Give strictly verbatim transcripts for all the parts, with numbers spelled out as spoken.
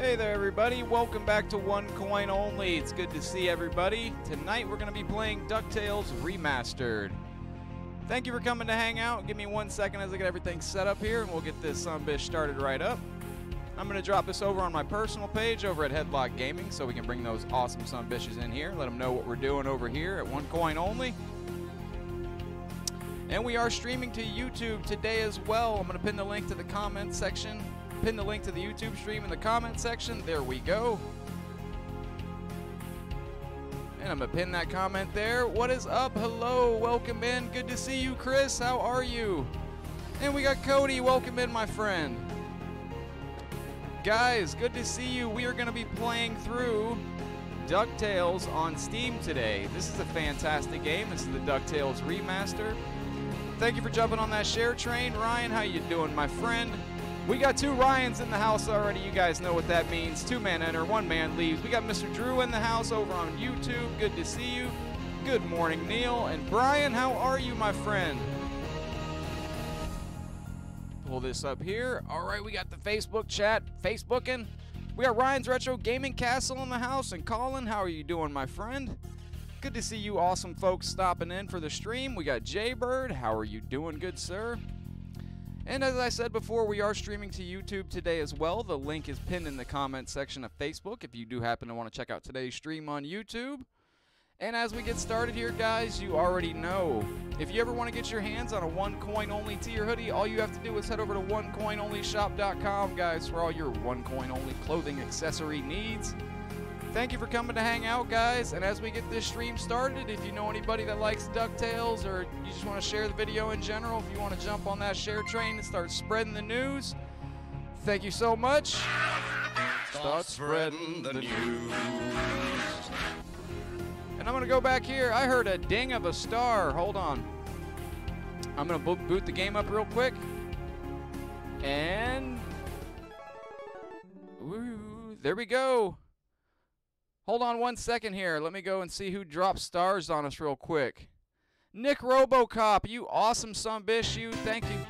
Hey there everybody, welcome back to One Coin Only. It's good to see everybody. Tonight we're going to be playing DuckTales Remastered. Thank you for coming to hang out. Give me one second as I get everything set up here and we'll get this sumbitch started right up. I'm going to drop this over on my personal page over at Headlock Gaming so we can bring those awesome sumbitches in here. Let them know what we're doing over here at One Coin Only. And we are streaming to YouTube today as well. I'm going to pin the link to the comment section. Pin the link to the YouTube stream in the comment section. There we go. And I'm going to pin that comment there. What is up? Hello. Welcome in. Good to see you, Chris. How are you? And we got Cody. Welcome in, my friend. Guys, good to see you. We are going to be playing through DuckTales on Steam today. This is a fantastic game. This is the DuckTales Remaster. Thank you for jumping on that share train. Ryan, how you doing, my friend? We got two Ryans in the house already. You guys know what that means. Two men enter, one man leaves. We got Mister Drew in the house over on YouTube. Good to see you. Good morning, Neil. And Brian, how are you, my friend? Pull this up here. All right, we got the Facebook chat. Facebooking. We got Ryan's Retro Gaming Castle in the house. And Colin, how are you doing, my friend? Good to see you awesome folks stopping in for the stream. We got Jaybird. How are you doing, good sir? And as I said before, we are streaming to YouTube today as well. The link is pinned in the comment section of Facebook if you do happen to want to check out today's stream on YouTube. And as we get started here, guys, you already know, if you ever want to get your hands on a One Coin Only tee or hoodie, all you have to do is head over to one coin only shop dot com, guys, for all your One Coin Only clothing accessory needs. Thank you for coming to hang out, guys. And as we get this stream started, if you know anybody that likes DuckTales or you just want to share the video in general, if you want to jump on that share train and start spreading the news, thank you so much. Start spreading the news. And I'm going to go back here. I heard a ding of a star. Hold on. I'm going to boot the game up real quick. And ooh, there we go. Hold on one second here. Let me go and see who dropped stars on us real quick. Nick Robocop, you awesome sumbitch, you. Thank you.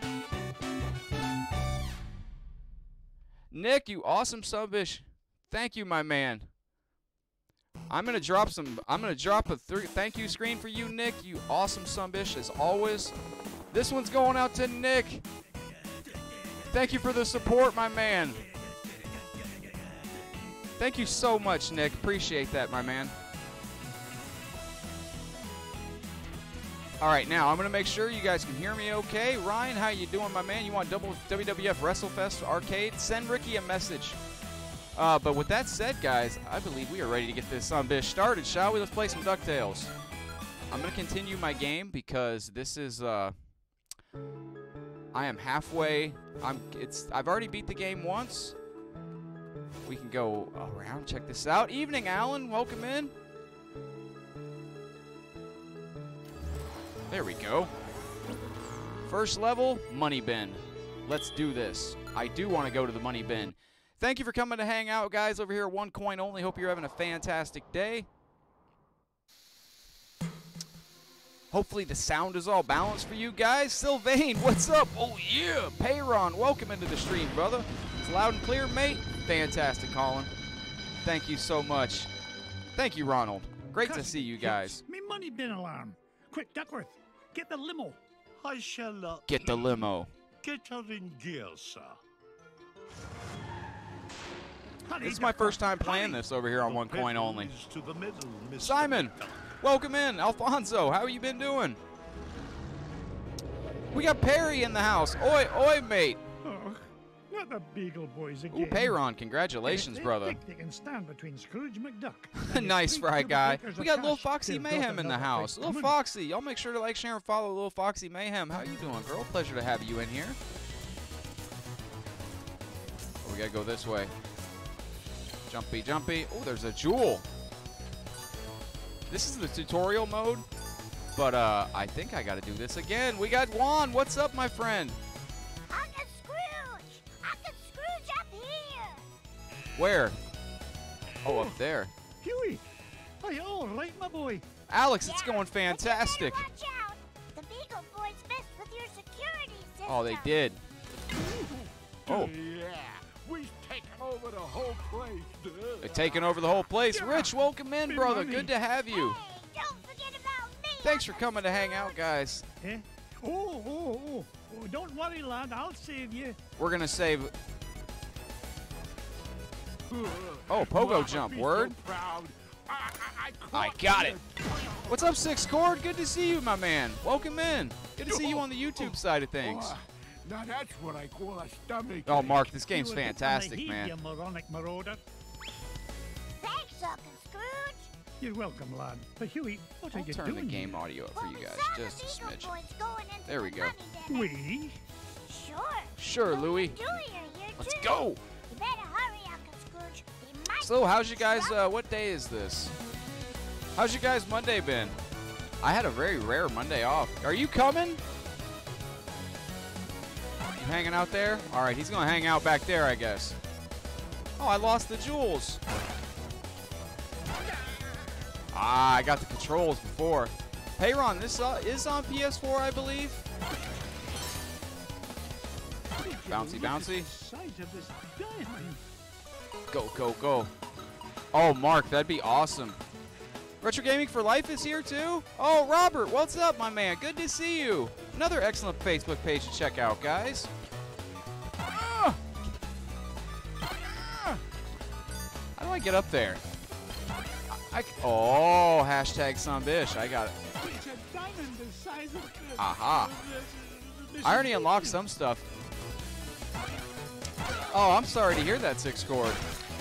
Nick, you awesome sumbitch. Thank you, my man. I'm gonna drop some. I'm gonna drop a th thank you screen for you, Nick. You awesome sumbitch as always. This one's going out to Nick. Thank you for the support, my man. Thank you so much, Nick. Appreciate that, my man. All right, now I'm going to make sure you guys can hear me okay. Ryan, how you doing, my man? You want double W W F WrestleFest Arcade? Send Ricky a message. Uh, but with that said, guys, I believe we are ready to get this sumbitch started, shall we? Let's play some DuckTales. I'm going to continue my game because this is... Uh, I am halfway. I'm. It's. I've already beat the game once. We can go around, check this out. Evening, Alan. Welcome in. There we go. First level, money bin. Let's do this. I do want to go to the money bin. Thank you for coming to hang out, guys, over here at One Coin Only. Hope you're having a fantastic day. Hopefully the sound is all balanced for you guys. Sylvain, what's up? Oh, yeah. Payron, welcome into the stream, brother. It's loud and clear, mate. Fantastic, Colin. Thank you so much. Thank you, Ronald. Great to see you guys. Me money bin alarm. Quick, Duckworth, get the limo. I shall uh, get the limo. Get her in gear, sir. Hurry, this is my first time playing hurry. this over here on One Coin Only. To the middle, Mister Simon, Becker. welcome in. Alfonso, how you been doing? We got Perry in the house. Oi, oi, mate. Oh, not the Beagle Boys again. Ooh, Payron, congratulations, They brother. think they can stand between Scrooge McDuck. and Nice the fry three guy. bakers We of got cash. Little Foxy They've Mayhem built in the another house. big Little money. Foxy, y'all make sure to like, share, and follow Little Foxy Mayhem. How you doing, girl? Pleasure to have you in here. Oh, we gotta go this way. Jumpy, jumpy. Oh, there's a jewel. This is the tutorial mode, but uh, I think I gotta do this again. We got Juan. What's up, my friend? Uncle Scrooge! Uncle Scrooge up here! Where? Oh, up there. Huey, are you all right, my boy? Alex, it's Yeah, going but you better fantastic. watch out! The Beagle Boys messed with your security system. Oh, they did. Oh. Yeah, we've taken over the whole place. They're taking over the whole place. Rich, welcome in, Me brother. money. Good to have you. Hey, don't forget about me. Thanks for Uncle coming to hang out, Scrooge. guys. Eh? Oh, oh, oh, oh. Don't worry, lad. I'll save you. We're going to save... Oh, pogo jump. Word. Proud. I, I, I got it. What's up, Six Cord? Good to see you, my man. Welcome in. Good to see you on the YouTube side of things. Now that's what I call a stomach. Oh, Mark, this game's You were good fantastic, on the heat, man. You moronic marauder. Thanks, Uncle Scrooge. You're welcome, lad. But Huey, what are I'll you turn the doing game here? audio up for Well, you we guys, saw just a the Beagle smidge. Boys going into There we the go. money bin. We? Sure. Sure, Well, Louie. you do here, here Let's too. go. You better hurry, Uncle Scrooge. They might So, be how's you in guys, trouble. uh, what day is this? How's you guys Monday been? I had a very rare Monday off. Are you coming? You hanging out there? All right, he's going to hang out back there, I guess. Oh, I lost the jewels. Ah, I got the controls before. Payron, this uh, is on P S four, I believe. Bouncy, Look at bouncy. the size of this diamond. Go, go, go. Oh, Mark, that'd be awesome. Retro Gaming for Life is here, too. Oh, Robert, what's up, my man? Good to see you. Another excellent Facebook page to check out, guys. Ah! Ah! How do I get up there? I, I, oh, hashtag Sunbish. I got it. It's a diamond the size of... Aha. I already unlocked some stuff. Oh, I'm sorry to hear that, Six Cord.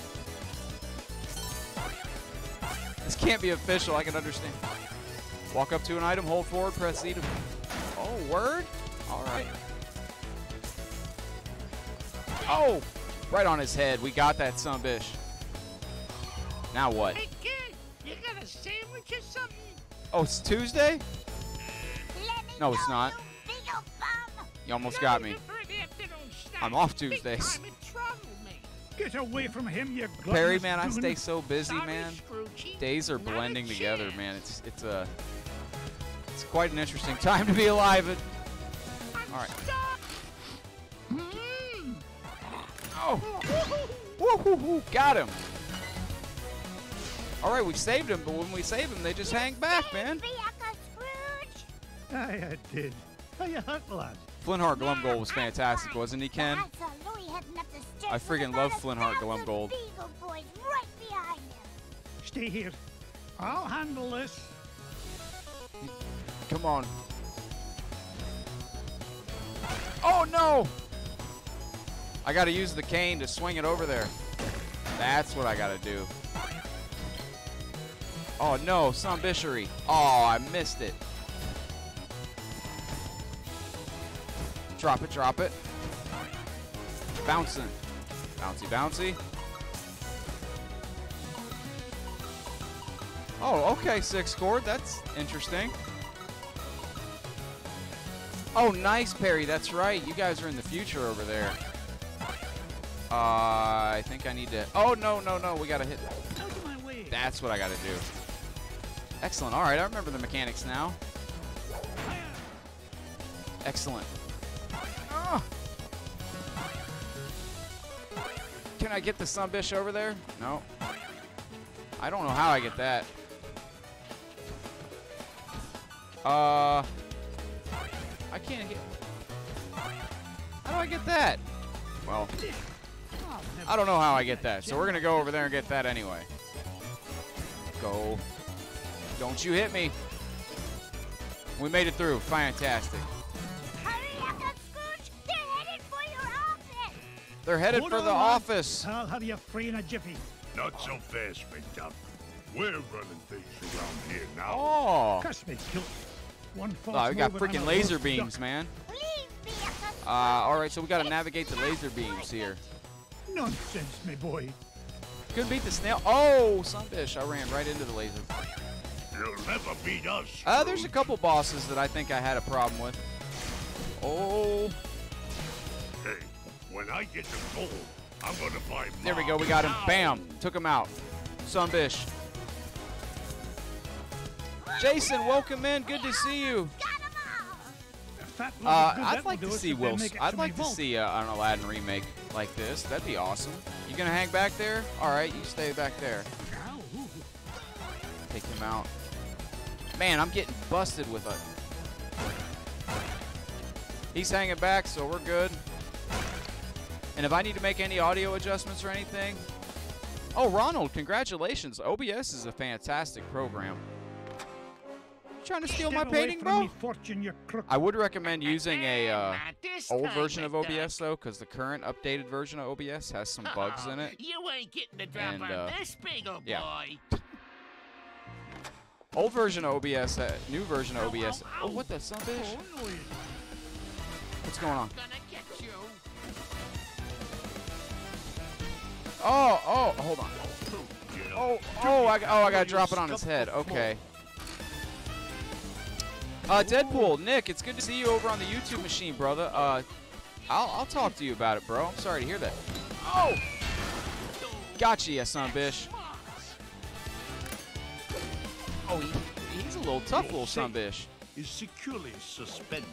This can't be official, I can understand. Walk up to an item, hold forward, press Z to... Oh, word? All right. Oh! Right on his head. We got that sunbish. Now what? Hey kid, you got a sandwich or something? Oh, it's Tuesday? Let me No, it's go, not. you big ol' bum. You almost No, got me. you heard afternoon snack. I'm off Big Tuesdays. time in trouble, man. Get away from him, you Perry, gluttonous man, I goon. stay so busy, Sorry, man. Scroogey. Days are Not a blending together, chance. man. It's it's a it's quite an interesting time to be alive. At, I'm all right. stuck. Mm. Oh, woo, woo, woo, got him. All right, we saved him, but when we save him, they just hang back, man. Be Uncle Scrooge. Aye, I did. How you hurt, lad? Flintheart Glumgold was fantastic, wasn't he, Ken? I saw Louie heading up the stairs I with friggin' about love a Flintheart thousand Glumgold. Beagle Boys right behind him. Stay here. I'll handle this. Come on. Oh, no! I got to use the cane to swing it over there. That's what I got to do. Oh, no, Sunbishery. Oh, I missed it. Drop it, drop it. Bouncing. Bouncy, bouncy. Oh, okay, six chord. That's interesting. Oh, nice, Perry. That's right. You guys are in the future over there. Uh, I think I need to... Oh, no, no, no. We got to hit... Out of my way. That's what I got to do. Excellent. All right, I remember the mechanics now. Excellent. Ah. Can I get the Sunbish over there? No. I don't know how I get that. Uh, I can't get... How do I get that? Well, I don't know how I get that, so we're going to go over there and get that anyway. Go. Don't you hit me. We made it through. Fantastic. Hurry, Uncle Scrooge. They're headed for your office. They're headed Hold for on, the lad. office. I'll have you free in a jiffy. Not so fast, McDuck. We're running things around here now. Oh. Curse me, kilt. One false Oh, we got move and I'm freaking a laser roast beams, duck. man. Leave me, Uncle Uh, all right, so we got to navigate the laser beams here. Nonsense, me boy. Couldn't beat the snail. Oh, Sunfish. I ran right into the laser. You'll never beat us. Uh, there's a Scrooge. couple bosses that I think I had a problem with. Oh, Hey, when I get the gold, I'm gonna buy there we Mom. go. We got him. Now. Bam. Took him out. Sunbish. Jason, welcome in. Good to see you. Got 'em all. That Uh, bloke is good, I'd that'll like do to us see if they Will. make it I'd my like to vault. see uh, an Aladdin remake like this. That'd be awesome. You gonna hang back there? All right, you stay back there. Take him out. Man, I'm getting busted with a. He's hanging back, so we're good. And if I need to make any audio adjustments or anything. Oh, Ronald, congratulations. O B S is a fantastic program. You trying to steal my Step away painting, from bro? me, Fortune, you crook. I would recommend using a uh, Not this old time, version of O B Mister S though, because the current updated version of O B S has some bugs in it. You ain't getting the drop And, on uh, this big old yeah. boy. Old version of O B S, uh, new version of Ow, O B S. ow, Oh, ow. what the son of a bitch? Oh, no, What's going on? Gonna get you. Oh, oh, hold on. Oh, oh, I, oh, I gotta drop it on his head. Okay. Uh, Deadpool, Nick, it's good to see you over on the YouTube machine, brother. Uh, I'll, I'll talk to you about it, bro. I'm sorry to hear that. Oh! Gotcha, you son of a bitch. Oh, he, he's a little tough little son of a bitch. Is securely suspended.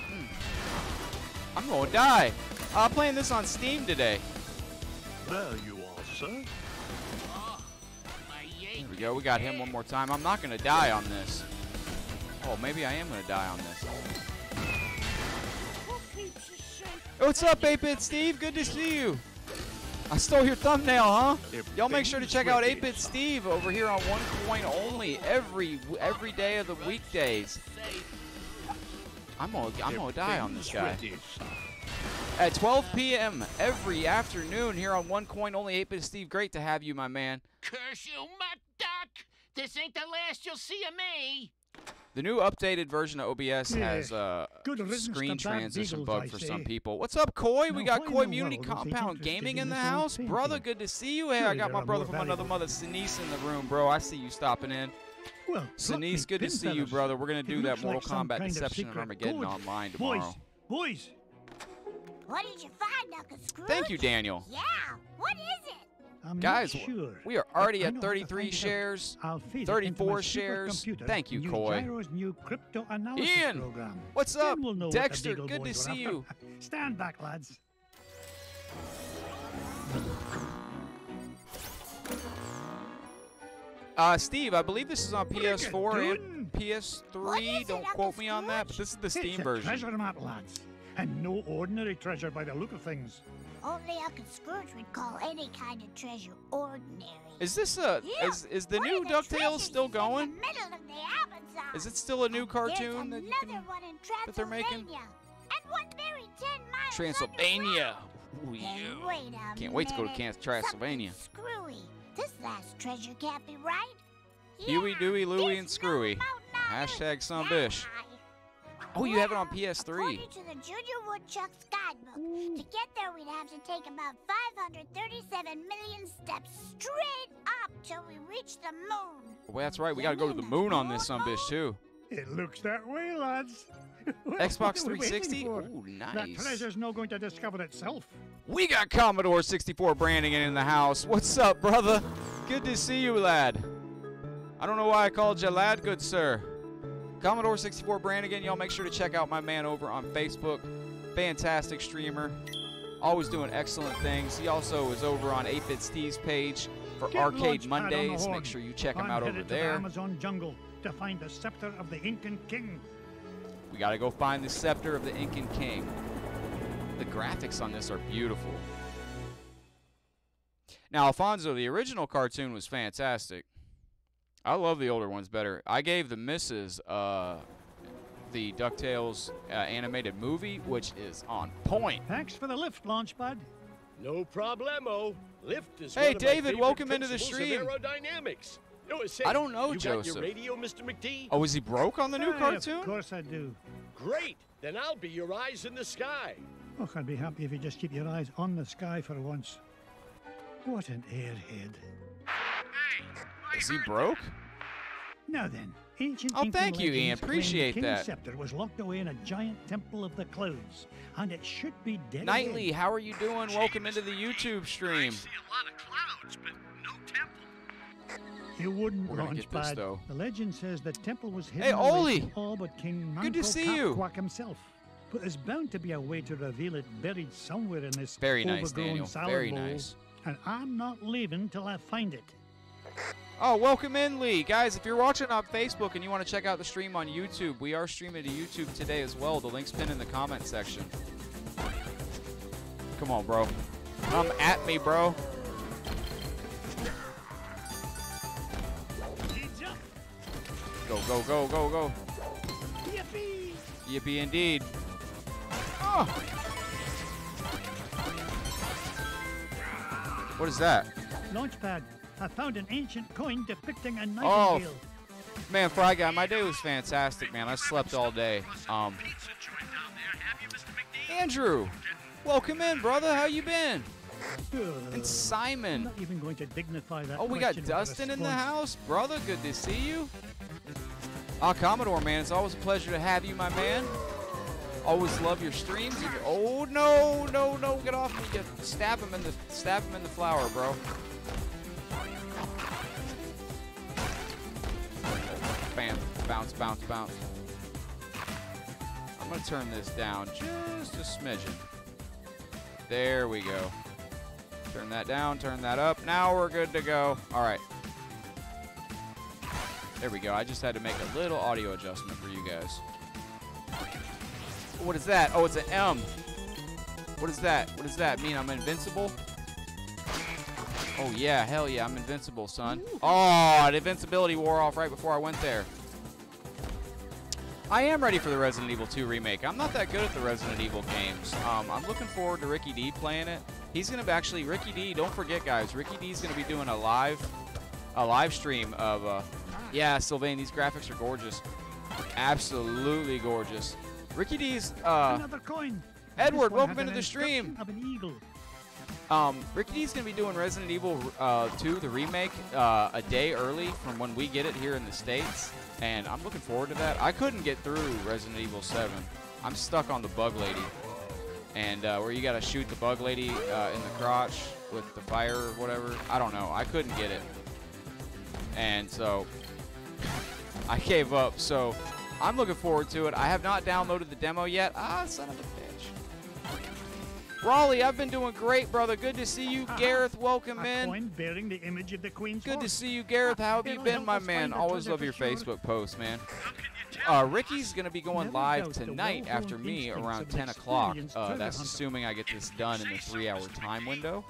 I'm gonna die. Uh, I'm playing this on Steam today. There you are, sir. My There yank. we go. We got him one more time. I'm not gonna die on this. Oh, maybe I am gonna die on this. Who keeps us safe? What's up, eight bit Steve? Good to see you. I stole your thumbnail, huh? Y'all make sure to check out eight bit Steve over here on One Coin Only every every day of the weekdays. I'm gonna I'm gonna die on this guy. At twelve p m every afternoon here on One Coin Only. eight bit Steve, great to have you, my man. Curse you, Mutt Duck! This ain't the last you'll see of me. The new updated version of O B S Yeah. has uh, Good riddance to screen bad transition beagles, bug I for say. some people. What's up, Coy? We Now, got why Coy in the Community world is he Compound interested Gaming in in the this old house. painting? Brother, good to see you. Hey, I Surely got there my are brother more from another valuable- mother, Sinise, in the room, bro. I see you stopping in. Well, drop me Sinise, good to pin see you, feathers. brother. We're going to It do that looks Mortal like some Kombat kind of Deception and secret Armageddon code. online Boys, tomorrow. boys, What did you find, Uncle Scrooge? Thank you, Daniel. Yeah, what is it? I'm Guys, not sure. we are but already I at know how to thirty-three find it out. shares. I'll feed it thirty-four into my shares. supercomputer Thank you, and use Coy. Gyro's new crypto analysis Ian, program. what's Then up? we'll know what Dexter, the Beagle good to boys were see after. you. Stand back, lads. Uh, Steve, I believe this is on P S four What are you and doing? P S What three. is it, Don't Uncle quote me on that, but this is the Steam It's a version. treasure map, lads. And no ordinary treasure by the look of things. Only Uncle Scrooge would call any kind of treasure ordinary. Is this a Yeah, is is the one new of the DuckTales treasures still is going? In the middle of the Amazon. Is it still a new And cartoon that there's you another can one in that they're making? Transylvania. And one buried ten miles Transylvania? Ooh, underground. Hey, yeah. wait a Can't wait to go to minute. Can- Transylvania. Something's screwy. This last treasure can't be right. Huey, Yeah, Dewey, Louie, there's and Screwy. No mountain on Hashtag earth some that bish. high. Oh, you have it on Well, P S three. According to the Junior Woodchuck's guidebook, to get there we'd have to take about five hundred thirty-seven million steps straight up till we reach the moon. Well, that's right. We got to go to the moon on this some bitch too. It looks that way, lads. Well, Xbox what are we three sixty. waiting for? Ooh, That nice. treasure's not going to discover itself. We got Commodore sixty-four Brannigan in the house. What's up, brother? Good to see you, lad. I don't know why I called you lad, good sir. Commodore sixty-four Brannigan, y'all make sure to check out my man over on Facebook. Fantastic streamer. Always doing excellent things. He also is over on eight bit Steve's page for Get Arcade Launchpad on the Mondays. horn. Make sure you check him I'm out over headed to the there. Amazon jungle to find the scepter of the Incan king. We got to go find the scepter of the Incan king. The graphics on this are beautiful. Now, Alfonso, the original cartoon was fantastic. I love the older ones better. I gave the missus uh, the DuckTales uh, animated movie, which is on point. Thanks for the lift, Launchpad. No problemo. Lift is Hey, one of my David, favorite welcome into the principles stream. of aerodynamics. Oh, say, I don't know, you Joseph. got your radio, Mister McD? Oh, is he broke on the new Aye, cartoon? Of course I do. Great. Then I'll be your eyes in the sky. Oh, I'd be happy if you just keep your eyes on the sky for once. What an airhead. Is he broke? Now then, ancient Oh, Incan thank you, Ian. legends claim Appreciate the king's that. scepter was locked away in a giant temple of the clouds, and it should be dead Nightly, ahead. how are you doing? Welcome into the YouTube stream. a lot of clouds, but no temple. You wouldn't We're gonna launch get this, bad. though. The legend says the temple was hidden Hey, away Oli! from all but King Good to Manco see you. Quack himself. But there's bound to be a way to reveal it buried somewhere in this Very nice, overgrown Daniel. salad Very bowl, nice. and I'm not leaving till I find it. Oh, welcome in, Lee. Guys, if you're watching on Facebook and you want to check out the stream on YouTube, we are streaming to YouTube today as well. The link's pinned in the comment section. Come on, bro. Come at me, bro. Go, go, go, go, go. Yippee! Yippee indeed. Oh. What is that? Launchpad, I found an ancient coin depicting a Oh, nightingale. man, Fry Guy, my day was fantastic, man. I slept all day. Um, Andrew, welcome in, brother. How you been? And I'm Simon. not even going to dignify that Oh, we got question with a Dustin in the response. house, brother. Good to see you. Ah, Commodore, man, it's always a pleasure to have you, my man. Always love your streams. Oh no, no, no! Get off me! Get, stab him in the stab him in the flower, bro. Bam! Bounce, bounce, bounce. I'm gonna turn this down just a smidgen. There we go. Turn that down. Turn that up. Now we're good to go. All right. There we go. I just had to make a little audio adjustment for you guys. What is that? Oh, it's an M. What is that? What does that mean? I'm invincible? Oh, yeah. Hell yeah. I'm invincible, son. Oh, the invincibility wore off right before I went there. I am ready for the Resident Evil two remake. I'm not that good at the Resident Evil games. Um, I'm looking forward to Ricky D playing it. He's going to actually, Ricky D, don't forget, guys, Ricky D's going to be doing a live, a live stream of, uh, yeah, Sylvain, these graphics are gorgeous. Absolutely gorgeous. Ricky D's, uh, Another coin. Edward, This one welcome has into an the stream. inscription of an eagle. Um, Ricky D's going to be doing Resident Evil uh, two, the remake, uh, a day early from when we get it here in the States. And I'm looking forward to that. I couldn't get through Resident Evil seven. I'm stuck on the bug lady. And uh, where you got to shoot the bug lady uh, in the crotch with the fire or whatever. I don't know. I couldn't get it. And so I gave up. So I'm looking forward to it. I have not downloaded the demo yet. Ah, son of a bitch. Raleigh, I've been doing great, brother. Good to see you. Gareth, welcome A in. coin bearing the image of the Queen's Good to horse. see you, Gareth. How have you It'll been, help my us man? find the Always treasure love your for sure. Facebook posts, man. Uh, Ricky's going to be going Never live doubt the tonight well-honed after me instincts around of an ten o'clock. experienced Uh, treasure that's hunter. assuming I get this done in the three-hour time window.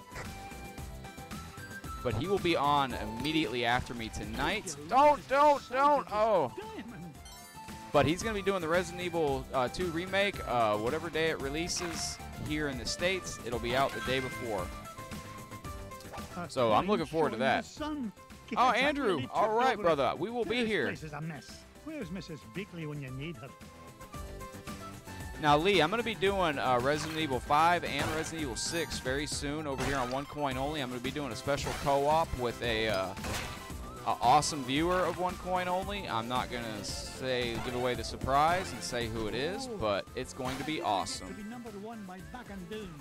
But he will be on immediately after me tonight. Don't, don't, don't. Oh. Diamond. But he's going to be doing the Resident Evil uh, two remake, uh, whatever day it releases here in the States. It'll be out the day before. A So I'm coin looking forward to showing that. the sun. Oh, Yes, I Andrew. nearly All tripped right, over brother. it. We will be This here. place is a mess. Where's Missus Beakley when you need her? Now, Lee, I'm going to be doing uh, Resident Evil five and Resident Evil six very soon over here on One Coin Only. I'm going to be doing a special co-op with a, uh, a awesome viewer of One Coin Only. I'm not going to say give away the surprise and say who it is, but it's going to be To awesome. be number one by back and down.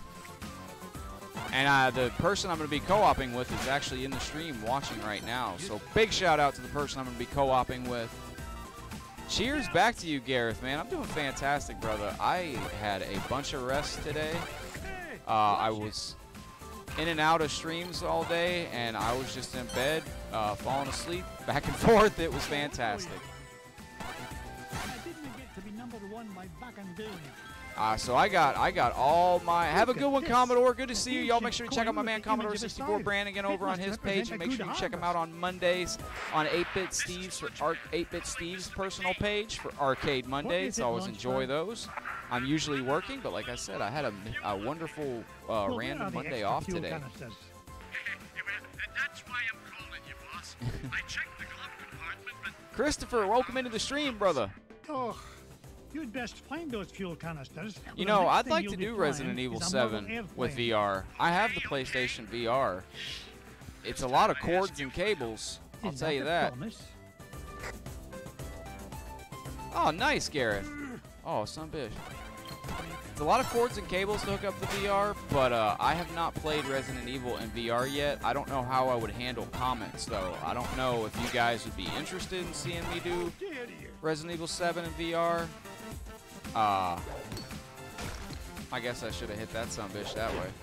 And uh, the person I'm going to be co-oping with is actually in the stream watching right now. So big shout out to the person I'm going to be co-oping with. Cheers back to you, Gareth, man. I'm doing fantastic, brother. I had a bunch of rest today. Uh, I was in and out of streams all day, and I was just in bed, uh, falling asleep, back and forth. It was fantastic. I didn't get to be number one by back and down. Uh, so I got I got all my... Have a Look good at one, this. Commodore. Good to see you. Ancient Y'all make sure to check out my coin man, with the Commodore image of a sixty-four star. Brannigan It over on must his page. And represent a make sure good you check him harvest. out on Mondays on eight bit Steve's for Ar- eight bit Steve's personal page for Arcade Mondays. is it, Always Launchpad? enjoy those. I'm usually working, but like I said, I had a, a wonderful uh, Well, where are random the Monday extra off fuel today. canisters? That's why I'm calling you, boss. I checked the glove compartment, but Christopher, welcome into the stream, brother. Oh, you'd best find those fuel canisters. You Well, the know, next I'd thing like you'll to be do flying Resident Evil is a model seven with airplane. V R. I have the PlayStation V R. It's a lot of cords and cables, I'll Is tell you a that. promise? Oh, nice, Gareth. Oh, son of a bitch. It's a lot of cords and cables to hook up the V R, but uh, I have not played Resident Evil in V R yet. I don't know how I would handle comments, though. I don't know if you guys would be interested in seeing me do Dear, dear. Resident Evil seven in V R. Uh, I guess I should have hit that sumbitch that way.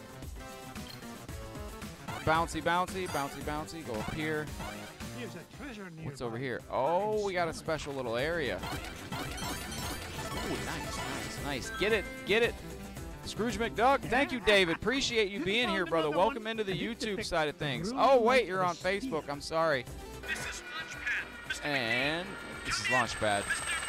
Bouncy, bouncy, bouncy, bouncy. Go up here. Here's a treasure nearby. What's over here? Oh, we got a special little area. Ooh, nice, nice, nice. Get it, get it. Scrooge McDuck, thank you, David. Appreciate you being here, brother. Welcome into the YouTube side of things. Oh, wait, you're on Facebook. I'm sorry. This is Launchpad. Mister And this is Launchpad.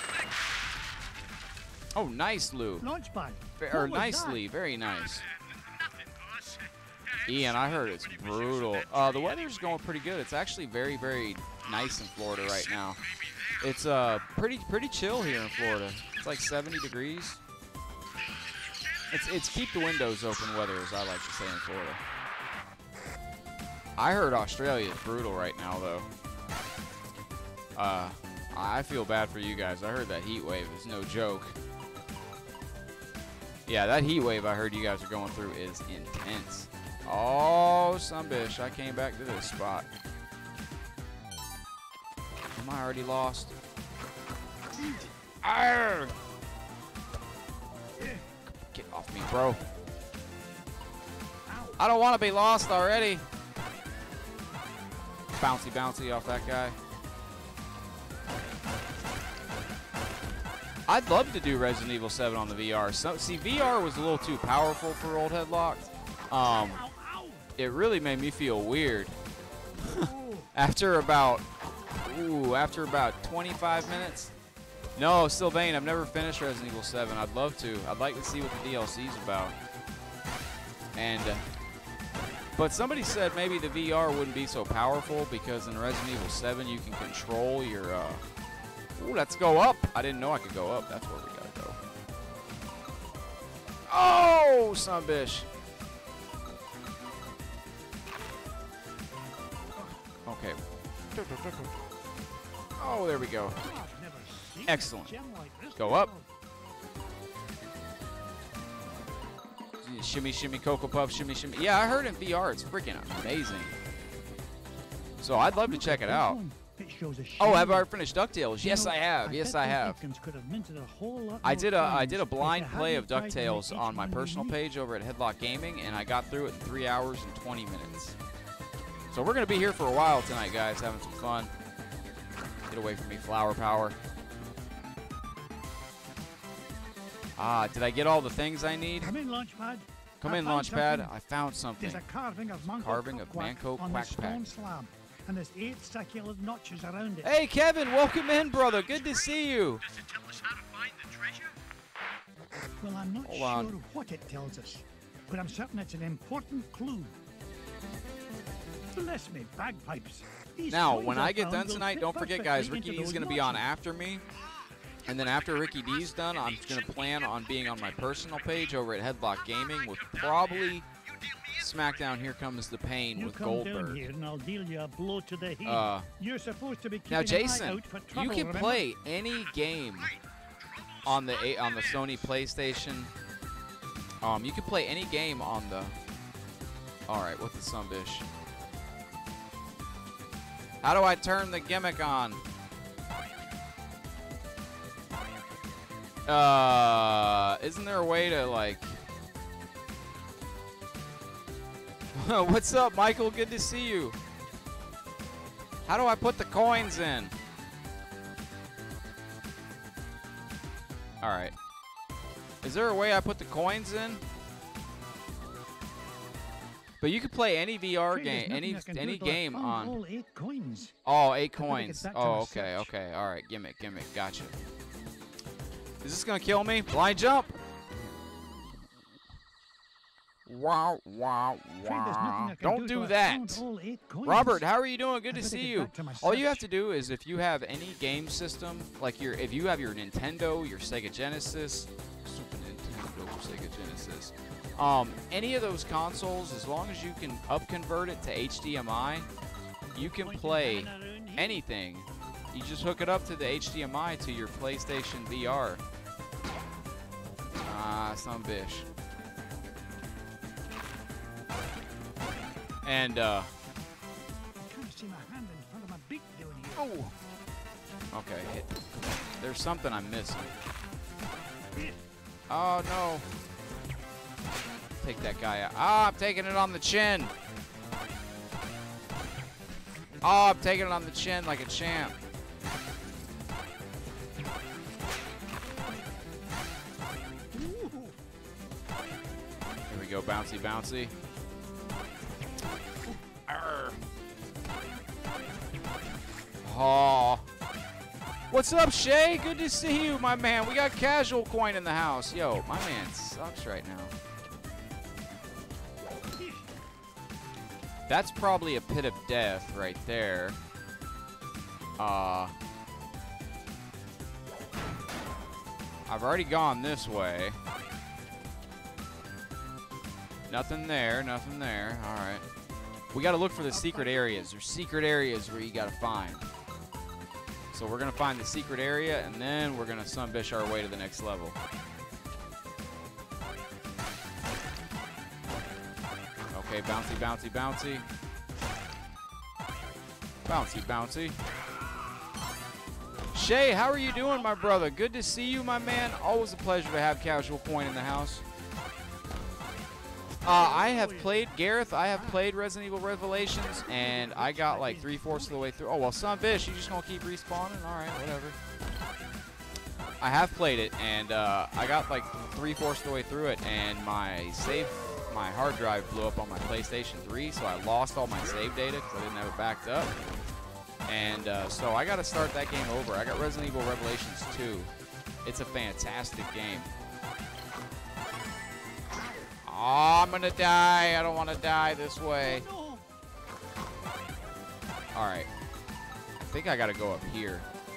Oh, nice, Lou. Launchpad. Or What was nicely, very nice. Nothing, boss. Uh, Ian, I heard it's brutal. Uh, the weather's going pretty good. It's actually very, very nice in Florida right now. It's uh pretty, pretty chill here in Florida. It's like seventy degrees. It's it's keep the windows open weather, as I like to say in Florida. I heard Australia is brutal right now, though. Uh, I feel bad for you guys. I heard that heat wave is no joke. Yeah, that heat wave I heard you guys are going through is intense. Oh, sunbish, I came back to this spot. Am I already lost? Arrgh! Get off me, bro. I don't want to be lost already. Bouncy, bouncy off that guy. I'd love to do Resident Evil seven on the V R. So, see, V R was a little too powerful for old headlocks. Um, it really made me feel weird. after about, ooh, after about twenty-five minutes. No, Sylvain, I've never finished Resident Evil seven. I'd love to. I'd like to see what the D L C's about. And, uh, but somebody said maybe the V R wouldn't be so powerful because in Resident Evil seven you can control your, uh, ooh, let's go up. I didn't know I could go up. That's where we gotta go. Oh, sunbish. Okay. Oh, there we go. Excellent. Go up. Shimmy, shimmy, Cocoa Puff, shimmy, shimmy. Yeah, I heard in V R it's freaking amazing. So I'd love to check it out. Oh, have I finished DuckTales? Yes, I have. Yes, I have. I did a I did a blind play of DuckTales on my personal page over at Headlock Gaming, and I got through it in three hours and twenty minutes. So we're gonna be here for a while tonight, guys, having some fun. Get away from me, flower power. Ah, did I get all the things I need? Come in, Launchpad. Come I in, found Launchpad. something. I found something. There's a carving of Manco Carving of Quack Manco on Quack the Pack. stone slab, and there's eight circular notches around it. Hey, Kevin, welcome in, brother. Good to see you. Does it tell us how to find the treasure? Well, I'm not Hold sure on. what it tells us, but I'm certain it's an important clue. Bless me, bagpipes. These Now, coins when I I get found done will tonight, fit don't forget, perfectly guys, into Ricky D's those going to be on notches. after me. And then after Ricky D's done, I'm going to plan on being on my personal page over at Headlock Gaming with probably SmackDown Here Comes the Pain You with come down Goldberg. here and I'll deal you a blow to the head. Uh, You're supposed to be keeping Now, an eye Jason, out for trouble, you can remember? play any game on the a on the Sony PlayStation. Um, you can play any game on the. All right, what's the sunbish? How do I turn the gimmick on? Uh, isn't there a way to like? What's up, Michael? Good to see you. How do I put the coins in? All right. Is there a way I put the coins in? But you could play any V R Hey, there's game, nothing any I can do any till I've game found on. all eight coins. Oh, eight I better get coins. back to Oh, my okay, search. okay. All right, gimmick, gimmick. Gotcha. Is this gonna kill me? Blind jump. Wow, wow, Afraid there's nothing wow. I can Don't do do till I've that. found all eight coins. Robert, how are you doing? Good I to better see get you. back to my All you have search. to do is if you have any game system, like your if you have your Nintendo, your Sega Genesis, Super Nintendo, Sega Genesis, um, any of those consoles, as long as you can upconvert it to H D M I, you can play anything. You just hook it up to the H D M I to your PlayStation V R. Ah, some bish. And uh I can't see my hand in front of my beak down here. oh. Okay, hit. There's something I'm missing. Oh, no. Take that guy out. Ah, I'm taking it on the chin. Oh, I'm taking it on the chin like a champ. Here we go, bouncy, bouncy. Arr. Oh. What's up, Shay? Good to see you, my man. We got Casual Coin in the house. Yo, my man sucks right now. That's probably a pit of death right there. Uh, I've already gone this way. Nothing there, nothing there. All right. We got to look for the secret areas. There's secret areas where you got to find. So we're going to find the secret area, and then we're going to sunbish our way to the next level. Okay, bouncy, bouncy, bouncy. Bouncy, bouncy. Shay, how are you doing, my brother? Good to see you, my man. Always a pleasure to have Casual Coin in the house. Uh, I have played, Gareth, I have played Resident Evil Revelations, and I got like three-fourths of the way through. Oh, well, Sunbish, you just gonna keep respawning? All right, whatever. I have played it, and uh, I got like three-fourths of the way through it, and my save, my hard drive blew up on my PlayStation three, so I lost all my save data because I didn't have it backed up. And uh, so I got to start that game over. I got Resident Evil Revelations two. It's a fantastic game. Oh, I'm gonna die. I don't want to die this way. All right. I think I gotta go up here.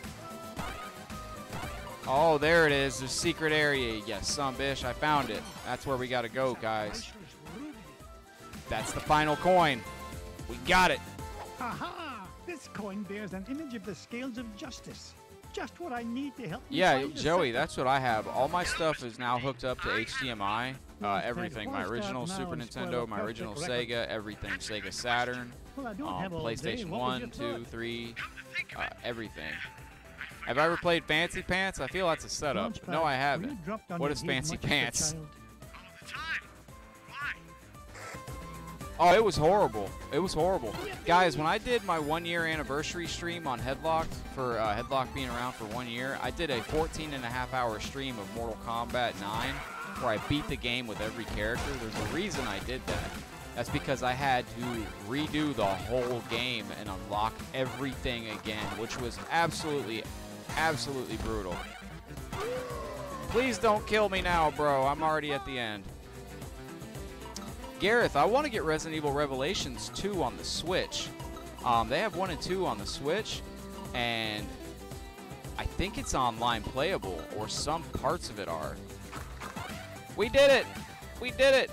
Oh, there it is. The secret area. Yes, Sunbish. I found it. That's where we gotta go, guys. That's the final coin. We got it. Aha! This coin bears an image of the scales of justice. Just what I need to help me Yeah, find the Joey, secret. that's what I have. All my stuff is now hooked up to H D M I. Uh, everything. My original Super Nintendo, my original Sega, everything. Sega Saturn, Well, I don't um, have all day. PlayStation What was one, your two, thought? three, uh, everything. Have I ever played Fancy Pants? I feel that's a setup. Launchpad, No, I were you haven't. dropped on What your is head Fancy much as a Pants? child? All the time. Why? Oh, it was horrible. It was horrible. Guys, when I did my one-year anniversary stream on Headlocked, for uh, Headlock being around for one year, I did a fourteen and a half hour stream of Mortal Kombat nine, where I beat the game with every character. There's a reason I did that. That's because I had to redo the whole game and unlock everything again, which was absolutely, absolutely brutal. Please don't kill me now, bro. I'm already at the end. Gareth, I want to get Resident Evil Revelations two on the Switch. Um, they have one and two on the Switch, and I think it's online playable, or some parts of it are. We did it! We did it!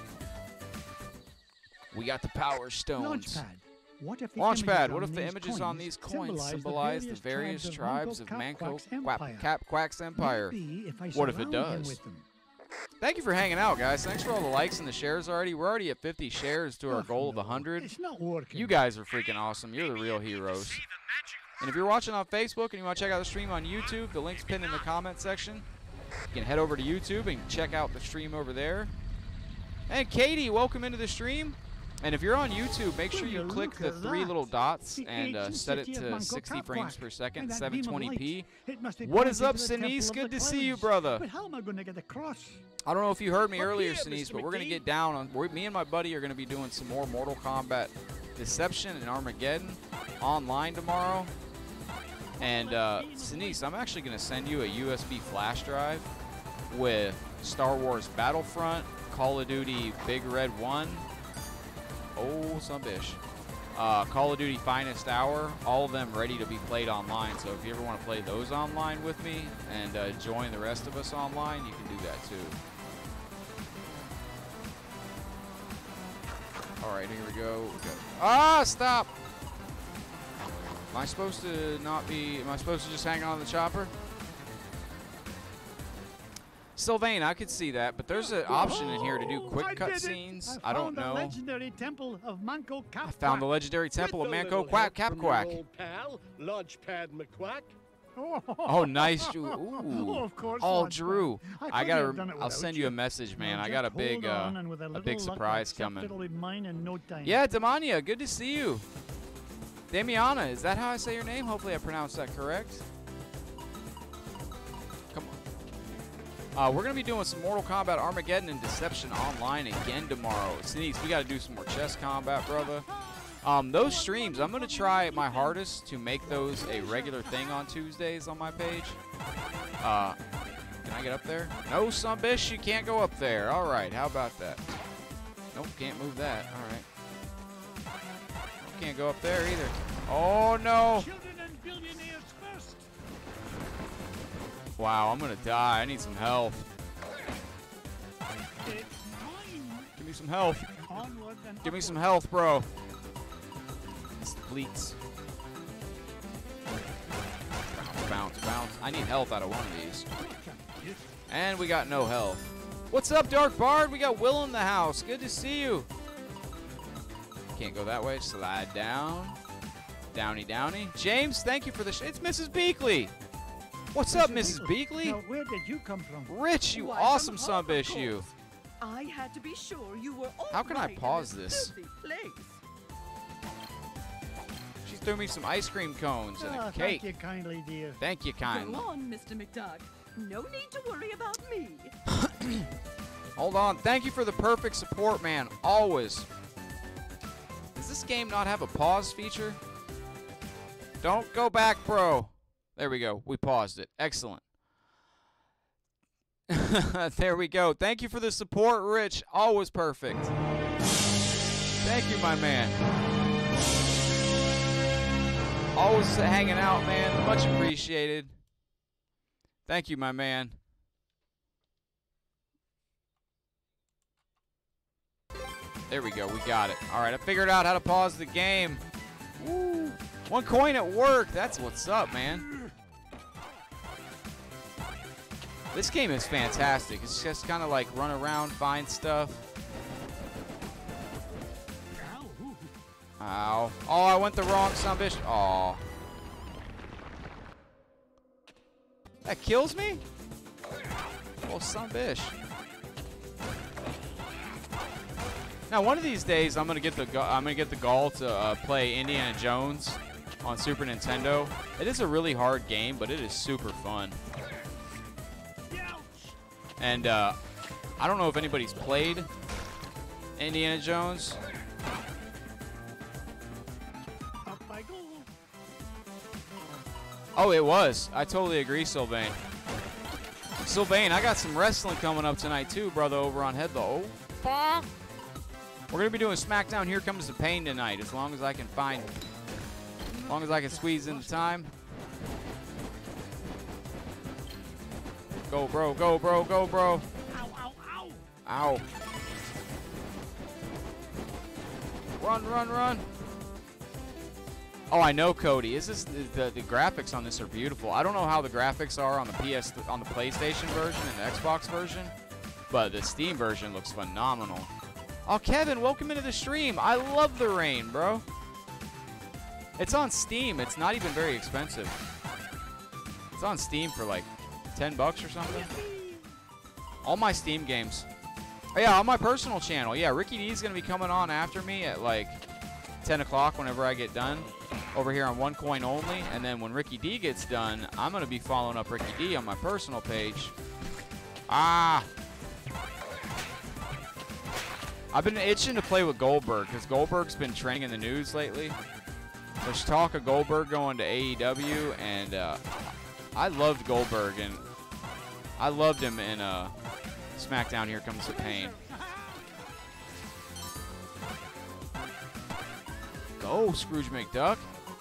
We got the Power Stones. Launchpad. What if the Launchpad, images what on if the these images on these coins symbolize symbolize the various tribes of Manco Quack, Empire? Cap Quack's Empire? Maybe if I What if it surround them does? with them. Thank you for hanging out, guys. Thanks for all the likes and the shares already. We're already at fifty shares to our Oh, goal of no, one hundred. It's not working. You guys are freaking awesome. You're the real heroes. See the magic. And if you're watching on Facebook and you want to check out the stream on YouTube, the link's pinned in the comment section. You can head over to YouTube and check out the stream over there. And Katie, welcome into the stream. And if you're on YouTube, make sure Will you you click look the at three that? little dots The and uh, ancient set it city of to Manco sixty Cap frames Quack. per second, And that seven beam of twenty p. light, it must have What gone is up, into the Sinise? temple of Good the to see you, clouds. brother. But how am I going to get across? I don't know if you heard me Up earlier, here, Sinise, Mister but we're going to McGee. get down on. We're, me and my buddy are going to be doing some more Mortal Kombat Deception and Armageddon online tomorrow. And uh, Sinise, I'm actually going to send you a U S B flash drive with Star Wars Battlefront, Call of Duty Big Red one, oh, some bish, uh, Call of Duty Finest Hour, all of them ready to be played online. So if you ever want to play those online with me and uh, join the rest of us online, you can do that too. All right, here we go. We go. Ah, stop! Am I supposed to not be, am I supposed to just hang on to the chopper? Sylvain, I could see that, but there's an option in here to do Oh, quick I cut did it. scenes. I I don't found the know. legendary temple of Manco Cap I found the Quack. legendary temple With of a Manco little Quack help Cap from your Quack. old pal, Launchpad McQuack. Oh, nice, Drew. Oh, Ooh. of course Oh, not, Drew. Pal. I couldn't gotta. have done it I'll without send you a message, man. Now I got a just big, hold uh, on, and with a little big luck, surprise I'll accept coming. It'll be mine in no time. Yeah, Damania, good to see you. Damiana, is that how I say your name? Hopefully I pronounced that correct. Come on. Uh, we're going to be doing some Mortal Kombat Armageddon and Deception Online again tomorrow. Sneeze, we got to do some more chess combat, brother. Um, those streams, I'm going to try my hardest to make those a regular thing on Tuesdays on my page. Uh, can I get up there? No, son bitch, you can't go up there. All right, how about that? Nope, can't move that. All right. Can't go up there either. Oh, no. Children and billionaires first. Wow, I'm going to die. I need some health. It's mine. Give me some health. Onward and Give me upward. some health, bro. It's the bleats. Bounce, bounce, bounce. I need health out of one of these. And we got no health. What's up, Dark Bard? We got Will in the house. Good to see you. Can't go that way. Slide down. Downy, downy. James, thank you for the sh It's Missus Beakley. What's up, Missus Beakley? Now, where did you come from? Rich, you Why, awesome from home, son of bitch, you. course. I had to be sure you were all How can I right in pause this? filthy place. She threw me some ice cream cones and Ah, a cake. Thank you kindly, dear. Thank you, Go kindly. on, Mister McDuck. No need to worry about me. Hold on. Thank you for the perfect support, man. Always. Does this game not have a pause feature? Don't go back, bro. There we go. We paused it. Excellent. There we go. Thank you for the support, Rich. Always perfect. Thank you, my man. Always hanging out, man. Much appreciated. Thank you, my man. There we go. We got it. All right. I figured out how to pause the game. Woo. One coin at work. That's what's up, man. This game is fantastic. It's just kind of like run around, find stuff. Ow. Oh, I went the wrong son of a bitch. Oh. That kills me? Oh, son of a bitch. Now, one of these days, I'm gonna get the I'm gonna get the gall to uh, play Indiana Jones on Super Nintendo. It is a really hard game, but it is super fun. And uh, I don't know if anybody's played Indiana Jones. Up I go. Oh, it was. I totally agree, Sylvain. Sylvain, I got some wrestling coming up tonight too, brother, over on Headlow. Oh, we're gonna be doing SmackDown Here Comes the Pain tonight, as long as I can find, as long as I can squeeze in the time. Go, bro, go, bro, go, bro. Ow, ow, ow. Ow. Run, run, run. Oh, I know, Cody. Is this the, the graphics on this are beautiful. I don't know how the graphics are on the P S on the PlayStation version and the Xbox version, but the Steam version looks phenomenal. Oh, Kevin, welcome into the stream. I love the rain, bro. It's on Steam. It's not even very expensive. It's on Steam for like ten bucks or something. All my Steam games. Oh, yeah, on my personal channel. Yeah, Ricky D is going to be coming on after me at like ten o'clock whenever I get done over here on One Coin Only. And then when Ricky D gets done, I'm going to be following up Ricky D on my personal page. Ah. I've been itching to play with Goldberg because Goldberg's been trending in the news lately. There's talk of Goldberg going to A E W, and uh, I loved Goldberg, and I loved him in uh, SmackDown Here Comes the Pain. Go, Scrooge McDuck.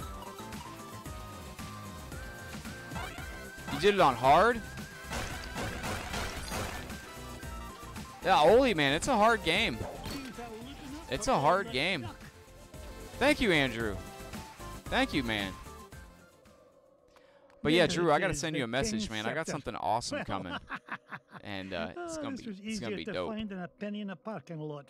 You did it on hard? Yeah, Oli, man, it's a hard game. It's a hard game. Thank you, Andrew. Thank you, man. But yeah, Drew, I gotta send you a message, man. I got something awesome coming, and uh, it's gonna be it's gonna be dope. Find a penny in a parking lot.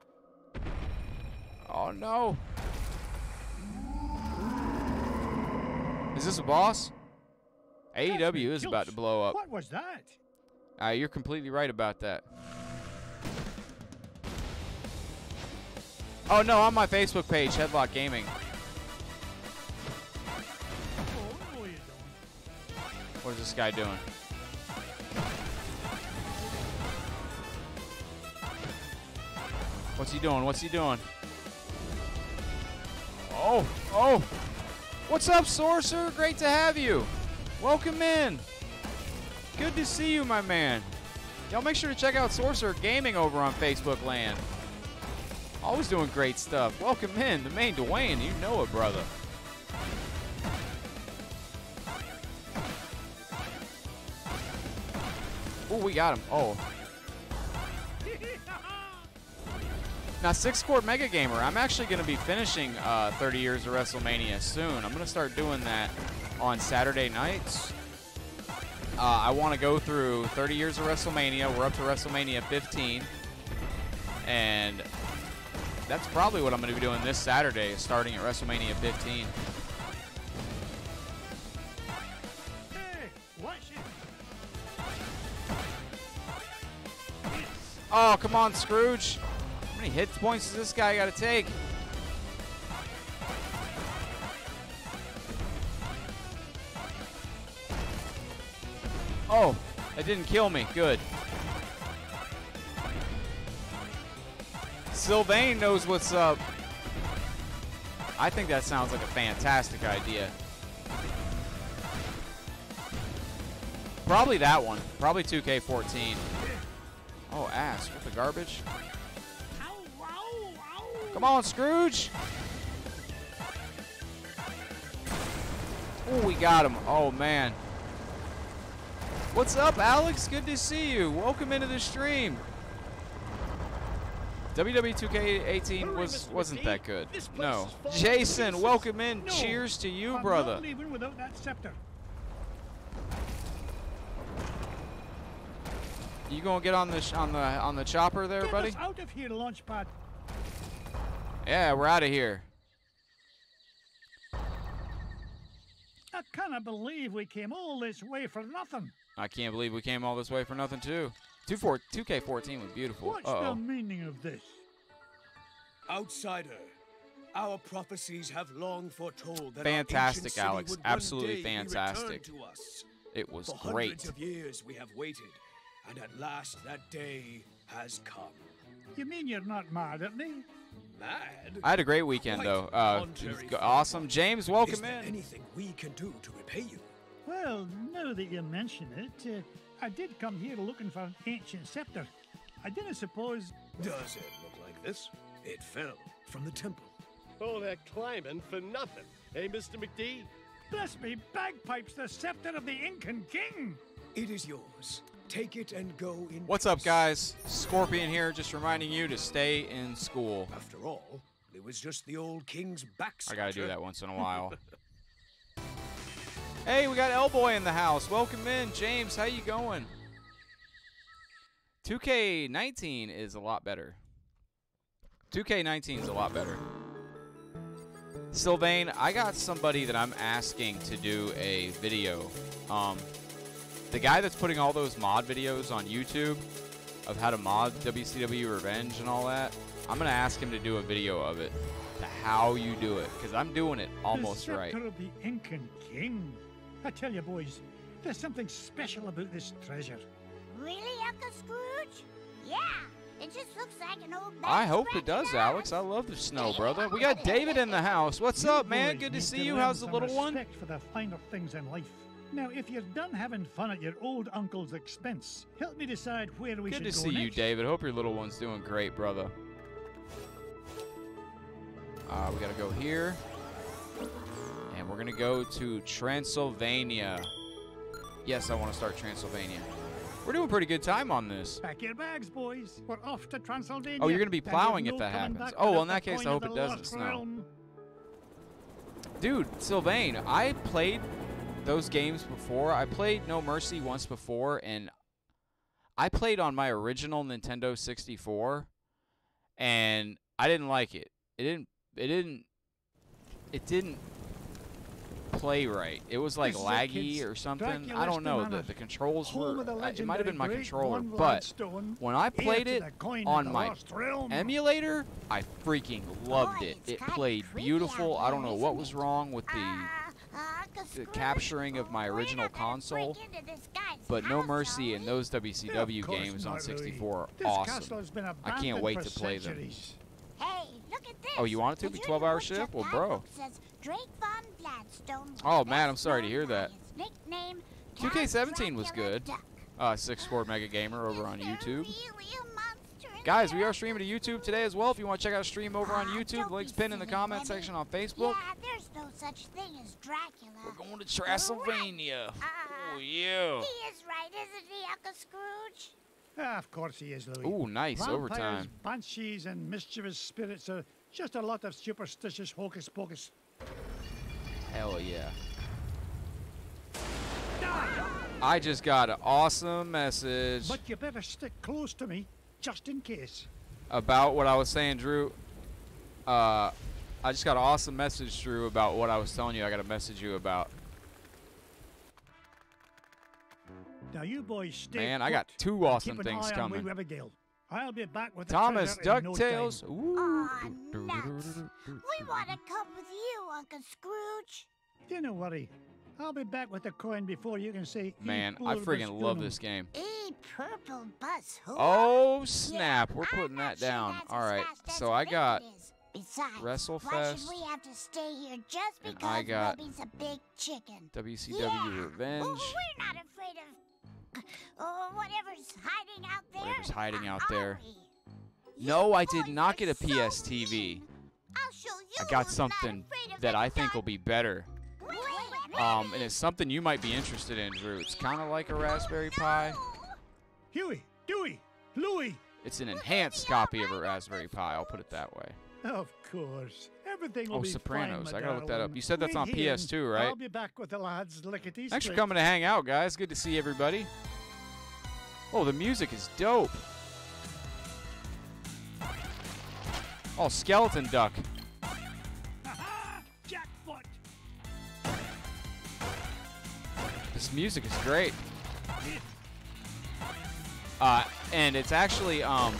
Oh no! Is this a boss? A E W is about to blow up. What was that? Uh, you're completely right about that. Oh no, on my Facebook page, Headlock Gaming. Oh, no, you don't. What is this guy doing? What's he doing? What's he doing? Oh, oh. What's up, Sorcerer? Great to have you. Welcome in. Good to see you, my man. Y'all make sure to check out Sorcerer Gaming over on Facebook land. Always doing great stuff. Welcome in, the main Dwayne. You know it, brother. Oh, we got him. Oh. Now, six-court Mega Gamer, I'm actually going to be finishing uh, thirty years of WrestleMania soon. I'm going to start doing that on Saturday nights. Uh, I want to go through thirty years of WrestleMania. We're up to WrestleMania fifteen. And that's probably what I'm going to be doing this Saturday, starting at WrestleMania fifteen. Hey, watch it. Oh, come on, Scrooge. How many hit points does this guy got to take? Oh, it didn't kill me. Good. Sylvain knows what's up. I think that sounds like a fantastic idea. Probably that one. Probably two K fourteen. Oh, ass. What the garbage? Come on, Scrooge. Oh, we got him. Oh, man. What's up, Alex? Good to see you. Welcome into the stream. W W E two K eighteen was, wasn't that good. No. Jason, welcome in. No, Cheers to you, I'm brother. not leaving without that scepter. You gonna get on the sh on the on the chopper there, Get buddy? us out of here, Launchpad. Yeah, we're out of here. I cannot believe we came all this way for nothing. I can't believe we came all this way for nothing too. two K fourteen was beautiful. What's Uh-oh. the meaning of this? Outsider, our prophecies have long foretold that Fantastic, our ancient city Alex. would one Absolutely day be fantastic. returned to us. It was For great. hundreds of years we have waited, and at last that day has come. You mean you're not mad at me? Mad? I had a great weekend Quite though. the Uh, it contrary, was Father. awesome. James, Is welcome there in. anything we can do to repay you? Well, now that you mention it, uh, I did come here looking for an ancient scepter. I didn't suppose... Does it look like this? It fell from the temple. All that climbing for nothing. Hey, Mister McD? Bless me, bagpipes, the scepter of the Incan king! It is yours. Take it and go in What's up, peace. guys? Scorpion here, just reminding you to stay in school. After all, it was just the old king's back. I gotta do that once in a while. Hey, we got Elboy in the house. Welcome in, James. How you going? two K nineteen is a lot better. two K nineteen is a lot better. Sylvain, I got somebody that I'm asking to do a video. Um, the guy that's putting all those mod videos on YouTube of how to mod W C W Revenge and all that, I'm gonna ask him to do a video of it, to how you do it, because I'm doing it almost the right. scepter of the Incan king. I tell you, boys, there's something special about this treasure. Really, Uncle Scrooge? Yeah, it just looks like an old I bag hope it scratching does, on Alex. us. I love the snow, brother. We got David in the house. What's You up, man? boys Good to need see you. learn How's the some little one? respect for the finer things in life. Now, if you're done having fun at your old uncle's expense, help me decide where we Good should to go see you, next. David. Hope your little one's doing great, brother. Uh, we gotta go here. And we're gonna go to Transylvania. Yes, I want to start Transylvania. We're doing pretty good time on this. Pack your bags, boys. We're off to Transylvania. Oh, you're gonna be and plowing there's if no that coming happens. back Oh, well, in without that the case, I coin hope of it the doesn't lost snow. realm. Dude, Sylvain, I played those games before. I played No Mercy once before, and I played on my original Nintendo sixty-four, and I didn't like it. It didn't. It didn't. It didn't. play right. It was like This is it, laggy kids. or something. Dracula's I don't know. The, Manor. the controls Home were. of the uh, It might have been my legendary controller, Great One but Bloodstone, when I heir played to it the coin on of the my lost realm. emulator, I freaking loved Boy, it. it's It kinda played creepy beautiful. out I don't here, know what isn't was it? wrong with the. Uh, Uncle the Scrooge, capturing of my we're original not gonna console, break into this guy's But No house, Mercy are and we? those W C W Of course games on not, Louis. sixty-four are This awesome. castle has been I can't abandoned wait for to play them. centuries. Hey, look at this. Oh, you want it to The be Junior twelve hour Woodchuck shift? Well, guidebook bro. says Drake Von Gladstone was Oh, man, I'm best sorry to known hear by that. his nickname, two K Count seventeen was Dracula good. Duck. Uh, sixty-four Mega Gamer over Is on there YouTube. really a monster in Guys, we there? are streaming to YouTube today as well. If you want to check out a stream over on Ah, YouTube, don't the link's be pinned in the silly, comment Webby. section on Facebook. Yeah, there's no such thing as Dracula. We're going to Transylvania. Ah, Oh, yeah. He is right, isn't he, Uncle Scrooge? Ah, of course he is, Louis. Ooh, nice Vampires, overtime. banshees, and mischievous spirits are just a lot of superstitious hocus pocus. Hell yeah. I just got an awesome message But you better stick close to me, just in case. about what I was saying, Drew. Uh, I just got an awesome message, Drew, about what I was telling you I got to message you about. Now you boys stay Man, I put got two and awesome keep an things eye on wee coming. Abigail. I'll be back with the Thomas, treasure in no time. DuckTales. Ooh. Aw, nuts. We want to come with you, Uncle Scrooge. Don't worry. I'll be back with the coin before you can say. "E Man, I pluribus freaking love unum." this game. A purple bus. Who? Oh, snap. We're I'm putting not that sure down. that's All as right. fast as So you I think got it is. Besides, why WrestleFest, should we have to stay here just and because I got Webby's a big chicken? W C W Yeah. Revenge. Well, we're not afraid of uh, whatever's hiding out there. Whatever's hiding out are there. we? No, You I did boys not are get a so P S T V. mean. I'll show you I got who's not something afraid of that the I think will dark. be better. Wait, wait, Um, wait. and it's something you might be interested in, Drew. It's kind of like a Raspberry Pi. Huey, Dewey, Louie. It's an enhanced copy of a Raspberry Pi. I'll put it that way. Of course. Everything will Oh, be Sopranos. fine, I gotta look that up. darling. You said that's Wait on here P S two, right? I'll be back with the lads lickety Thanks for split. coming to hang out, guys. Good to see everybody. Oh, the music is dope. Oh, Skeleton Duck. Ha-ha! Jackpot! This music is great. Hit. Uh, and it's actually, um,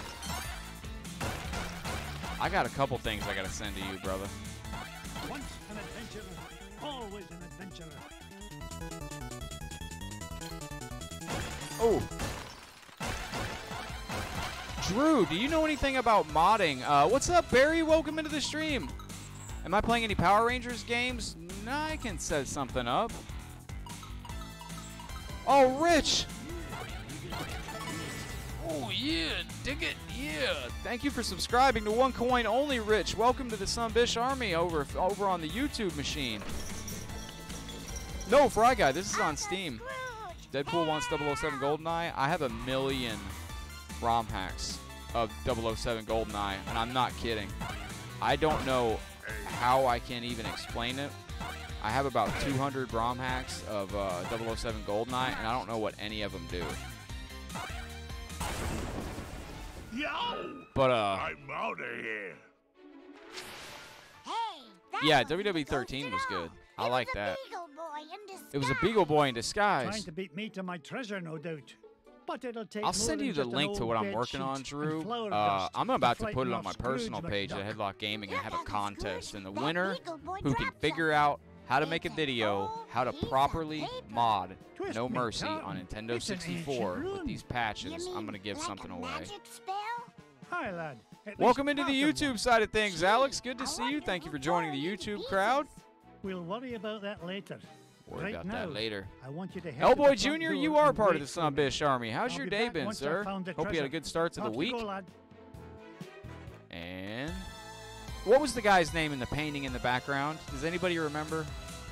I got a couple things I gotta send to you, brother. Once an adventurer, always an adventurer. Oh. Drew, do you know anything about modding? Uh, what's up, Barry? Welcome into the stream. Am I playing any Power Rangers games? No, I can set something up. Oh, Rich. Oh, yeah. Dig it. Yeah. Thank you for subscribing to One Coin Only, Rich. Welcome to the Sunbish Army over, over on the YouTube machine. No, Fry Guy, this is on Steam. Deadpool wants double oh seven GoldenEye. I have a million ROM hacks of double oh seven GoldenEye, and I'm not kidding. I don't know how I can even explain it. I have about two hundred ROM hacks of uh, double oh seven GoldenEye, and I don't know what any of them do. Yo! But, uh, I'm out of here. Hey, that yeah, was W W E the thirteen was Ghost good. He I like was a that. Beagle boy in It was a disguise. Beagle Boy in Trying disguise. to beat me to my treasure, no doubt. But it'll take I'll more send than you the just an link to old what I'm bed working sheet on, and Drew. flour Uh, dust I'm about to frighten put it on off my Scrooge personal page at McDuck. Headlock Gaming and Look, have a Uncle contest. Scrooge, And the that winner Beagle boy who can dropped figure something. out how to It's make a an video, old how to piece of properly paper. mod Twist No me, Mercy Tom. on Nintendo It's an ancient sixty-four with rune. these You patches, I'm mean going to give like something a away. magic spell? Hi, lad. At Welcome least into the part of one. YouTube side of things, Gee, Alex. Good to I see you. wonder Thank you who for joining the tore it into YouTube crowd. We'll worry about that later. Worry right about now, that later. I want you to head to the Hellboy front Junior, door you are and part of wait the for me. Sunbish Army. How's I'll your be day back been, once I've sir? found the Hope you had a treasure. good start to the Off you week. go, lad. And what was the guy's name in the painting in the background? Does anybody remember?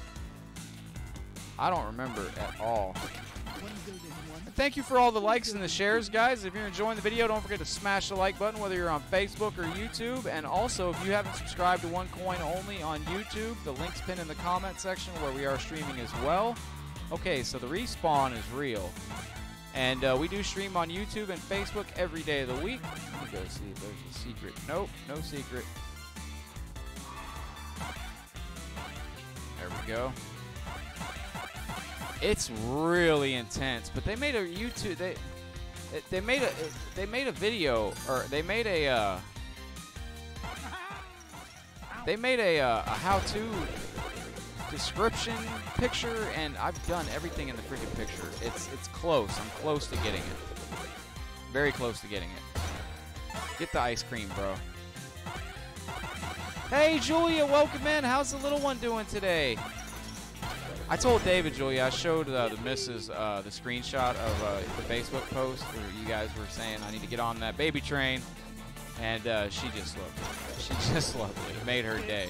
I don't remember at all. And thank you for all the likes and the shares, guys. If you're enjoying the video, don't forget to smash the like button, whether you're on Facebook or YouTube. And also, if you haven't subscribed to One Coin Only on YouTube, the link's pinned in the comment section where we are streaming as well. Okay, so the respawn is real. And uh, we do stream on YouTube and Facebook every day of the week. Let me go see if there's a secret. Nope, no secret. There we go. It's really intense. But they made a YouTube. They they made a they made a video or they made a uh, they made a uh, a how-to description picture, and I've done everything in the freaking picture. It's it's close. I'm close to getting it. Very close to getting it. Get the ice cream, bro. Hey, Julia, welcome in. How's the little one doing today? I told David, Julia, I showed uh, the missus uh, the screenshot of uh, the Facebook post where you guys were saying I need to get on that baby train, and uh, she just loved it. She just loved it. It made her day.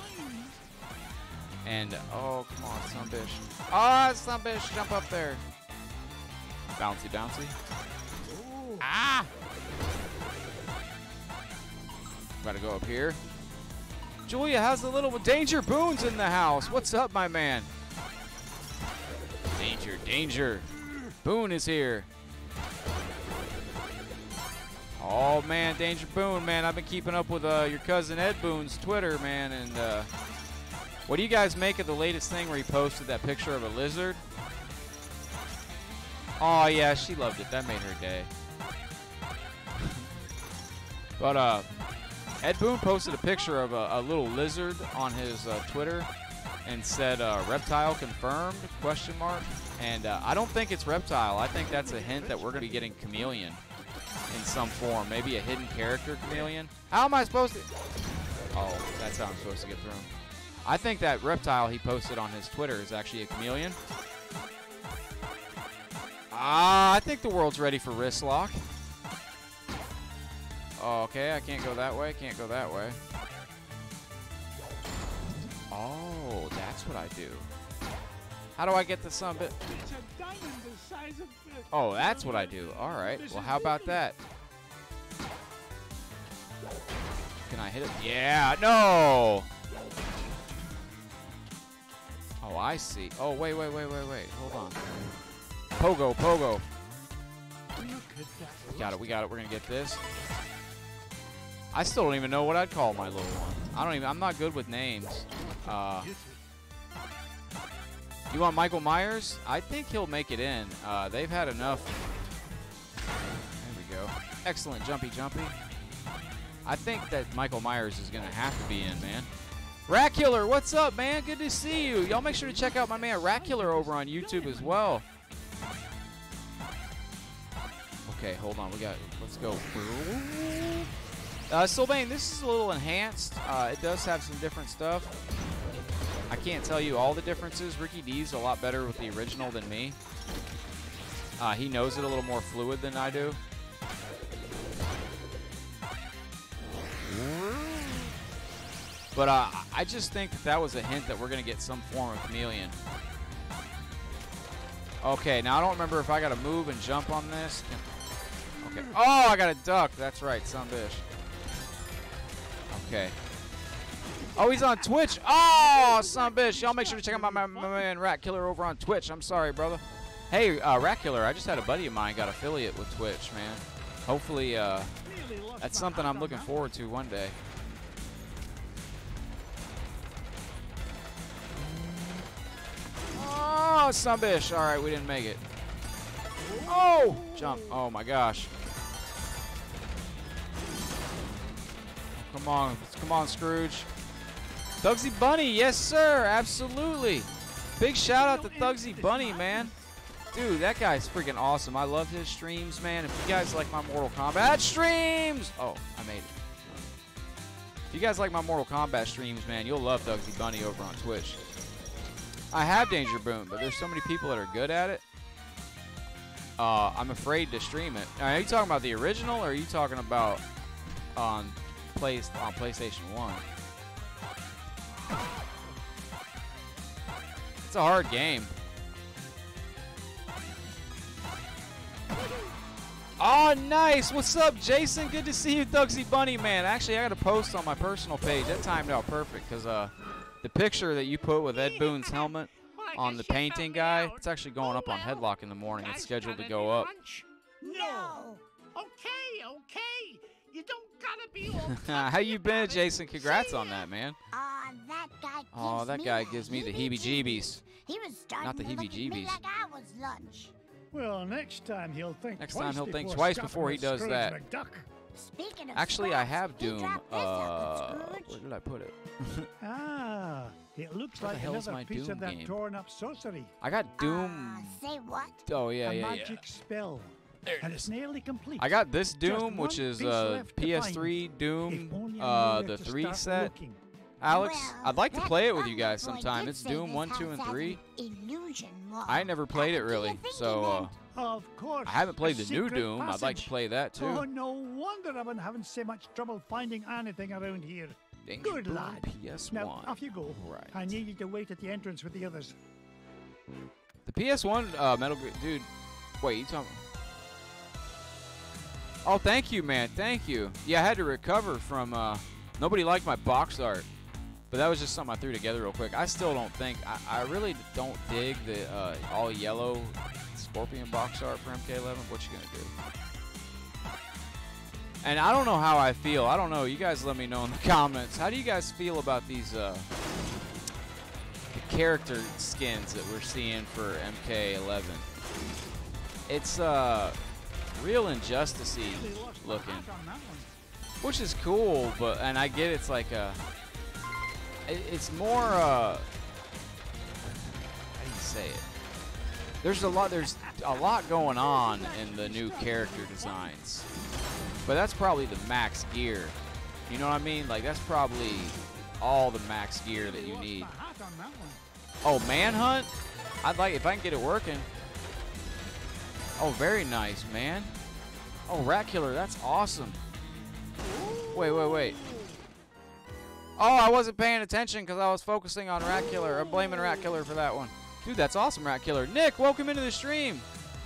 And, oh, come on, some bitch. Ah, oh, some bitch, jump up there. Bouncy, bouncy. Ah! Gotta go up here. Julia, how's the little Danger Boone's in the house? What's up, my man? Danger, danger. Boone is here. Oh, man, Danger Boone, man. I've been keeping up with uh, your cousin Ed Boone's Twitter, man, and uh, what do you guys make of the latest thing where he posted that picture of a lizard? Oh, yeah, she loved it. That made her day. But uh, Ed Boone posted a picture of a, a little lizard on his uh, Twitter and said uh, reptile confirmed, question mark. And uh, I don't think it's reptile. I think that's a hint that we're going to be getting chameleon in some form. Maybe a hidden character chameleon. How am I supposed to? Oh, that's how I'm supposed to get through him. I think that reptile he posted on his Twitter is actually a chameleon. Ah, I think the world's ready for wrist lock. Oh, okay, I can't go that way. Can't go that way. Oh, that's what I do. How do I get the sun bit? Oh, that's what I do. All right. Well, how about that? Can I hit it? Yeah. No. Oh, I see. Oh, wait, wait, wait, wait, wait. Hold on. Pogo, pogo. We got it. We got it. We're gonna get this. I still don't even know what I'd call my little one. I don't even. I'm not good with names. Uh, you want Michael Myers? I think he'll make it in. Uh, they've had enough. There we go. Excellent jumpy, jumpy. I think that Michael Myers is gonna have to be in, man. Rat Killer, what's up, man? Good to see you. Y'all make sure to check out my man Rat Killer over on YouTube as well. Okay, hold on. We got. Let's go. Uh, Sylvain, this is a little enhanced. Uh, it does have some different stuff. I can't tell you all the differences. Ricky D's a lot better with the original than me. Uh, he knows it a little more fluid than I do. But uh, I just think that that was a hint that we're going to get some form of chameleon. Okay, now I don't remember if I got to move and jump on this. Okay. Oh, I got to duck. That's right, son bitch. Okay. Oh, he's on Twitch. Oh, son bitch. Y'all make sure to check out my, my, my man Rat Killer over on Twitch. I'm sorry, brother. Hey, uh, Rat Killer, I just had a buddy of mine got affiliate with Twitch, man. Hopefully, uh, that's something I'm looking forward to one day. Oh, son bitch. All right, we didn't make it. Oh, jump. Oh, my gosh. Come on. Come on, Scrooge. Thugsy Bunny. Yes, sir. Absolutely. Big shout out to Thugsy Bunny, man. Dude, that guy's freaking awesome. I love his streams, man. If you guys like my Mortal Kombat streams. Oh, I made it. If you guys like my Mortal Kombat streams, man, you'll love Thugsy Bunny over on Twitch. I have Danger Boone, but there's so many people that are good at it. Uh, I'm afraid to stream it. Are you talking about the original, or are you talking about on play on PlayStation one? It's a hard game. Oh, nice. What's up, Jason? Good to see you, Thugsy Bunny, man. Actually, I got a post on my personal page. That timed out perfect because uh. the picture that you put with Ed Boone's helmet on the painting guy, it's actually going up on Headlock in the morning. It's scheduled to go up. No. Okay, okay. You don't gotta be all How you been, about it. Jason? Congrats See on ya. that, man. Aw, that guy gives Oh, that me guy the gives me the heebie-jeebies. heebie-jeebies. He was starting Not the to look at me heebie-jeebies. like I was lunch. Well, next time he'll think Next twice time he'll think before twice stopping before he with does Scrooge that. McDuck. Speaking of Actually, I scraps, have he Doom. dropped this Uh, up at where Scrooge. did I put it? Ah, it looks Where the like hell is another my piece Doom of that game? torn-up sorcery. I got Doom. Uh, say what? Oh yeah, a yeah, magic yeah. spell. There it and is. it's nearly complete. I got this Just Doom, which one is piece uh, left to P S three find. Doom, If only I uh, knew where the to three start set. looking. Alex, Well, I'd like to that play it with you Thunder guys Boy sometime. did It's say Doom this one, two, house and has three. an illusion wall. I never played it What do you really, think he so uh, meant? Of course. I haven't played a the new secret Doom. I'd like to passage. play that too. Oh, no wonder I've been having so much trouble finding anything around here. Danger Good Boom lad. P S Now, one. off you go. Right. I need you to wait at the entrance with the others. The P S one uh, Metal Gear, dude. Wait, you talking? Oh, thank you, man. Thank you. Yeah, I had to recover from. Uh, nobody liked my box art, but that was just something I threw together real quick. I still don't think. I, I really don't dig the uh, all yellow Scorpion box art for M K eleven. What you gonna do? And I don't know how I feel. I don't know. You guys let me know in the comments. How do you guys feel about these uh, the character skins that we're seeing for M K eleven? It's uh, real injustice-y Really lost my looking, hat on that one. which is cool. But and I get it's like a, it, it's more uh, how do you say it? There's a lot. There's a lot going on in the new character designs. But that's probably the max gear. You know what I mean? Like, that's probably all the max gear that you Lost need. my hat on that one. Oh, Manhunt? I'd like, if I can get it working. Oh, very nice, man. Oh, Rat Killer, that's awesome. Wait, wait, wait. Oh, I wasn't paying attention because I was focusing on Rat Killer. I'm blaming Rat Killer for that one. Dude, that's awesome, Rat Killer. Nick, welcome into the stream.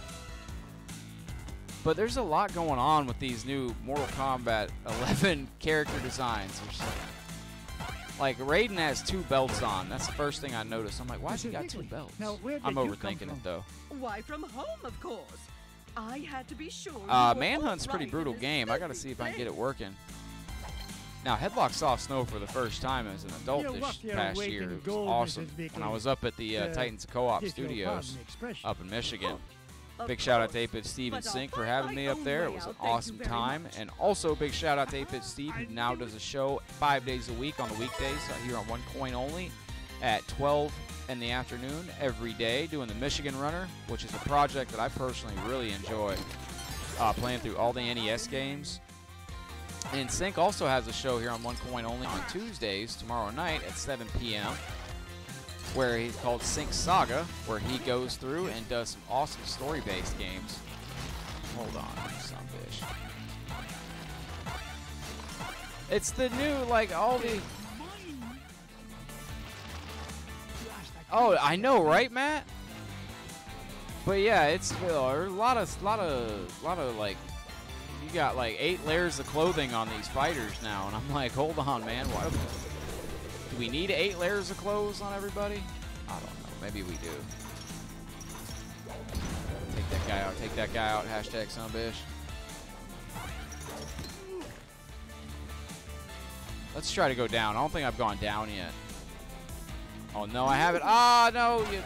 But there's a lot going on with these new Mortal Kombat eleven character designs. There's, like, Raiden has two belts on. That's the first thing I noticed. I'm like, why's he got two belts? Now, where did I'm you come overthinking from? it, though. Why, from home, of course. I had to be sure. you Uh, were Manhunt's all pretty right brutal in this game. I gotta filthy see if I can get it place. working. Now, Headlock Soft Snow for the first time as an adult You're this rough, you're past waiting year. It was gold, awesome. Missus Bickley. When I was up at the uh, Uh, Titans Co-op if you'll pardon Studios the expression. up in Michigan. Of Big shout out to course. eight bit Steve and But I'll Sync for find having my me up own there. It way was an out. Thank you awesome very time. much. And also big shout out to eight bit Steve, who now does a show five days a week on the weekdays uh, here on One Coin Only at twelve in the afternoon every day, doing the Michigan Runner, which is a project that I personally really enjoy, uh, playing through all the N E S games. And Sync also has a show here on One Coin Only on Tuesdays, tomorrow night at seven p m, where he's called Sync Saga, where he goes through and does some awesome story-based games. Hold on, son of a bitch. It's the new, like, all the... Oh, I know, right, Matt? But yeah, it's uh, a lot of, lot of, lot of, like, you got like eight layers of clothing on these fighters now, and I'm like, hold on, man. Why do, do we need eight layers of clothes on everybody? I don't know. Maybe we do. Take that guy out. Take that guy out. Hashtag son of a bitch. Let's try to go down. I don't think I've gone down yet. Oh, no, I haven't. Ah, no. You...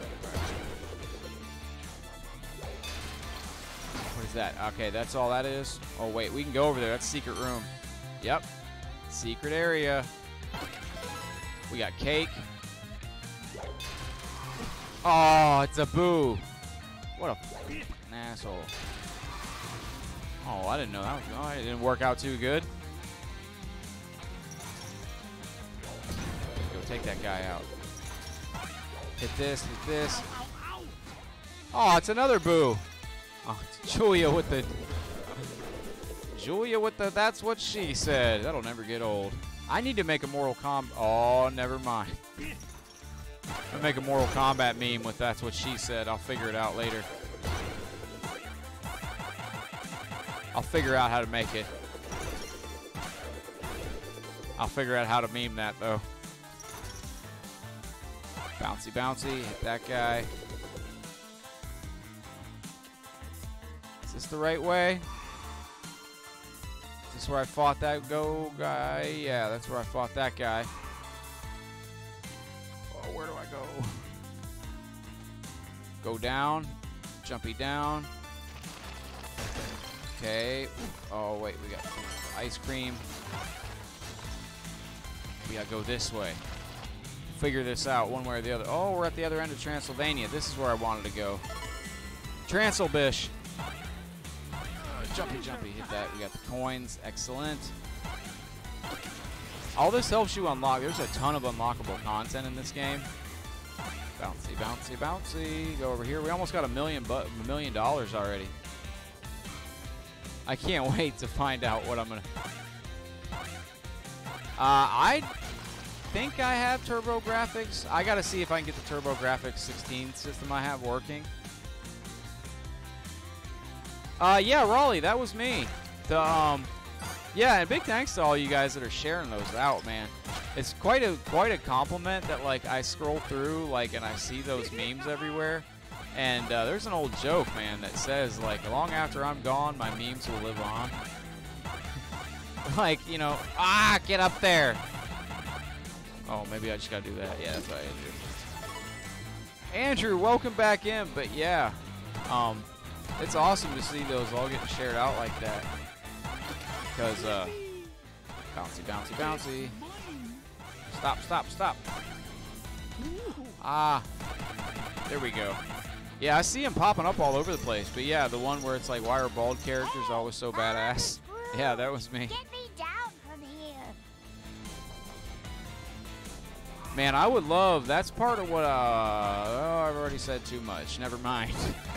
What is that? Okay, that's all that is. Oh, wait. We can go over there. That's secret room. Yep. Secret area. We got cake. Oh, it's a boo. What a fucking asshole. Oh, I didn't know that was, oh, it didn't work out too good. Go take that guy out. Hit this, hit this. Oh, it's another boo. Oh, it's Julia with the... Julia with the... That's what she said. That'll never get old. I need to make a Mortal Kombat... Oh, never mind. I'll make a Mortal Kombat meme with that's what she said. I'll figure it out later. I'll figure out how to make it. I'll figure out how to meme that, though. Bouncy, bouncy. Hit that guy. Is this the right way? Is this where I fought that go guy? Yeah, that's where I fought that guy. Oh, where do I go? Go down. Jumpy down. Okay. Oh, wait. We got ice cream. We gotta go this way. Figure this out one way or the other. Oh, we're at the other end of Transylvania. This is where I wanted to go. Transylbish. Uh, jumpy, jumpy. Hit that. We got the coins. Excellent. All this helps you unlock. There's a ton of unlockable content in this game. Bouncy, bouncy, bouncy. Go over here. We almost got a million, bu a million dollars already. I can't wait to find out what I'm gonna. Uh, I think I have Turbo Graphics. I gotta see if I can get the Turbo Graphics sixteen system I have working. Uh, yeah, Raleigh, that was me. The um, yeah, and big thanks to all you guys that are sharing those out, man. It's quite a quite a compliment that like I scroll through like and I see those memes everywhere. And uh, there's an old joke, man, that says like long after I'm gone, my memes will live on. Like, you know, ah, get up there. Oh, maybe I just gotta do that. Yeah, that's what I do. Andrew, welcome back in. But yeah, um, it's awesome to see those all getting shared out like that. Because, uh, bouncy, bouncy, bouncy. Stop, stop, stop. Ah, there we go. Yeah, I see him popping up all over the place. But yeah, the one where it's like, why are bald characters always so badass? Yeah, that was me. Get me down from here. Man, I would love, that's part of what, uh, oh, I've already said too much. Never mind.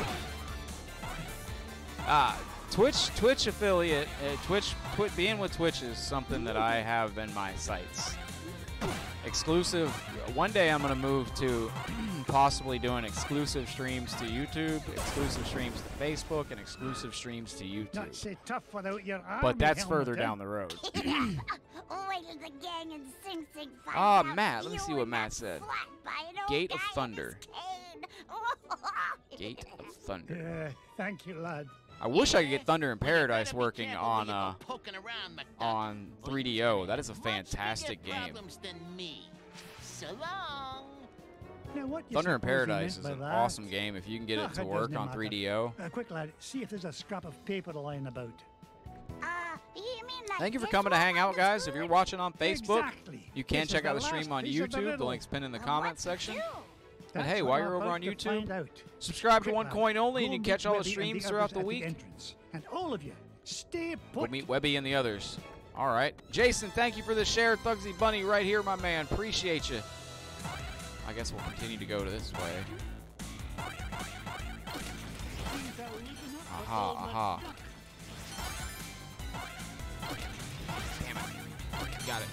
uh, Twitch, Twitch affiliate, uh, Twitch, twi being with Twitch is something that I have in my sights. Exclusive, one day I'm going to move to possibly doing exclusive streams to YouTube, exclusive streams to Facebook, and exclusive streams to YouTube. Not so tough without your army But that's helmet, further eh? down the road. Wait till the gang and Sing Sing find Ah, out Matt, let me you see were what Matt not said. slapped by an old Gate of guy in Thunder. his cane. Gate of Thunder. Yeah, thank you, lad. I wish I could get Thunder in Well, you better Paradise be working careful on where you uh go poking around, McDuck. on Or three D you'll O. create That is a much fantastic bigger game. problems than me. So long. Now, what you Thunder in suppose he meant Paradise is by an that? awesome game if you can get Ah, it to it work doesn't on matter. three D O. Uh, quick, lad, see if there's a scrap of paper lying about. Uh, you mean like Thank you for this coming to one hang on out, the guys. If you're screen? watching on Facebook, Exactly. you can This is check out the the stream last on piece of the YouTube. The riddle. link's pinned in the And comment what's section. two? And That's hey, what while I'm you're over about on to YouTube, find out. subscribe to Quick, One lad, Coin Only, and go you can meet catch all the Webby and streams others throughout the at week. entrance. And all of you, stay Go put. meet Webby and the others. All right. Jason, thank you for the share. Thugsy Bunny right here, my man. Appreciate you. I guess we'll continue to go to this way. Aha, aha. Damn it. Got it.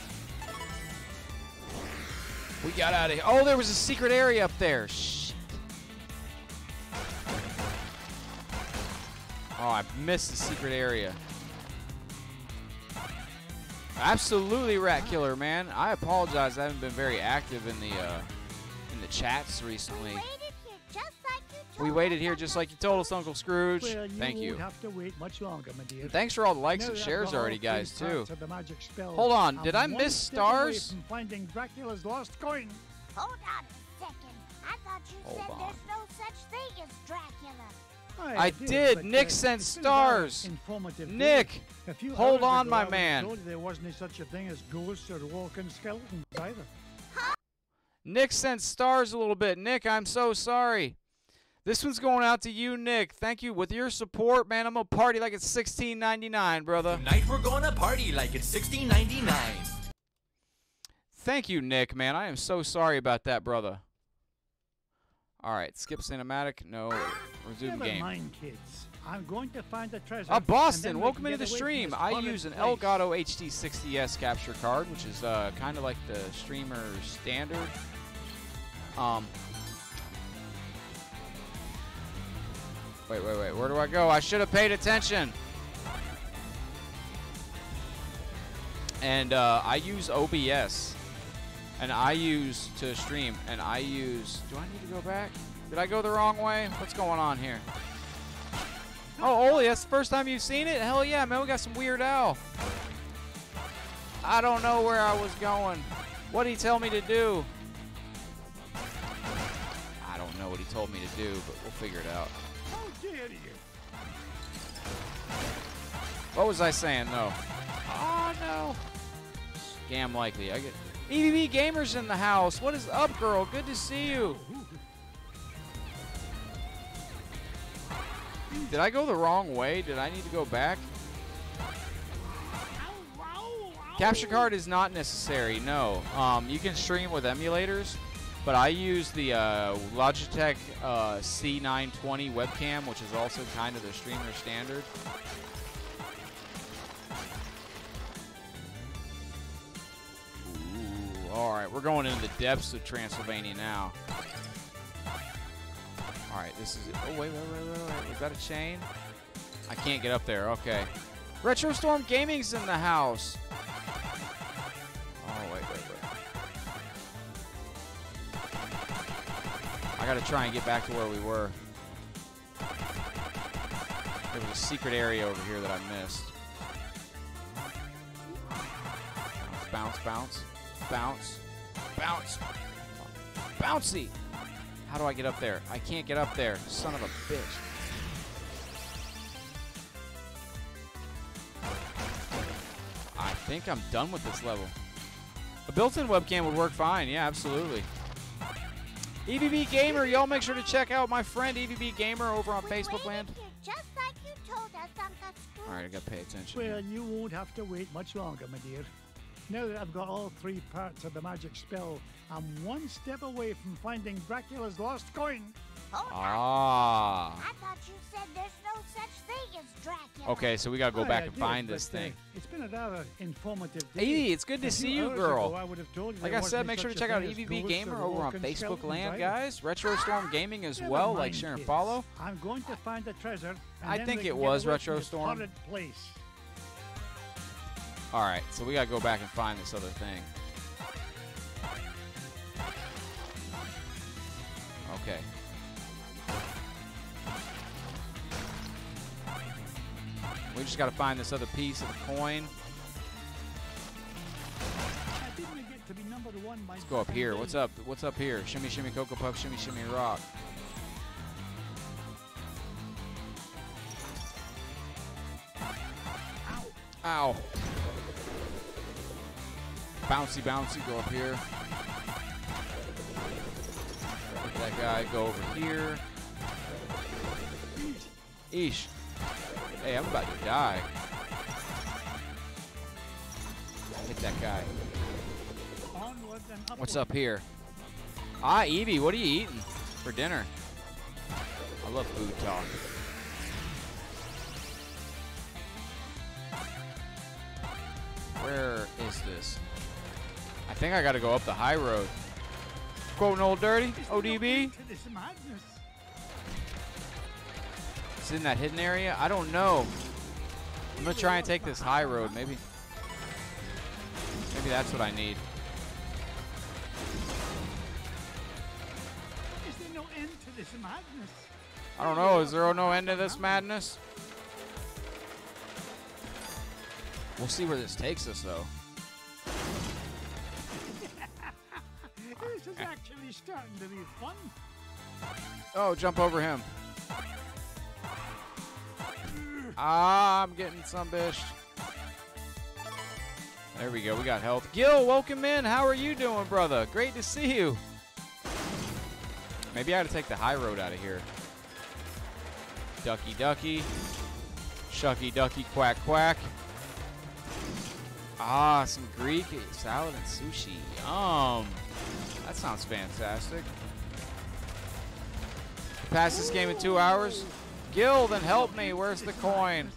We got out of here. Oh, there was a secret area up there. Shit. Oh, I missed the secret area. Absolutely, Rat Killer, man. I apologize. I haven't been very active in the uh, in the chats recently. We waited here We waited here just like you told us, just like you told us, Uncle Scrooge. Well, you Thank you. won't have to wait much longer, my dear. And thanks for all the likes Now and that I've shares got all already, three guys, too. parts of the magic spell, Hold on, I'm did I one miss step away stars? from finding Dracula's lost coin. Hold on a second. I thought you Hold said on. there's no such thing as Dracula. I did. but, Nick uh, sent it's been a very stars. informative day. Nick, A few hold hours on, ago, my I was man. told there wasn't such a thing as ghosts or walking skeletons either. Nick sent stars a little bit. Nick, I'm so sorry. This one's going out to you, Nick. Thank you. With your support, man, I'm going to party like it's sixteen ninety-nine, brother. Tonight we're gonna party like it's sixteen ninety-nine. Thank you, Nick, man. I am so sorry about that, brother. All right, skip cinematic. No, resume Never game. mind, kids. I'm going to find the treasure. Uh, and Boston, then we welcome can into the get away from stream. this I horrid use an place. Elgato H D sixty S capture card, which is uh, kind of like the streamer standard. Um. Wait, wait, wait. Where do I go? I should have paid attention. And uh, I use O B S. And I use to stream. And I use. Do I need to go back? Did I go the wrong way? What's going on here? Oh, Oli, that's the first time you've seen it? Hell yeah, man, we got some Weird Al. I don't know where I was going. What did he tell me to do? I don't know what he told me to do, but we'll figure it out. How dare you? What was I saying? No. Oh, no. Scam likely. I get E V B Gamers in the house. What is up, girl? Good to see you. Did I go the wrong way? Did I need to go back? Capture card is not necessary, no. Um, you can stream with emulators, but I use the uh, Logitech uh, C nine twenty webcam, which is also kind of the streamer standard. Ooh, all right, we're going into the depths of Transylvania now. All right, this is it. Oh, wait, wait, wait, wait, wait. Was that a chain? I can't get up there. Okay. RetroStorm Gaming's in the house. Oh, wait, wait, wait. I got to try and get back to where we were. There was a secret area over here that I missed. Bounce, bounce, bounce, bounce, bouncy. How do I get up there? I can't get up there. Son of a bitch. I think I'm done with this level. A built-in webcam would work fine. Yeah, absolutely. E V B Gamer, y'all make sure to check out my friend E V B Gamer over on Facebook Land. Just like you told us, Uncle Scrooge. All right, I got to pay attention. Well, you won't have to wait much longer, my dear. Now that I've got all three parts of the magic spell, I'm one step away from finding Dracula's lost coin. Hold Ah. on. I thought you said there's no such thing as Dracula. Okay, so we got to go Oh, back yeah, and I find did, this but, uh, thing. It's been a rather informative day. Edie, it's good to A see few you, hours girl. ago, I would have told you Like there I said, wasn't make sure to such check a out thing E as V B ghosts Gamer or over on walking Facebook skeletons Land, either. guys. RetroStorm Gaming as Never well. Like, mind, share, and kids. follow. I'm going to find the treasure. And I then think we it can get was away from this RetroStorm. horrid place. All right, so we got to go back and find this other thing. Okay. We just got to find this other piece of the coin. I didn't get to be number one by Let's go up here. What's up? What's up here? Shimmy, shimmy, Cocoa Puff, shimmy, shimmy, rock. Ow. Bouncy, bouncy, go up here. Hit that guy, go over here. Eesh. Hey, I'm about to die. Hit that guy. Onward and upward. What's up here? Ah, Evie, what are you eating for dinner? I love food talk. Where is this? I think I gotta go up the high road. Quoting Old Dirty, O D B. To this madness. It's in that hidden area? I don't know. I'm gonna try and take this high road, maybe. Maybe that's what I need. Is there no end to this madness? I don't know, is there no end to this madness? We'll see where this takes us, though. This is actually starting to be fun. Oh, jump over him. Ah, I'm getting some bitch. There we go, we got health. Gil, welcome in. How are you doing, brother? Great to see you. Maybe I gotta take the high road out of here. Ducky, ducky. Shucky, ducky, quack, quack. Ah, some Greek salad and sushi. Yum. That sounds fantastic. Pass this game in two hours. Gil, then help me. Where's the coin?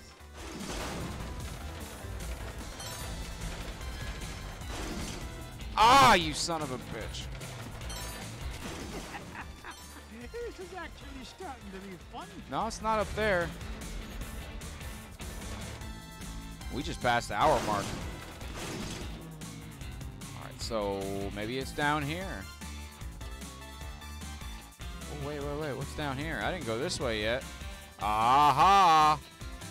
Ah, you son of a bitch. This is actually starting to be fun. No, it's not up there. We just passed the hour mark. All right, so maybe it's down here. Oh, wait, wait, wait. What's down here? I didn't go this way yet. Aha!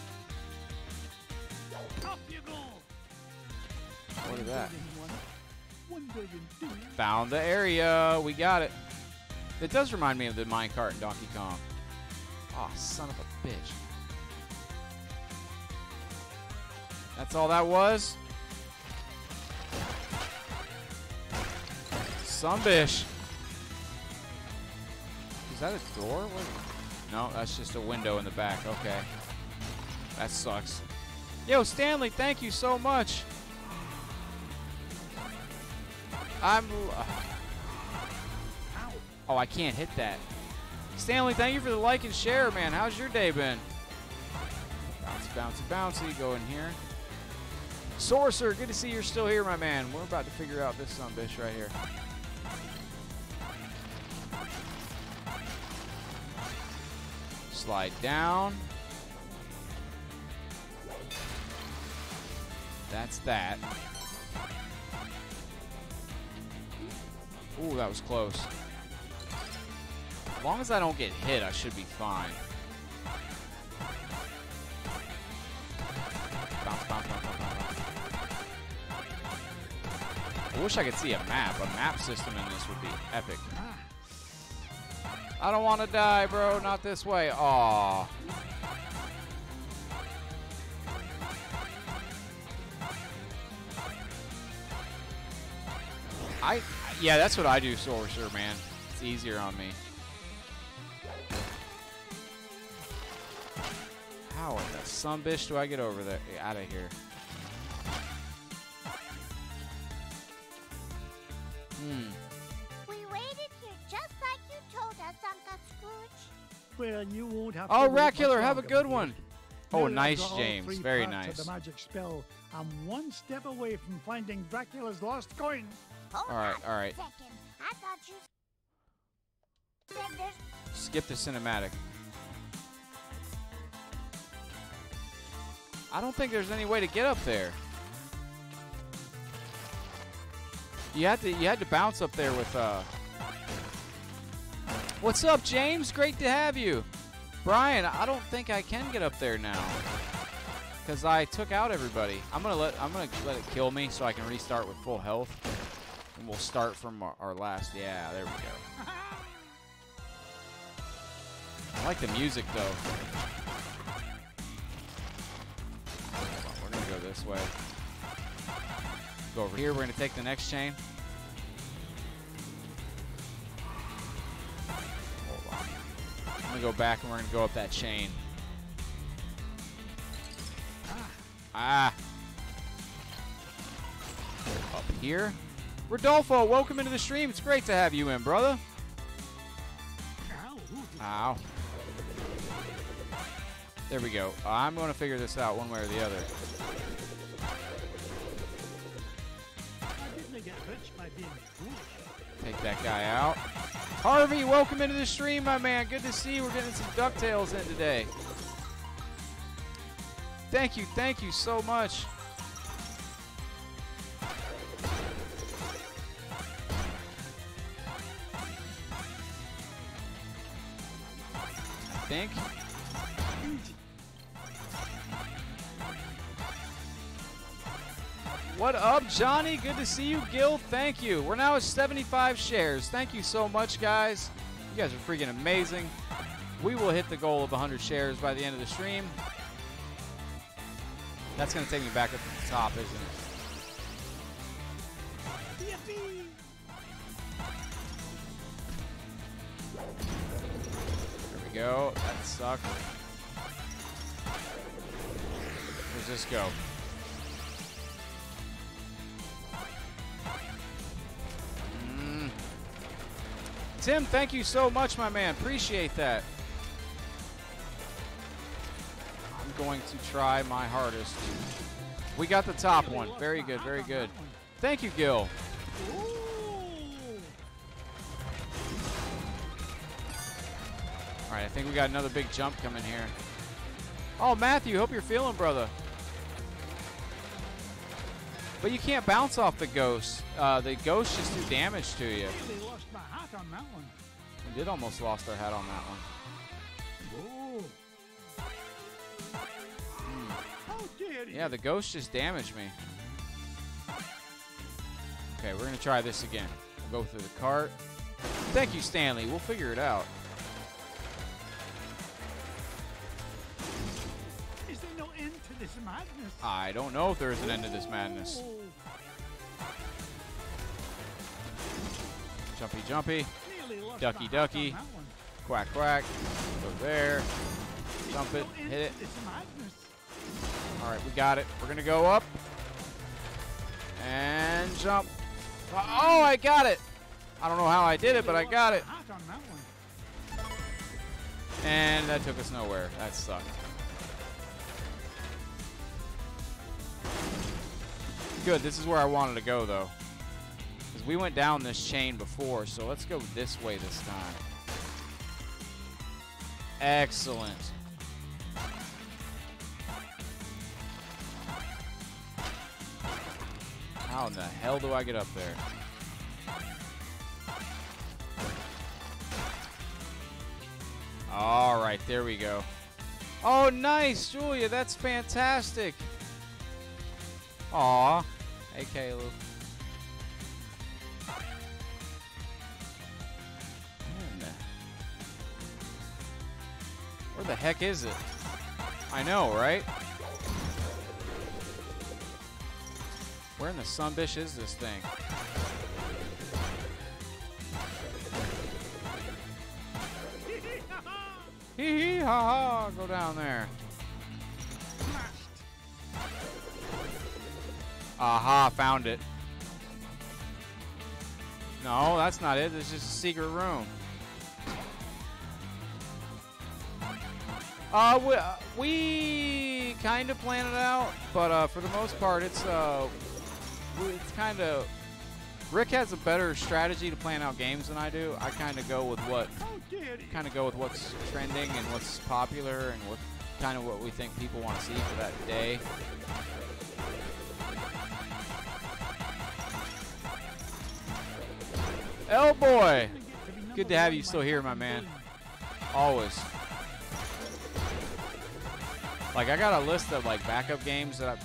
Up you go. What is that? One billion, two. Found the area. We got it. It does remind me of the minecart in Donkey Kong. Oh, son of a bitch. That's all that was? Sunbish. Is that a door? What? No, that's just a window in the back. Okay. That sucks. Yo, Stanley, thank you so much. I'm... Uh, oh, I can't hit that. Stanley, thank you for the like and share, man. How's your day been? Bouncy, bouncy, bouncy. Go in here. Sorcerer, good to see you're still here, my man. We're about to figure out this sunbish right here. Slide down. That's that. Ooh, that was close. As long as I don't get hit, I should be fine. Bounce, bounce, bounce, bounce, bounce. I wish I could see a map. A map system in this would be epic. I don't want to die, bro. Not this way. Aw. I, yeah, that's what I do, Sorcerer, man. It's easier on me. How in the sunbish do I get over there? Out of here. Hmm. We waited here just like you told us, Uncle Scrooge. Well, you won't have Oh, to wait Rackula, much have a longer, good my one. dear. Oh, Now that I've nice, got all James. three Very parts nice. of the magic spell, I'm one step away from finding Dracula's lost coin. Hold All right, on all right. a second. I thought you said there's... Skip the cinematic. I don't think there's any way to get up there. You had to you had to bounce up there with uh What's up, James? Great to have you. Brian, I don't think I can get up there now. Cuz I took out everybody. I'm going to let I'm going to let it kill me so I can restart with full health. And we'll start from our, our last. Yeah, there we go. I like the music though. We're going to go this way. Go over here. We're going to take the next chain. Hold on. I'm going to go back and we're going to go up that chain. Ah. Up here. Rodolfo, welcome into the stream. It's great to have you in, brother. Ow. There we go. I'm going to figure this out one way or the other. Take that guy out. Harvey, welcome into the stream, my man. Good to see you. We're getting some DuckTales in today. Thank you. Thank you so much. I think. What up, Johnny? Good to see you. Gil, thank you. We're now at seventy-five shares. Thank you so much, guys. You guys are freaking amazing. We will hit the goal of one hundred shares by the end of the stream. That's going to take me back up to the top, isn't it? Yippee! There we go. That sucked. Where's this go? Mm. Tim, thank you so much, my man. Appreciate that. I'm going to try my hardest. We got the top one. Very good, very good. Thank you, Gil. All right, I think we got another big jump coming here. Oh, Matthew, hope you're feeling, brother. But you can't bounce off the ghost. Uh, the ghost just do damage to you. They lost my hat on that one. We did almost lost our hat on that one. Oh. dare you? Yeah, the ghost just damaged me. Okay, we're gonna try this again. We'll go through the cart. Thank you, Stanley. We'll figure it out. Is there no end to this madness? I don't know if there's an end to this madness. Oh, Jumpy, jumpy. nearly lost Ducky, my hat ducky. on that one. Quack, quack. Go there. Jump There's it. no end Hit it. to this madness. All right, we got it. We're gonna go up and jump. Oh, I got it. I don't know how I did it, but I got it. Hat on that one. And that took us nowhere. That sucked. Good. This is where I wanted to go, though. Because we went down this chain before, so let's go this way this time. Excellent. How in the hell do I get up there? All right, there we go. Oh, nice, Julia. That's fantastic. Aw. Hey, Caleb. Man. Where the heck is it? I know, right? Where in the sunbish is this thing? Hee hee ha ha. Go down there. Aha, found it. No, that's not it. It's just a secret room. Uh, we, uh, we kind of planned it out, but uh, for the most part, it's uh, we- it's kind of. Rick has a better strategy to plan out games than I do. I kind of go with what, How dare you? kind of go with what's trending and what's popular and what kind of what we think people want to see for that day. Oh boy! Good to have you still here, my man. Always. Like, I got a list of, like, backup games that I...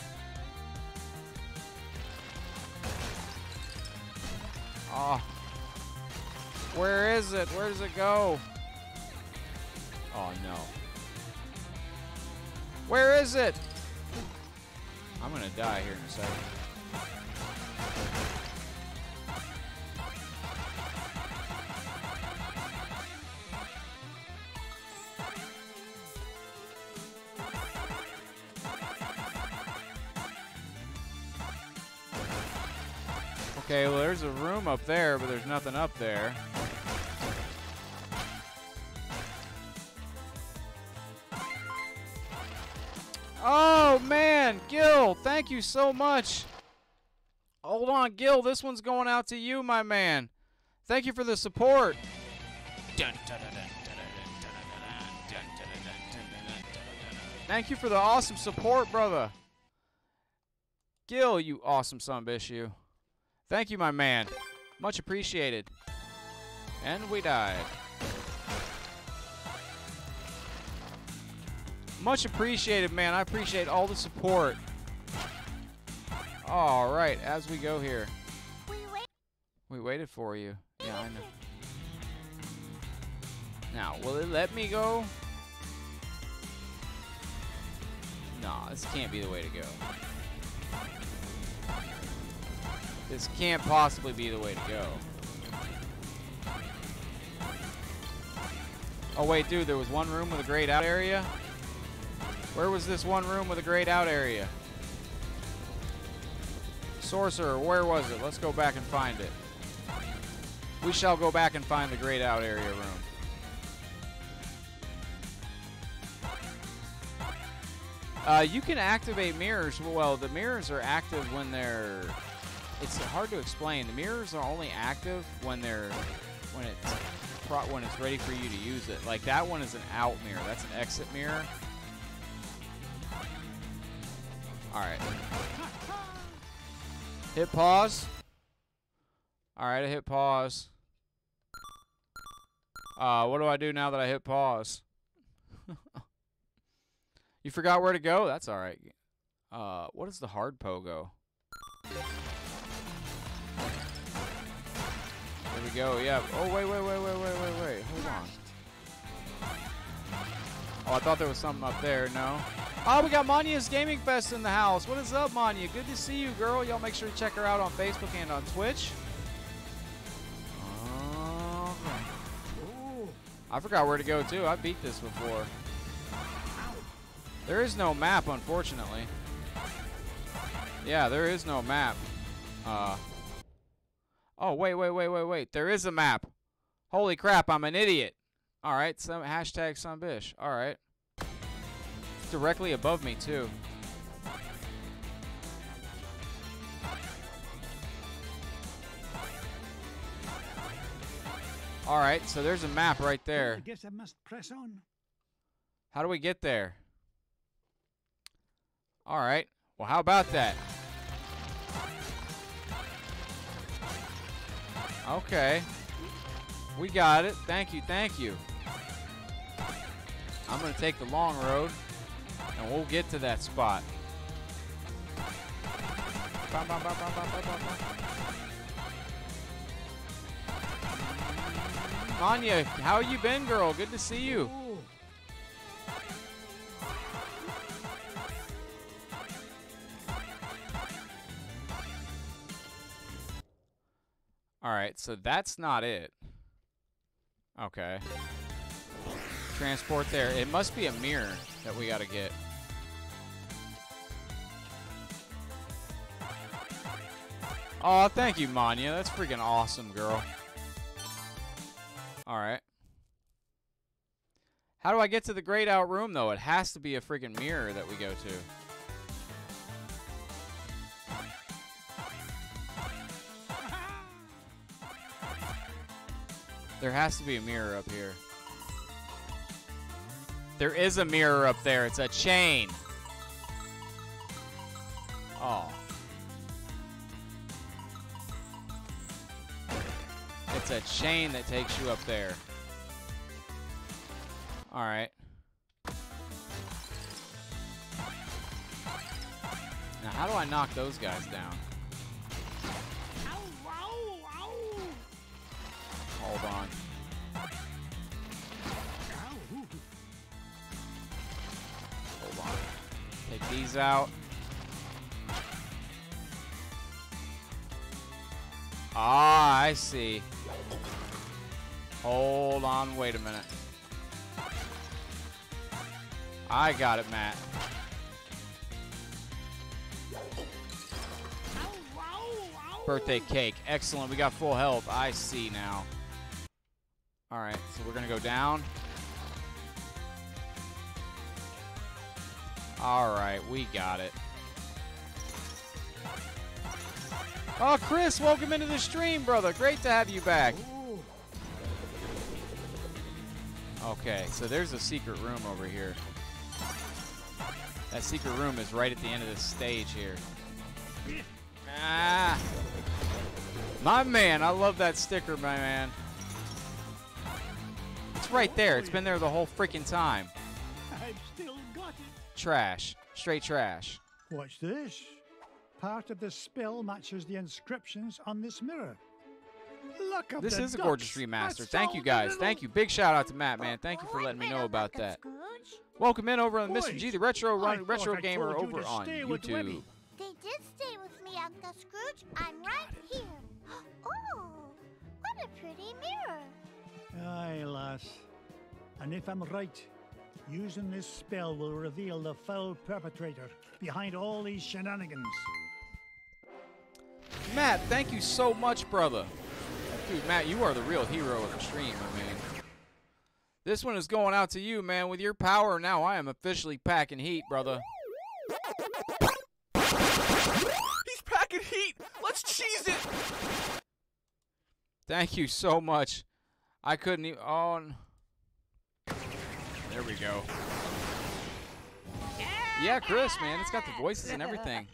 Oh. Where is it? Where does it go? Oh, no. Where is it? I'm gonna die here in a second. Okay, well, there's a room up there, but there's nothing up there. Oh, man, Gil, thank you so much. Hold on, Gil, this one's going out to you, my man. Thank you for the support. Thank you for the awesome support, brother. Gil, you awesome son of a bitch, you. Thank you, my man. Much appreciated. And we died. Much appreciated, man. I appreciate all the support. All right, as we go here. We wait. We waited for you. Yeah, I know. Now, will it let me go? No, this can't be the way to go. This can't possibly be the way to go. Oh, wait, dude, there was one room with a grayed out area? Where was this one room with a grayed out area? Sorcerer, where was it? Let's go back and find it. We shall go back and find the grayed out area room. Uh, you can activate mirrors. Well, the mirrors are active when they're... It's hard to explain. The mirrors are only active when they're... When it's, pro when it's ready for you to use it. Like, that one is an out mirror. That's an exit mirror. Alright. Hit pause. Alright, I hit pause. Uh, what do I do now that I hit pause? You forgot where to go? That's alright. Uh, what is the hard pogo? There we go. Yeah. Oh wait, wait, wait, wait, wait, wait, wait. Hold on. Oh, I thought there was something up there. No. Oh, we got Manya's Gaming Fest in the house. What is up, Manya? Good to see you, girl. Y'all make sure to check her out on Facebook and on Twitch. Okay. I forgot where to go, too. I beat this before. There is no map, unfortunately. Yeah, there is no map. Uh. Oh, wait, wait, wait, wait, wait. There is a map. Holy crap, I'm an idiot. All right, some hashtag sunbish. All right. It's directly above me, too. All right, so there's a map right there. I guess I must press on. How do we get there? All right. Well, how about that? Okay. We got it. Thank you, thank you. I'm going to take the long road, and we'll get to that spot. Bum, bum, bum, bum, bum, bum, bum, bum. Anya, how you been, girl? Good to see you. All right, so that's not it. Okay. Transport there. It must be a mirror that we got to get. Oh, thank you, Manya. That's freaking awesome, girl. All right. How do I get to the grayed out room, though? It has to be a freaking mirror that we go to. There has to be a mirror up here. There is a mirror up there. It's a chain. Oh. It's a chain that takes you up there. All right. Now, how do I knock those guys down? Hold on. Hold on. Take these out. Ah, I see. Hold on, wait a minute. I got it, Matt. Birthday cake. Excellent. We got full health. I see now. All right, so we're going to go down. All right, we got it. Oh, Chris, welcome into the stream, brother. Great to have you back. Okay, so there's a secret room over here. That secret room is right at the end of this stage here. Ah. My man, I love that sticker, my man. It's right there. It's been there the whole freaking time. I've still got it. Trash. Straight trash. Watch this. Part of the spell matches the inscriptions on this mirror. Look up This the is a ducks. gorgeous remaster. That's Thank you, all guys. little- Thank you. Big shout out to Matt, man. Thank you for letting me know about that. Welcome in over on Boys, Mister G, the retro I run, retro thought I gamer told you over to on stay with YouTube. Webby. They did stay with me, Uncle Scrooge. I'm right here. Oh, what a pretty mirror. Aye, lass. And if I'm right, using this spell will reveal the foul perpetrator behind all these shenanigans. Matt, thank you so much, brother. Dude, Matt, you are the real hero of the stream, I mean. This one is going out to you, man. With your power, now I am officially packing heat, brother. He's packing heat. Let's cheese it. Thank you so much. I couldn't even... Oh, n- there we go. Yeah, Chris, man. It's got the voices and everything.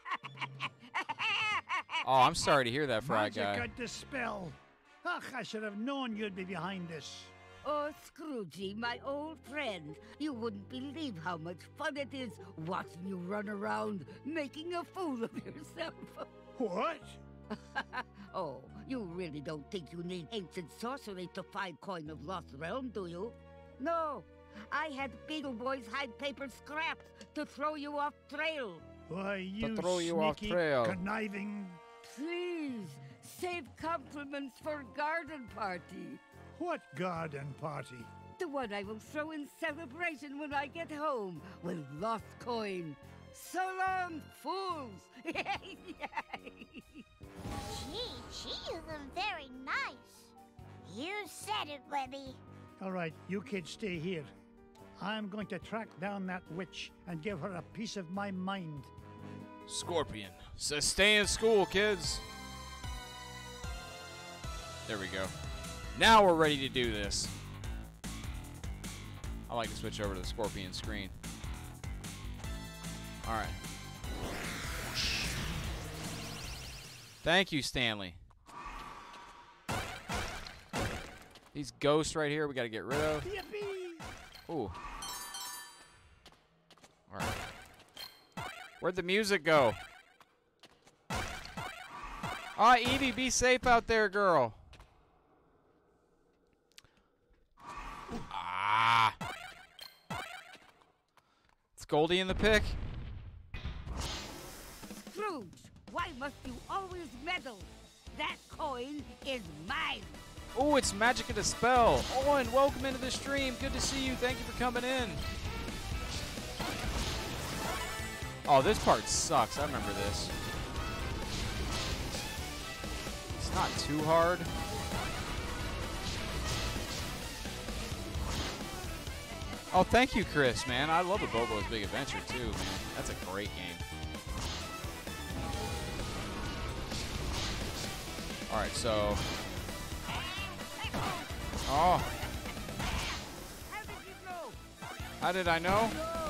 Oh, I'm sorry to hear that, Fry Magic Guy. at the spell. Ach, I should have known you'd be behind this. Oh, Scroogey, my old friend, you wouldn't believe how much fun it is watching you run around making a fool of yourself. What? Oh, you really don't think you need ancient sorcery to find coin of Lost Realm, do you? No, I had Beetle Boys hide paper scraps to throw you off trail. Why, you To throw you off sneaky, trail. conniving... Please, save compliments for garden party. What garden party? The one I will throw in celebration when I get home with lost coin. So long, fools! Gee, she isn't very nice. You said it, Webby. All right, you kids stay here. I'm going to track down that witch and give her a piece of my mind. Scorpion says stay in school, kids. There we go. Now we're ready to do this. I like to switch over to the Scorpion screen. All right. Thank you, Stanley. These ghosts right here we got to get rid of. Yippee! Ooh. All right. Where'd the music go? Ah, Evie, be safe out there, girl. Ah. It's Goldie in the pick. Scrooge, why must you always meddle? That coin is mine. Oh, it's Magic and a Spell. Owen, welcome into the stream. Good to see you. Thank you for coming in. Oh, this part sucks. I remember this. It's not too hard. Oh, thank you, Chris, man. I love a Bobo's Big Adventure, too, man. That's a great game. All right, so... Oh. How did I know?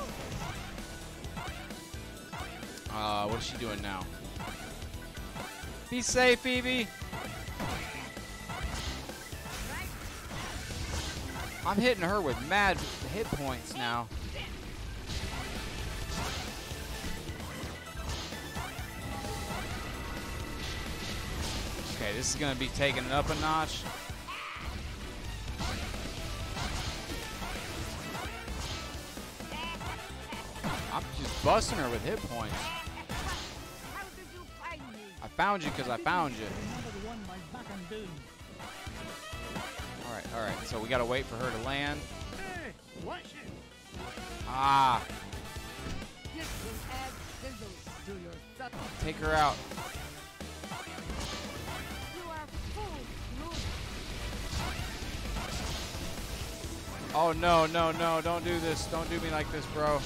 Uh, what is she doing now? Be safe, Phoebe. I'm hitting her with mad hit points now. Okay, this is gonna be taking it up a notch. I'm just busting her with hit points. I found you because I found you. All right, all right. So we gotta wait for her to land. Ah. Take her out. Oh no, no, no! Don't do this! Don't do me like this, bro.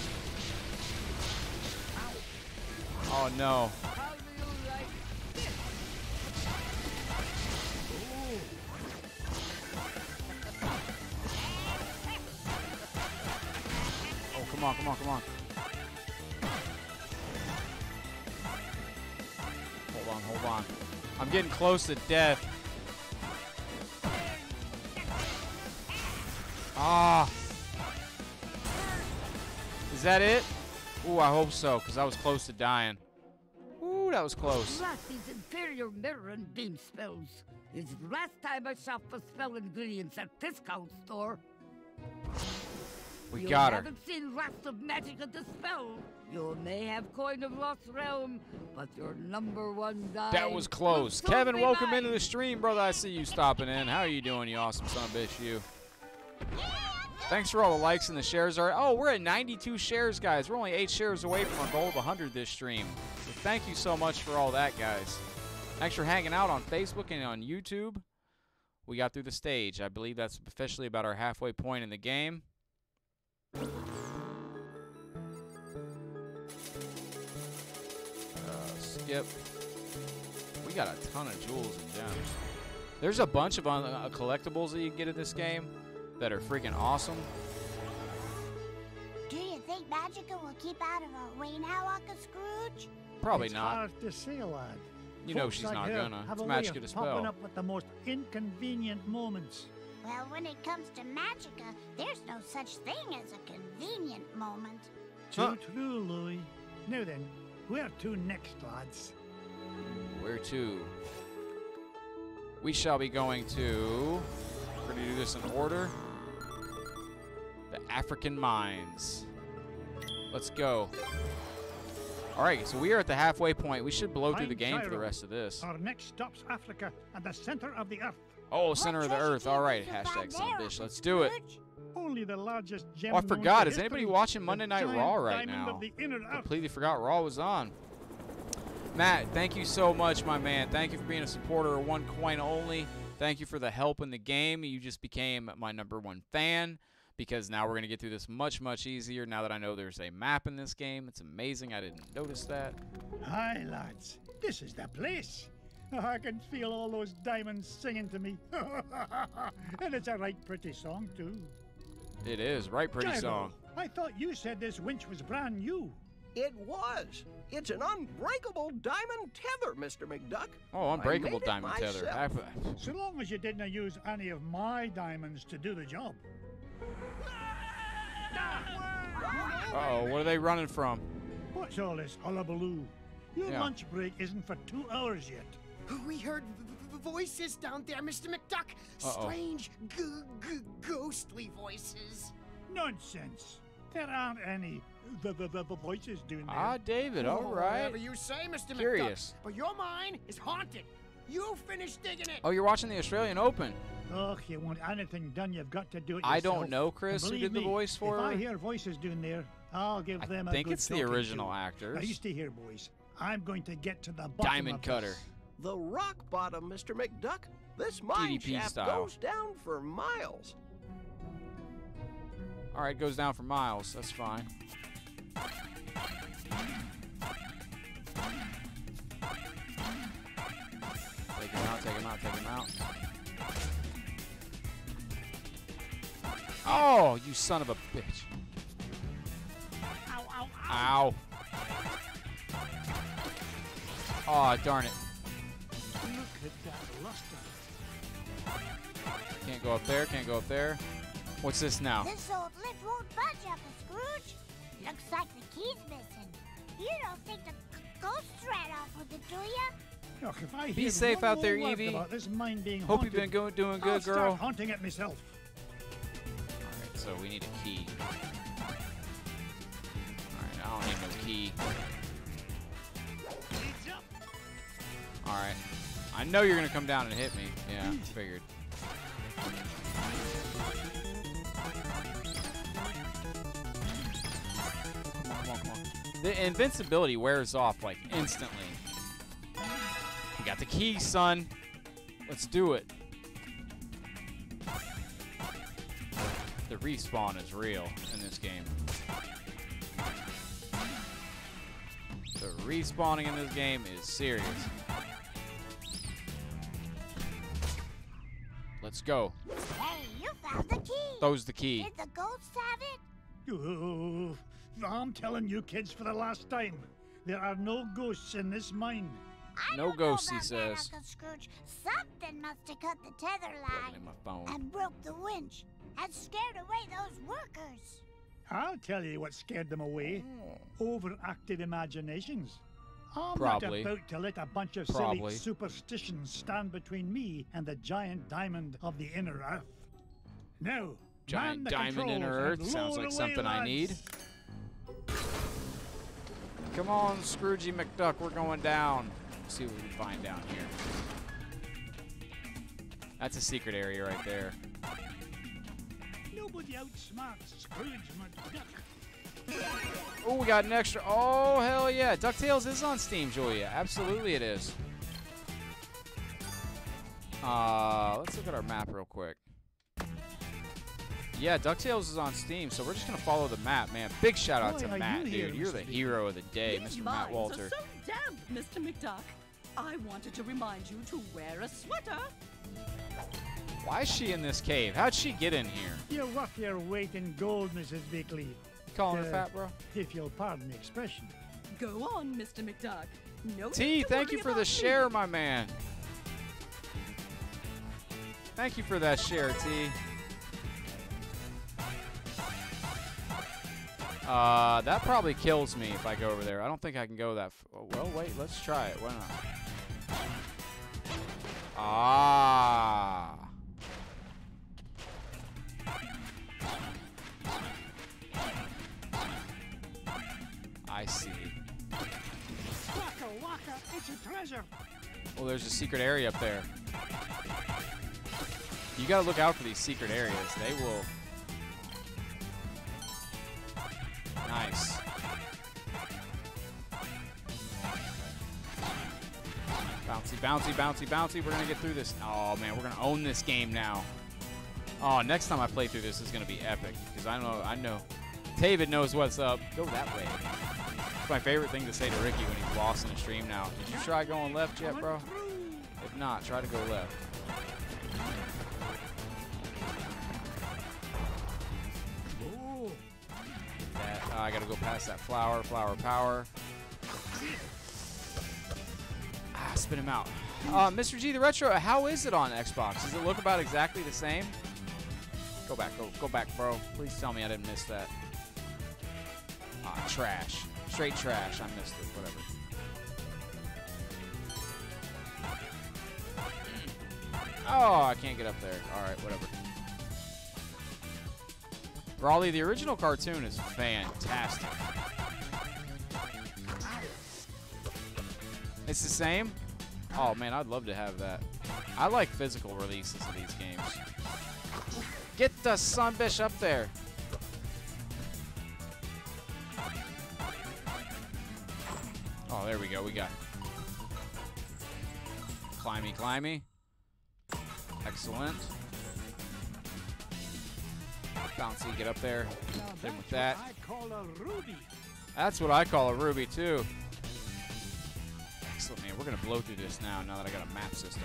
Oh no. Oh, come on, come on, come on. Hold on, hold on. I'm getting close to death. Ah. Is that it? Ooh, I hope so, because I was close to dying. Ooh, that was close. Lost these inferior mirror and beam spells. It's the last time I shop for spell ingredients at discount store. We you got her. You haven't seen lots of magic and dispel. You may have coin of Lost Realm, but your number one guy. That was close. Kevin, welcome into the stream, brother. I see you stopping in. How are you doing, you awesome son of a bitch, you? Thanks for all the likes and the shares. Are oh, we're at ninety-two shares, guys. We're only eight shares away from our goal of one hundred this stream. So thank you so much for all that, guys. Thanks for hanging out on Facebook and on YouTube. We got through the stage. I believe that's officially about our halfway point in the game. Uh, skip. We got a ton of jewels and gems. There's a bunch of uh, collectibles that you can get in this game that are freaking awesome. Do you think Magica will keep out of our way now, Uncle Scrooge? Probably it's not. Hard to say, lad. You know Folks she's like not her gonna. Have It's a Magic way to of spell. popping up with the most inconvenient moments. Well, when it comes to Magica, there's no such thing as a convenient moment. Too Huh. true, Louis. Now then, where to next, lads? Where to? We shall be going to... We're going to do this in order. The African mines. Let's go. All right, so we are at the halfway point. We should blow through the game for the rest of this. Our next stop's Africa, at the center of the earth. Oh, center of the earth. All right, hashtag son of a bitch. Let's do it. Only the largest gem. Oh, I known forgot. to Is anybody history, watching the Monday Night giant Raw right diamond now? of the inner earth. Completely forgot Raw was on. Matt, thank you so much, my man. Thank you for being a supporter of One Coin Only. Thank you for the help in the game. You just became my number one fan because now we're going to get through this much, much easier now that I know there's a map in this game. It's amazing. I didn't notice that. Hi, lads. This is the place. I can feel all those diamonds singing to me. And it's a right pretty song, too. It is. Right pretty Gyro, song. I thought you said this winch was brand new. It was. It's an unbreakable diamond tether, Mister McDuck. Oh, unbreakable I made it diamond tether. myself. So long as you didn't use any of my diamonds to do the job. Uh-oh, what are they running from? What's all this hullabaloo? Your Yeah. lunch break isn't for two hours yet. We heard v- v- voices down there, Mister McDuck. Uh-oh. Strange, g- g- ghostly voices. Nonsense. There aren't any the, the, the, the voices doing there. Ah, David, all Oh, right. Whatever you say, Mister Curious. McDuck. But your mind is haunted. You finish digging it. Oh, you're watching the Australian Open. Oh, if you want anything done, you've got to do it I yourself. don't know, Chris, And who believe did the me, voice for if I her. hear voices doing there, I'll give I them a think good it's the talking original to. actors. Now, you stay here, boys. I'm going to get to the bottom Diamond of Cutter. this. The rock bottom, Mister McDuck. This mine D D P shaft style. goes down for miles. All right, goes down for miles. That's fine. Take him out, take him out, take him out. Oh, you son of a bitch. Ow, ow, ow. Ow. Oh, darn it. Look at that luster. Can't go up there, can't go up there. What's this now? This old lift won't budge, Uncle Scrooge. Looks like the key's missing. You don't think the g- ghosts ran off with it, do ya? Look, if I Be hear safe one out there, more word Evie. about this mine being Hope haunted, you've been go doing good, I'll girl. start haunting it myself. Alright, so we need a key. Alright, I don't need no key. Alright. I know you're gonna come down and hit me. Yeah, figured. Come on, come on, come on. The invincibility wears off like instantly. We got the key, son. Let's do it. The respawn is real in this game. The respawning in this game is serious. Let's go. Hey, you found the key. Throws the key. Did the ghosts have it? Oh, I'm telling you kids for the last time, there are no ghosts in this mine. I No don't ghosts, know he about that, says. Uncle Scrooge. Something must have cut the tether line In my phone. and broke the winch and scared away those workers. I'll tell you what scared them away. Overactive imaginations. I'm Probably. not about to let a bunch of Probably. silly superstitions stand between me and the giant diamond of the inner earth. Now, Giant man the diamond inner controls earth and sounds load like away, something I lads. need. Come on, Scroogey McDuck, we're going down. Let's see what we can find down here. That's a secret area right there. Nobody outsmarts Scrooge McDuck. Oh, we got an extra. Oh, hell yeah. DuckTales is on Steam, Julia. Absolutely it is. Uh, let's look at our map real quick. Yeah, DuckTales is on Steam, so we're just going to follow the map, man. Big shout out Why to are Matt, you here, dude. You're the Mister B? hero of the day, These Mister mines Matt Walter. are so damp, Mister McDuck. I wanted to remind you to wear a sweater. Why is she in this cave? How'd she get in here? You're worth your weight in gold, Missus Bickley. Calling Uh, her fat, bro? If you'll pardon the expression. Go on, Mister McDuck. No T, need to thank worry you for the about share, me. my man. Thank you for that share, T. Uh, that probably kills me if I go over there. I don't think I can go that f oh, well, wait, let's try it. Why not? Ah. I see. Waka waka, it's a treasure. Well, there's a secret area up there. You gotta look out for these secret areas. They will... Nice. Bouncy, bouncy, bouncy, bouncy. We're gonna get through this. Oh, man, we're gonna own this game now. Oh, next time I play through this is gonna be epic. Because I know, I know. David knows what's up. Go that way. It's my favorite thing to say to Ricky when he's lost in a stream now. Did you try going left yet, bro? If not, try to go left. That, uh, I gotta go past that flower, flower power. Ah, spin him out. Uh, Mister G the Retro, how is it on Xbox? Does it look about exactly the same? Go back, go, go back, bro. Please tell me I didn't miss that. Ah, trash. Straight trash. I missed it. Whatever. Oh, I can't get up there. All right, whatever. Raleigh, the original cartoon is fantastic. It's the same? Oh, man, I'd love to have that. I like physical releases of these games. Get the son bitch up there. Oh, there we go. We got climby, climby. Excellent. Bouncy, get up there. Hit with that. I call a ruby. That's what I call a ruby, too. Excellent, man. We're going to blow through this now, now that I got a map system.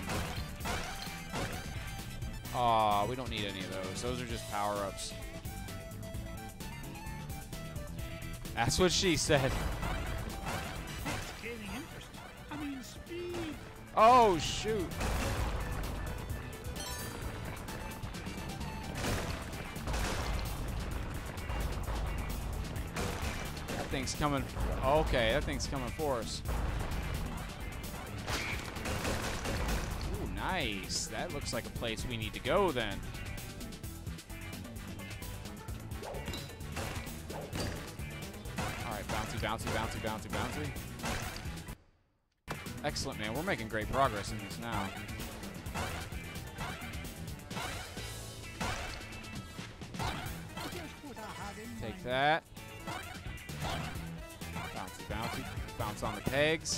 Aw, we don't need any of those. Those are just power-ups. That's what she said. It's gaining interest. I mean, speed. Oh, shoot. That thing's coming. Okay, that thing's coming for us. Ooh, nice. That looks like a place we need to go then. Alright, bouncy, bouncy, bouncy, bouncy, bouncy. Excellent, man. We're making great progress in this now. Take that. Bouncy, bouncy. Bounce on the pegs.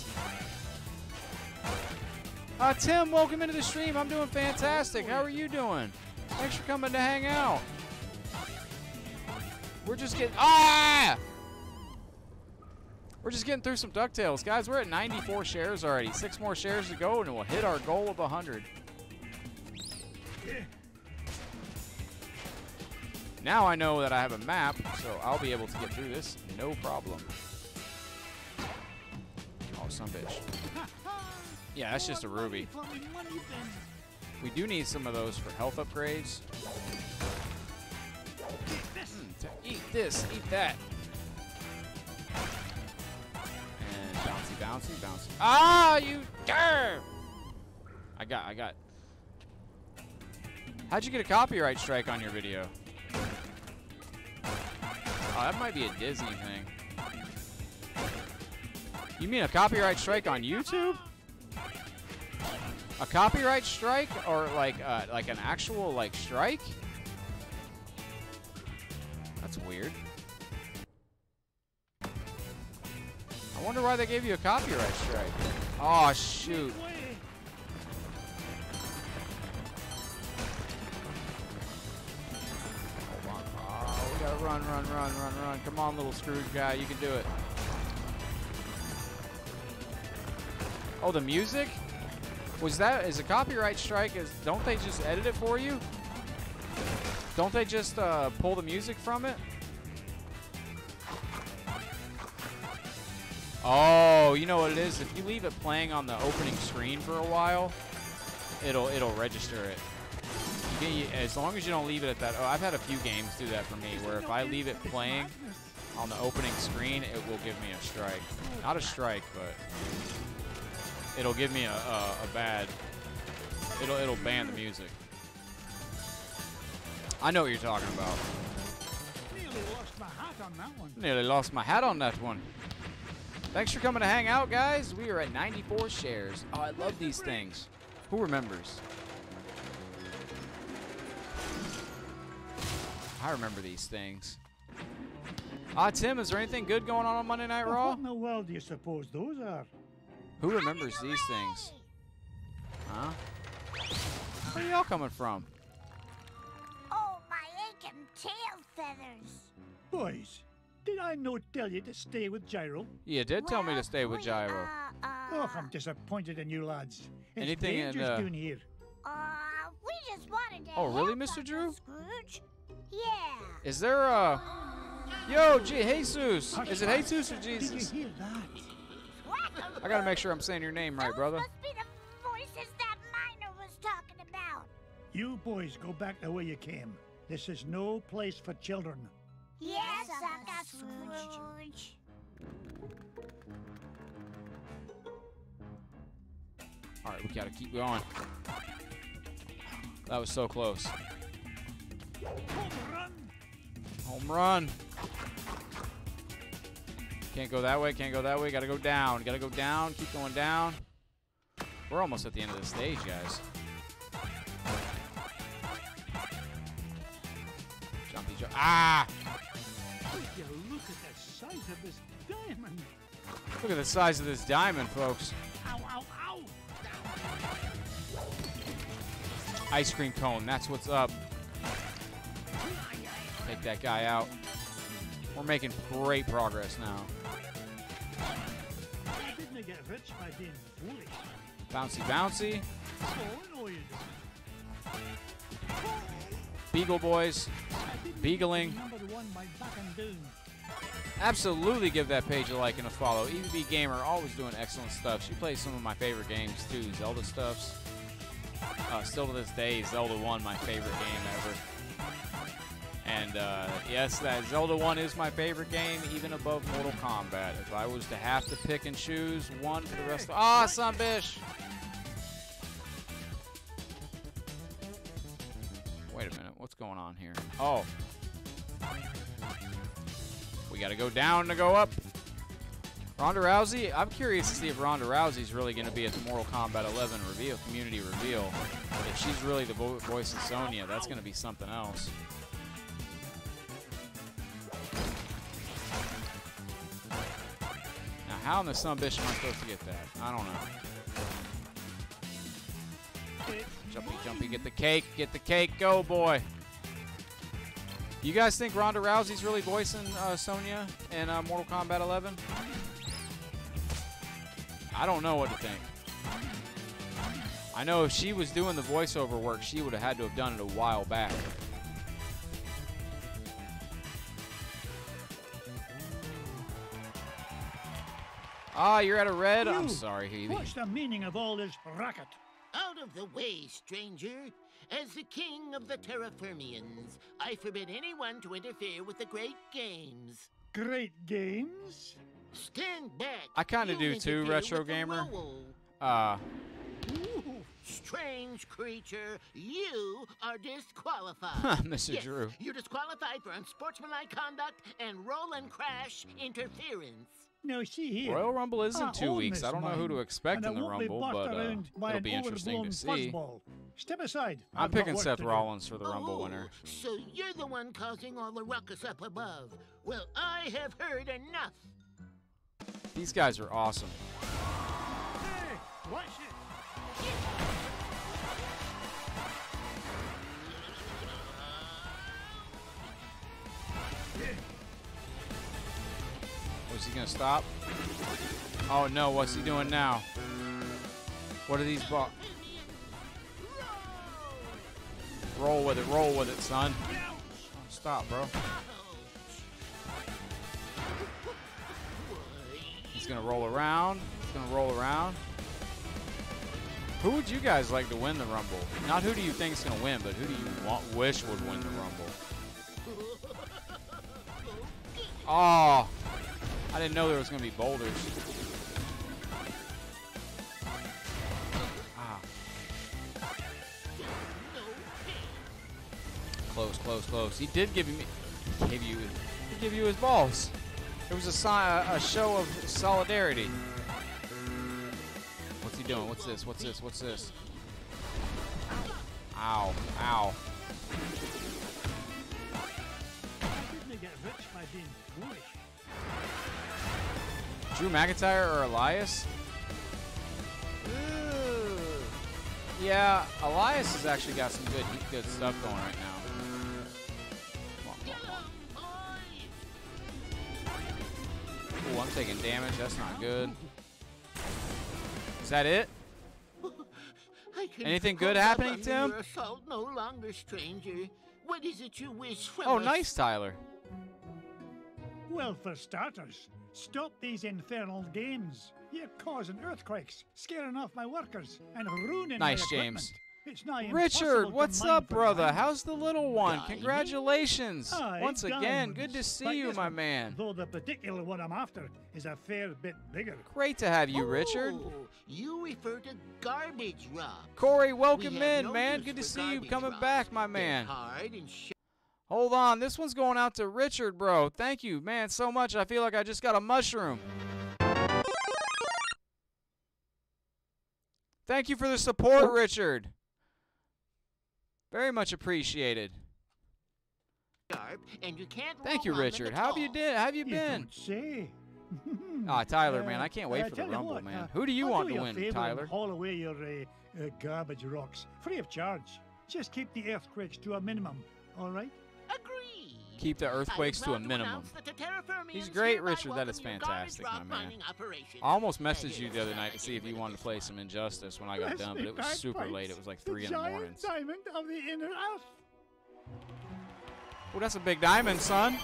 Uh, Tim, welcome into the stream. I'm doing fantastic. How are you doing? Thanks for coming to hang out. We're just getting... Ah! We're just getting through some DuckTales. Guys, we're at ninety-four shares already. Six more shares to go, and we'll hit our goal of one hundred. Now I know that I have a map, so I'll be able to get through this no problem. Oh, some bitch. Yeah, that's just a ruby. We do need some of those for health upgrades. Mm, eat this, eat that. And bouncy, bouncy, bouncy. Ah, you dare! I got, I got. How'd you get a copyright strike on your video? Oh, that might be a Disney thing. You mean a copyright strike on YouTube? A copyright strike, or like uh, like an actual like strike? That's weird. I wonder why they gave you a copyright strike. Oh shoot. Hold on. Oh, we gotta run, run, run, run, run. Come on, little Scrooge guy, you can do it. Oh, the music? Was that, is a copyright strike, is, don't they just edit it for you? Don't they just uh, pull the music from it? Oh, you know what it is? If you leave it playing on the opening screen for a while, it'll it'll register it. You get, as long as you don't leave it at that. Oh, I've had a few games do that for me, where if I leave it playing on the opening screen, it will give me a strike. Not a strike, but it'll give me a, a, a bad. It'll it'll ban the music. I know what you're talking about. Nearly lost my hat on that one. Nearly lost my hat on that one. Thanks for coming to hang out, guys. We are at ninety-four shares. Oh, I love these things. Who remembers? I remember these things. Ah, Tim, is there anything good going on on Monday Night Raw? What in the world do you suppose those are? Who remembers these things? Huh? Where are y'all coming from? Oh, my aching tail feathers. Boys, did I not tell you to stay with Gyro? You did tell me to stay with we, Gyro. Uh, uh, Oh, I'm disappointed in you lads. It's Anything in, dangerous uh, down here. uh, we just wanted to Oh, really, help Mister Uncle Drew? Scrooge. Yeah. Is there a... Yo, G Jesus. Is it Jesus or Jesus? Did you hear that? I gotta make sure I'm saying your name right, brother. Must be the voices that Miner was talking about. You boys go back the way you came. This is no place for children. Yes, Uncle Scrooge. All right, we gotta keep going. That was so close. Home run! Home run. Can't go that way, can't go that way. Gotta go down, gotta go down, keep going down. We're almost at the end of the stage, guys. Jumpy jump. Ah! Would you look at the size of this diamond? Look at the size of this diamond, folks. Ow, ow, ow! Ice cream cone, that's what's up. Take that guy out. We're making great progress now. Didn't get rich by being foolish. Bouncy, bouncy. Oh, no, you don't. Beagle boys. Beagling. Number one by back and down. Absolutely give that page a like and a follow. E V B Gamer, always doing excellent stuff. She plays some of my favorite games too, Zelda stuffs. Uh, still to this day, Zelda one, my favorite game ever. And uh, yes, that Zelda one is my favorite game, even above Mortal Kombat. If I was to have to pick and choose one for the rest of... Ah, oh, Sunbish! Wait a minute, what's going on here? Oh. We gotta go down to go up. Ronda Rousey, I'm curious to see if Ronda Rousey's really going to be at the Mortal Kombat eleven reveal, community reveal. If she's really the vo voice of Sonya, that's going to be something else. Now, how in the sunbish am I supposed to get that? I don't know. Jumpy, jumpy, get the cake, get the cake, go, boy. You guys think Ronda Rousey's really voicing uh, Sonya in uh, Mortal Kombat eleven? I don't know what to think. I know if she was doing the voiceover work, she would have had to have done it a while back. Ah, you're at a red? You, I'm sorry, Hebe. What's the meaning of all this racket? Out of the way, stranger. As the king of the Terrafermians, I forbid anyone to interfere with the great games. Great games? Stand back. I kind of do too, Retro Gamer. Uh. Ooh, strange creature, you are disqualified. Mister Yes, Drew. You're disqualified for unsportsmanlike conduct and roll and crash interference. No, see here. Royal Rumble is in I two own weeks. this I don't know who to mine, expect and in the I won't be Rumble, bossed but uh, around by it'll an be interesting to overblown see. fuzzball. Step aside. I'm I've got picking work Seth to do. Rollins for the Rumble Oh, winner. So you're the one causing all the ruckus up above. Well, I have heard enough. These guys are awesome. Hey, watch it. Was he gonna stop? Oh no, what's he doing now? What are these bo- Roll with it, roll with it, son. Stop, bro. He's gonna roll around. He's gonna roll around. Who would you guys like to win the Rumble? Not who do you think is going to win, but who do you want, wish would win the Rumble? Oh, I didn't know there was going to be boulders. Ah. Close, close, close. He did give me, he gave you, he gave you his balls. It was a sign, a show of solidarity. What's he doing? What's this? What's this? What's this? Ow! Ow! Didn't get rich by being foolish. Drew McIntyre or Elias? Ooh. Yeah, Elias has actually got some good, good stuff going right now. Come on, come on, come on. Ooh, I'm taking damage. That's not good. Is that it? Anything good happening, Tim? Your assault no longer, stranger. What is it you wish from Oh, us? nice, Tyler. Well, for starters, stop these infernal games. You're causing earthquakes, scaring off my workers, and ruining Nice, my equipment. James. It's now Richard, impossible to what's mine up, for brother? diamonds. How's the little one? Congratulations. Aye, Once again, diamonds. good to see But you, yes, my man. Though the particular one I'm after is a fair bit bigger. Great to have you, Richard. Oh, you refer to garbage rock. Corey, welcome We have in, no man. use Good to for see you garbage coming rocks. back, my They're man. hard and sh- Hold on. This one's going out to Richard, bro. Thank you, man, so much. I feel like I just got a mushroom. Thank you for the support, Richard. Very much appreciated. and you can't Thank you, roll on them Richard. at How have you all. did? How have you You been? don't say. Ah, Tyler, Uh, man, I can't wait uh, for tell the you Rumble, what, man. uh, Who do you I'll want do to you a win, favor Tyler? and haul away your uh, uh, garbage rocks free of charge. Just keep the earthquakes to a minimum, all right? Agree. Keep the earthquakes I to a am proud minimum. announce that the terraformians He's great, hereby Richard. That is welcome your garbage fantastic, rock my man. mining operation. I almost messaged you the other night to see if you wanted to play some Injustice when I got Bless done, me but it was super bagpipes, late. It was like the three in the giant morning. diamond of the inner earth. Well, that's a big diamond, son.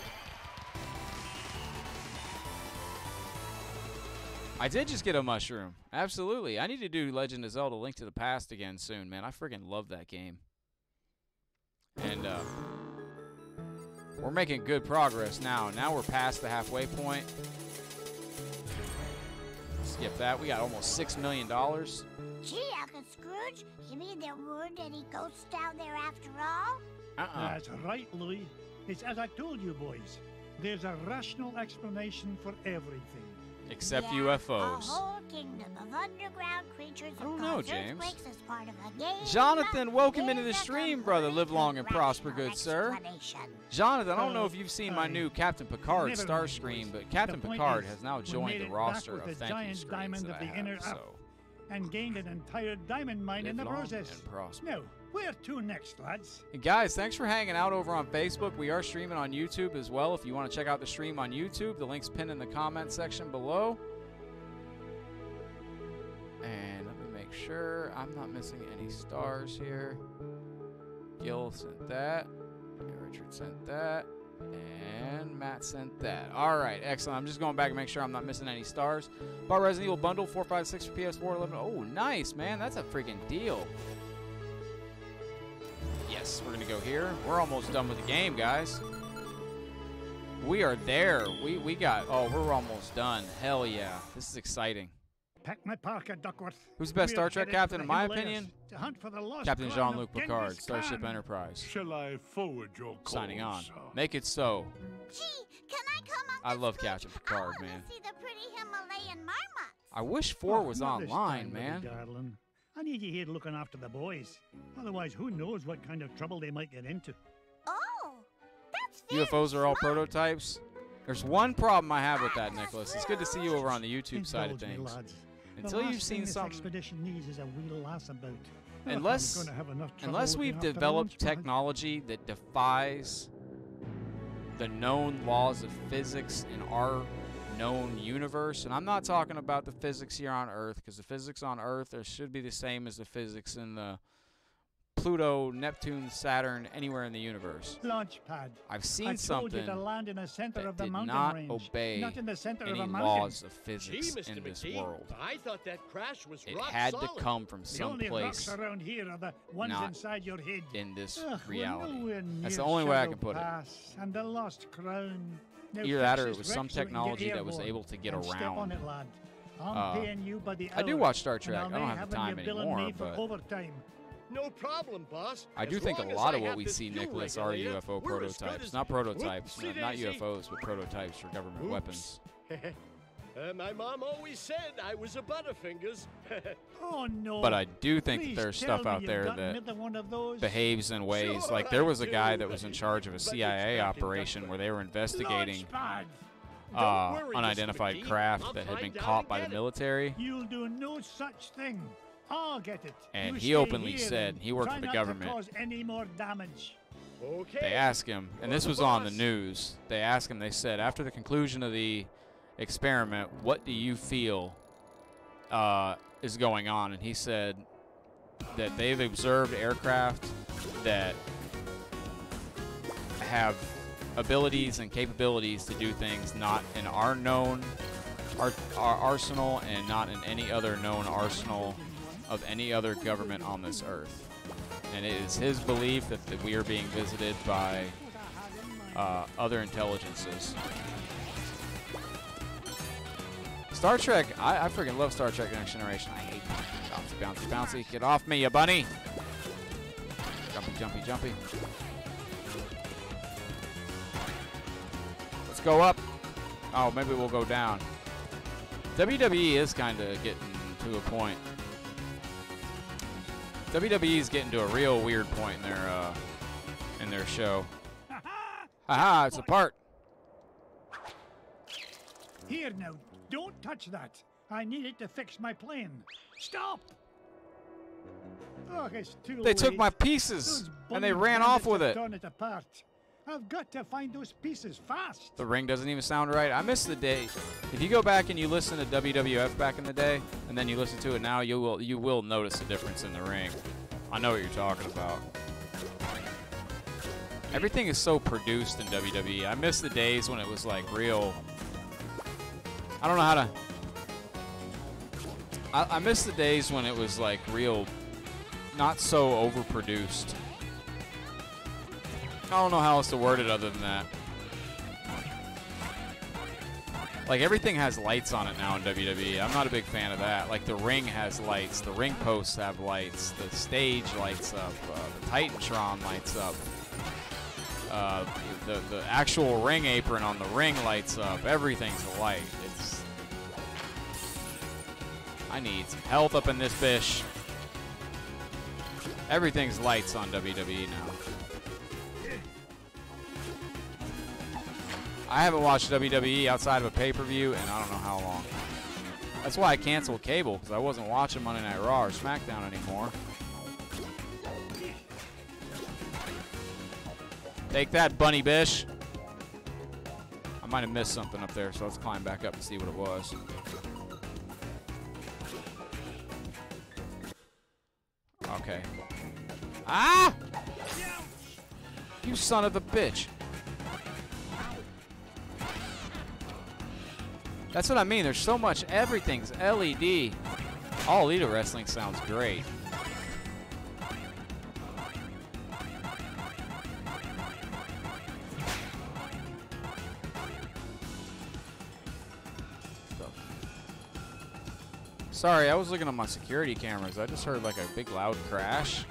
I did just get a mushroom. Absolutely. I need to do Legend of Zelda Link to the Past again soon, man. I freaking love that game. And uh, we're making good progress now. Now we're past the halfway point. Skip that. We got almost six million dollars. Gee, Uncle Scrooge, you mean there weren't any ghosts down there after all? Uh-uh. That's right, Louis. It's as I told you, boys. There's a rational explanation for everything. Except yeah, U F A Os. whole kingdom of underground creatures I don't have know, caused James. earthquakes as part of a game. Jonathan, welcome into the There's a stream, brother. Live long and prosper, rational good sir. explanation. Jonathan, I don't know Uh, if you've seen my I- new Captain Picard Never star mind, screen, boys. but Captain The point Picard is, has now we joined made the it roster back of with the thank you giant screens diamond that of I the have, inner so earth and gained an entire diamond mine in live the long process. and prosper. Now, where to next, lads? And guys, thanks for hanging out over on Facebook. We are streaming on YouTube as well. If you want to check out the stream on YouTube, the link's pinned in the comment section below. And let me make sure I'm not missing any stars here. Gil sent that. And Richard sent that. And Matt sent that. All right, excellent. I'm just going back and make sure I'm not missing any stars. Bought Resident Evil Bundle four five six for P S four eleven. Oh, nice, man. That's a freaking deal. Yes, we're going to go here. We're almost done with the game, guys. We are there. We, we got... Oh, we're almost done. Hell yeah. This is exciting. Pack my parka, Duckworth. Who's the best We're Star Trek headed captain, for in the my Himalayas opinion? to hunt for the lost Captain crown of Jean-Luc Picard, Genghis Starship Khan. Enterprise. Shall I forward your call? Signing on. sir? Make it so. Gee, can I come on I love Scrooge? Captain Picard, I want man. to see the pretty Himalayan marmots. I wish four Oh, was not this online, time, man. little darling. I need you here looking after the boys. Otherwise, who knows what kind of trouble they might get into. Oh, that's U F Os are all smart. prototypes. There's one problem I have with that, Nicholas. It's good to see you over on the YouTube side of Indulge me, things. lads. The Until last you've seen thing this something, expedition needs is a wee lass about. Oh, unless I'm gonna have enough trouble unless looking we've after the developed lunch bag. technology that defies the known laws of physics in our known universe, and I'm not talking about the physics here on Earth, because the physics on Earth there should be the same as the physics in the Pluto, Neptune, Saturn, anywhere in the universe. Launch pad. I've seen I told something you to land in the center that of the did mountain not range, obey not in the center any of a mountain. laws of Gee, physics Mister in this McGee, world. I thought that crash was It rock had solid. to come from The only someplace rocks around here are the ones not inside your head. in this Ugh, reality. we're nowhere That's near the only way I Shadow can put it. Pass and the lost crown. Now Either that fix or it this was wreck some so we can get technology that was airborne. able to get And step around. on it, lad. I'm Uh, paying you by the I do hour, watch Star and Trek. I'll I don't be have the having time you billing anymore, me for but overtime. No problem, boss. I do As think a long as lot I of what have we this see, fuel Nicholas, are regulator, U F O we're as good prototypes. as- Not prototypes, Whoopsie no, not daisy. U F Os, but prototypes for government Oops. weapons. uh, my mom always said I was a Butterfingers. Oh no! But I do think that Please there's tell stuff me out you've there got that another one of those. behaves in ways Sure like there I was a guy do, that was in charge of a but C I A it's back in operation where they were investigating Launchpad. uh, worry, Mister unidentified McGee. craft I'll that had been find out caught and by the get it. military. You'll do no such thing. I'll get it. And You he stay openly here said and he worked try for the not government. To cause any more damage. Okay. They asked him, and this Well, was the on the boss- news. They asked him, they said, after the conclusion of the experiment, what do you feel uh, is going on? And he said that they've observed aircraft that have abilities and capabilities to do things not in our known our, our arsenal and not in any other known arsenal of any other government on this earth. And it is his belief that, that we are being visited by uh, other intelligences. Star Trek, I, I freaking love Star Trek Next Generation. I hate bouncy, bouncy, bouncy. Get off me, you bunny. Jumpy, jumpy, jumpy. Let's go up. Oh, maybe we'll go down. W W E is kind of getting to a point. W W E is getting to a real weird point in their uh, in their show. Haha, it's a part. Here now, don't touch that. I need it to fix my plane. Stop! Oh, it's too They late. took my pieces Those and they bum ran off bandits with have it. torn it apart. I've got to find those pieces fast. The ring doesn't even sound right. I miss the day. If you go back and you listen to W W F back in the day, and then you listen to it now, you will you will notice a difference in the ring. I know what you're talking about. Everything is so produced in W W E. I miss the days when it was like real. I don't know how to. I, I miss the days when it was like real, not so overproduced. I don't know how else to word it other than that. Like, everything has lights on it now in W W E. I'm not a big fan of that. Like, the ring has lights. The ring posts have lights. The stage lights up. Uh, the Titantron lights up. Uh, the, the actual ring apron on the ring lights up. Everything's a light. It's... I need some health up in this bish. Everything's lights on W W E now. I haven't watched W W E outside of a pay-per-view in I don't know how long. That's why I canceled cable, because I wasn't watching Monday Night Raw or SmackDown anymore. Take that, Bunny Bish. I might have missed something up there, so let's climb back up and see what it was. Okay. Ah! You son of a bitch. That's what I mean. There's so much. Everything's L E D. All Elite Wrestling sounds great. Sorry, I was looking at my security cameras. I just heard like a big loud crash.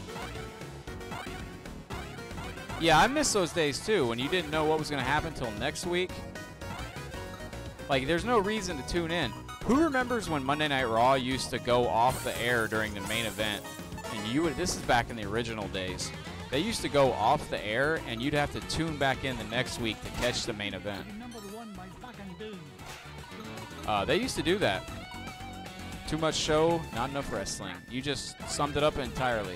Yeah, I miss those days too, when you didn't know what was going to happen till next week. Like, there's no reason to tune in. Who remembers when Monday Night Raw used to go off the air during the main event? And you would, this is back in the original days. They used to go off the air, and you'd have to tune back in the next week to catch the main event. Uh, they used to do that. Too much show, not enough wrestling. You just summed it up entirely.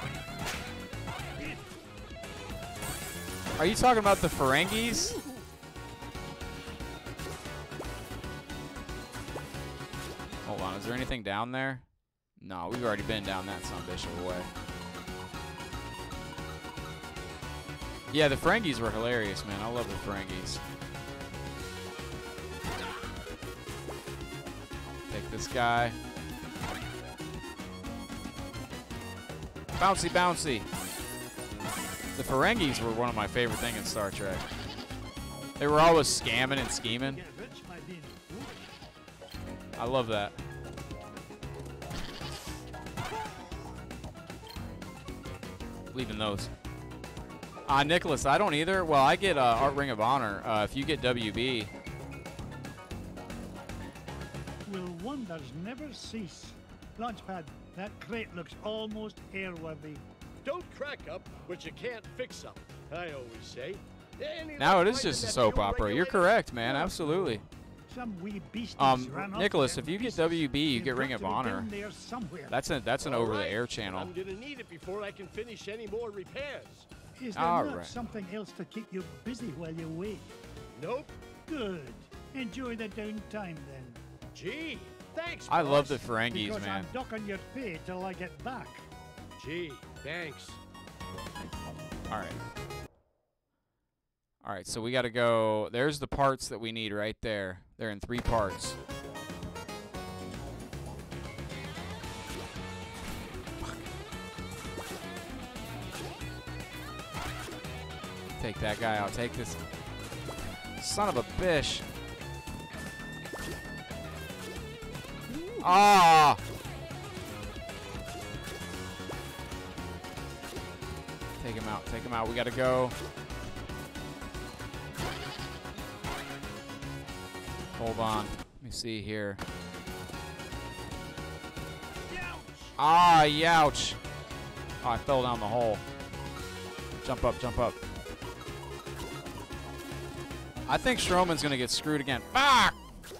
Are you talking about the Ferengis? Hold on, is there anything down there? No, we've already been down that son of a bitch way. Yeah, the Ferengis were hilarious, man. I love the Ferengis. Take this guy. Bouncy, bouncy. The Ferengis were one of my favorite things in Star Trek. They were always scamming and scheming. I love that. Leaving those. Uh, Nicholas, I don't either. Well, I get uh, Art Ring of Honor. Uh, if you get W B. Will wonders never cease? Launchpad, that crate looks almost airworthy. Don't crack up what you can't fix up, I always say. Any Now luck it is finding just a that soap fuel opera. You're regulator? correct, man. Absolutely. Some wee beasties Um, ran off Nicholas, them if you get pieces. W B, you They've get Ring got of to be Honor. down there somewhere. That's a that's an All over-the-air right, channel. I'm gonna need it before I can finish any more repairs. Is there All not right. something else to keep you busy while you wait? Nope. Good. Enjoy the downtime then. Gee, thanks, I love boss. the Ferengis, Because man. I'm docking your pay till I get back. Gee, thanks. All right. All right, so we got to go. There's the parts that we need right there. They're in three parts. Take that guy out. Take this son of a bitch. Ah! Take him out. Take him out. We got to go. Hold on. Let me see here. Ah, youch. Oh, I fell down the hole. Jump up, jump up. I think Strowman's going to get screwed again. Fuck!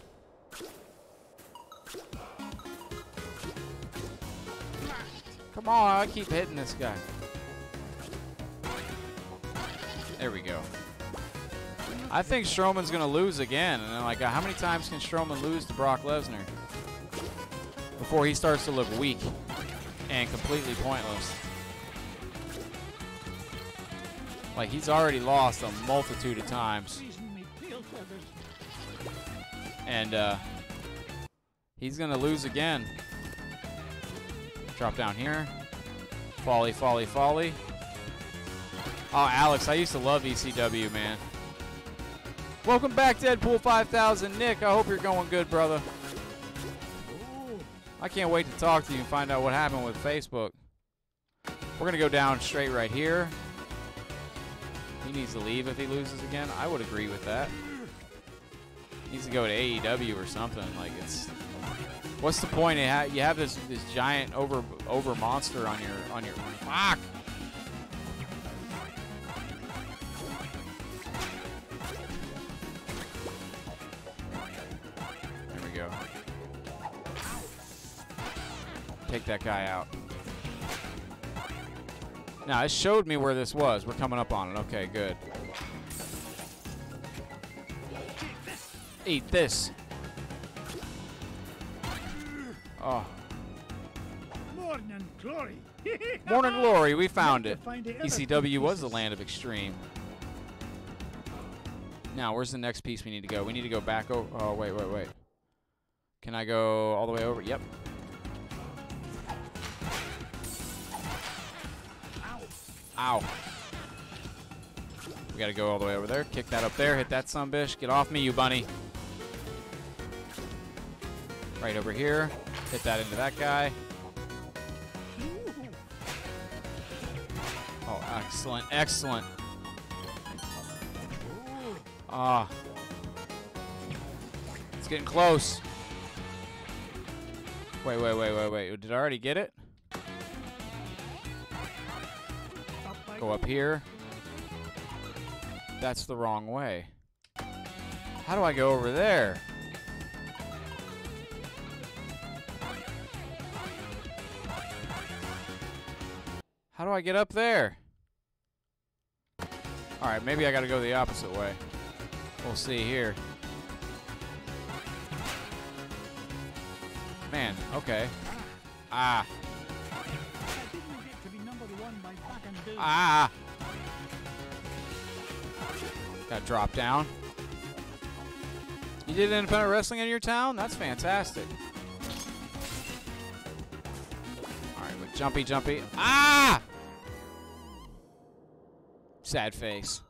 Come on, I keep hitting this guy. There we go. I think Strowman's going to lose again. And I'm like, how many times can Strowman lose to Brock Lesnar before he starts to look weak and completely pointless? Like, he's already lost a multitude of times. And uh, he's going to lose again. Drop down here. Folly, folly, folly. Oh, Alex, I used to love E C W, man. Welcome back, Deadpool five thousand. Nick, I hope you're going good, brother. I can't wait to talk to you and find out what happened with Facebook. We're going to go down straight right here. He needs to leave if he loses again. I would agree with that. He needs to go to A E W or something. Like, it's... What's the point? You have, you have this this giant over over monster on your on your fuck. There we go. Take that guy out. Now it showed me where this was. We're coming up on it. Okay, good. Eat this. Oh. Morning glory. Morning glory, we found it. Find the E other C two W was the pieces. land of extreme. Now, where's the next piece we need to go? We need to go back over. Oh, wait, wait, wait. Can I go all the way over? Yep. Ow. We gotta go all the way over there. Kick that up there. Hit that sumbitch. Get off me, you bunny. Right over here. Hit that into that guy. Oh, excellent, excellent. Ah. It's getting close. Wait, wait, wait, wait, wait. Did I already get it? Go up here. That's the wrong way. How do I go over there? How do I get up there? Alright, maybe I gotta go the opposite way. We'll see here. Man, okay. Ah. Ah. Got dropped down. You did independent wrestling in your town? That's fantastic. All right, with jumpy, jumpy. Ah! Sad face.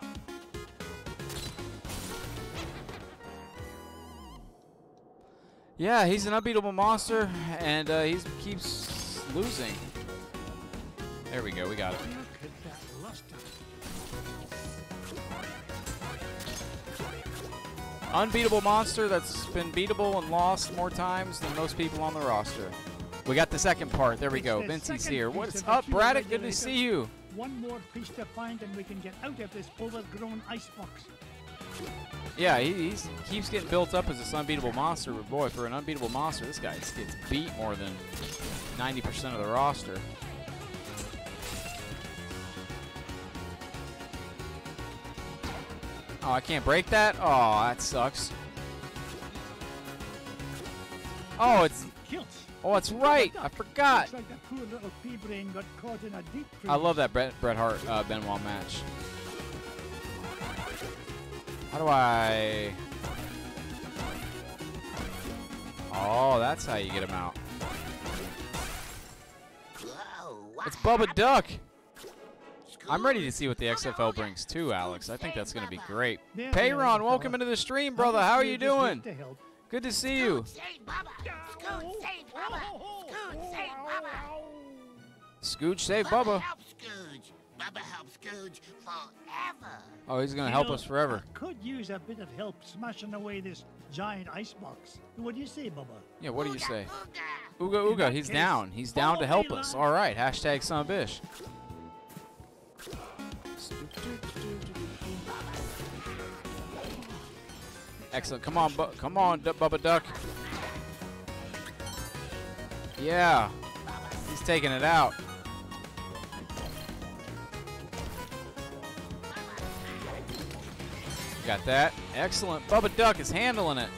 Yeah, he's an unbeatable monster, and uh, he keeps losing. There we go, we got it. Unbeatable monster that's been beatable and lost more times than most people on the roster. We got the second part. There we go. Vincey's here. What's up, Braddock? Good to see you. One more piece to find, and we can get out of this overgrown icebox. Yeah, he he's, keeps getting built up as this unbeatable monster, but boy, for an unbeatable monster, this guy gets beat more than ninety percent of the roster. Oh, I can't break that? Oh, that sucks. Oh, it's... Oh, it's right. I forgot. Like that poor little pea brain got caught in a deep freeze. I love that Bret, Bret Hart uh, Benoit match. How do I... Oh, that's how you get him out. It's Bubba Duck. I'm ready to see what the X F L brings too, Alex. I think that's going to be great. Payron, welcome into the stream, brother. How are you doing? Good to see you. Scooch save Bubba. Bubba helps Scooch forever. Oh, he's going to help us forever. I could use a bit of help smashing away this giant icebox. What do you say, Bubba? Yeah, what do you say? Ooga Ooga, he's down. He's down to help us. All right, hashtag son of a bitch. Excellent. Come on, Bu come on, D Bubba Duck. Yeah. He's taking it out. Got that. Excellent. Bubba Duck is handling it.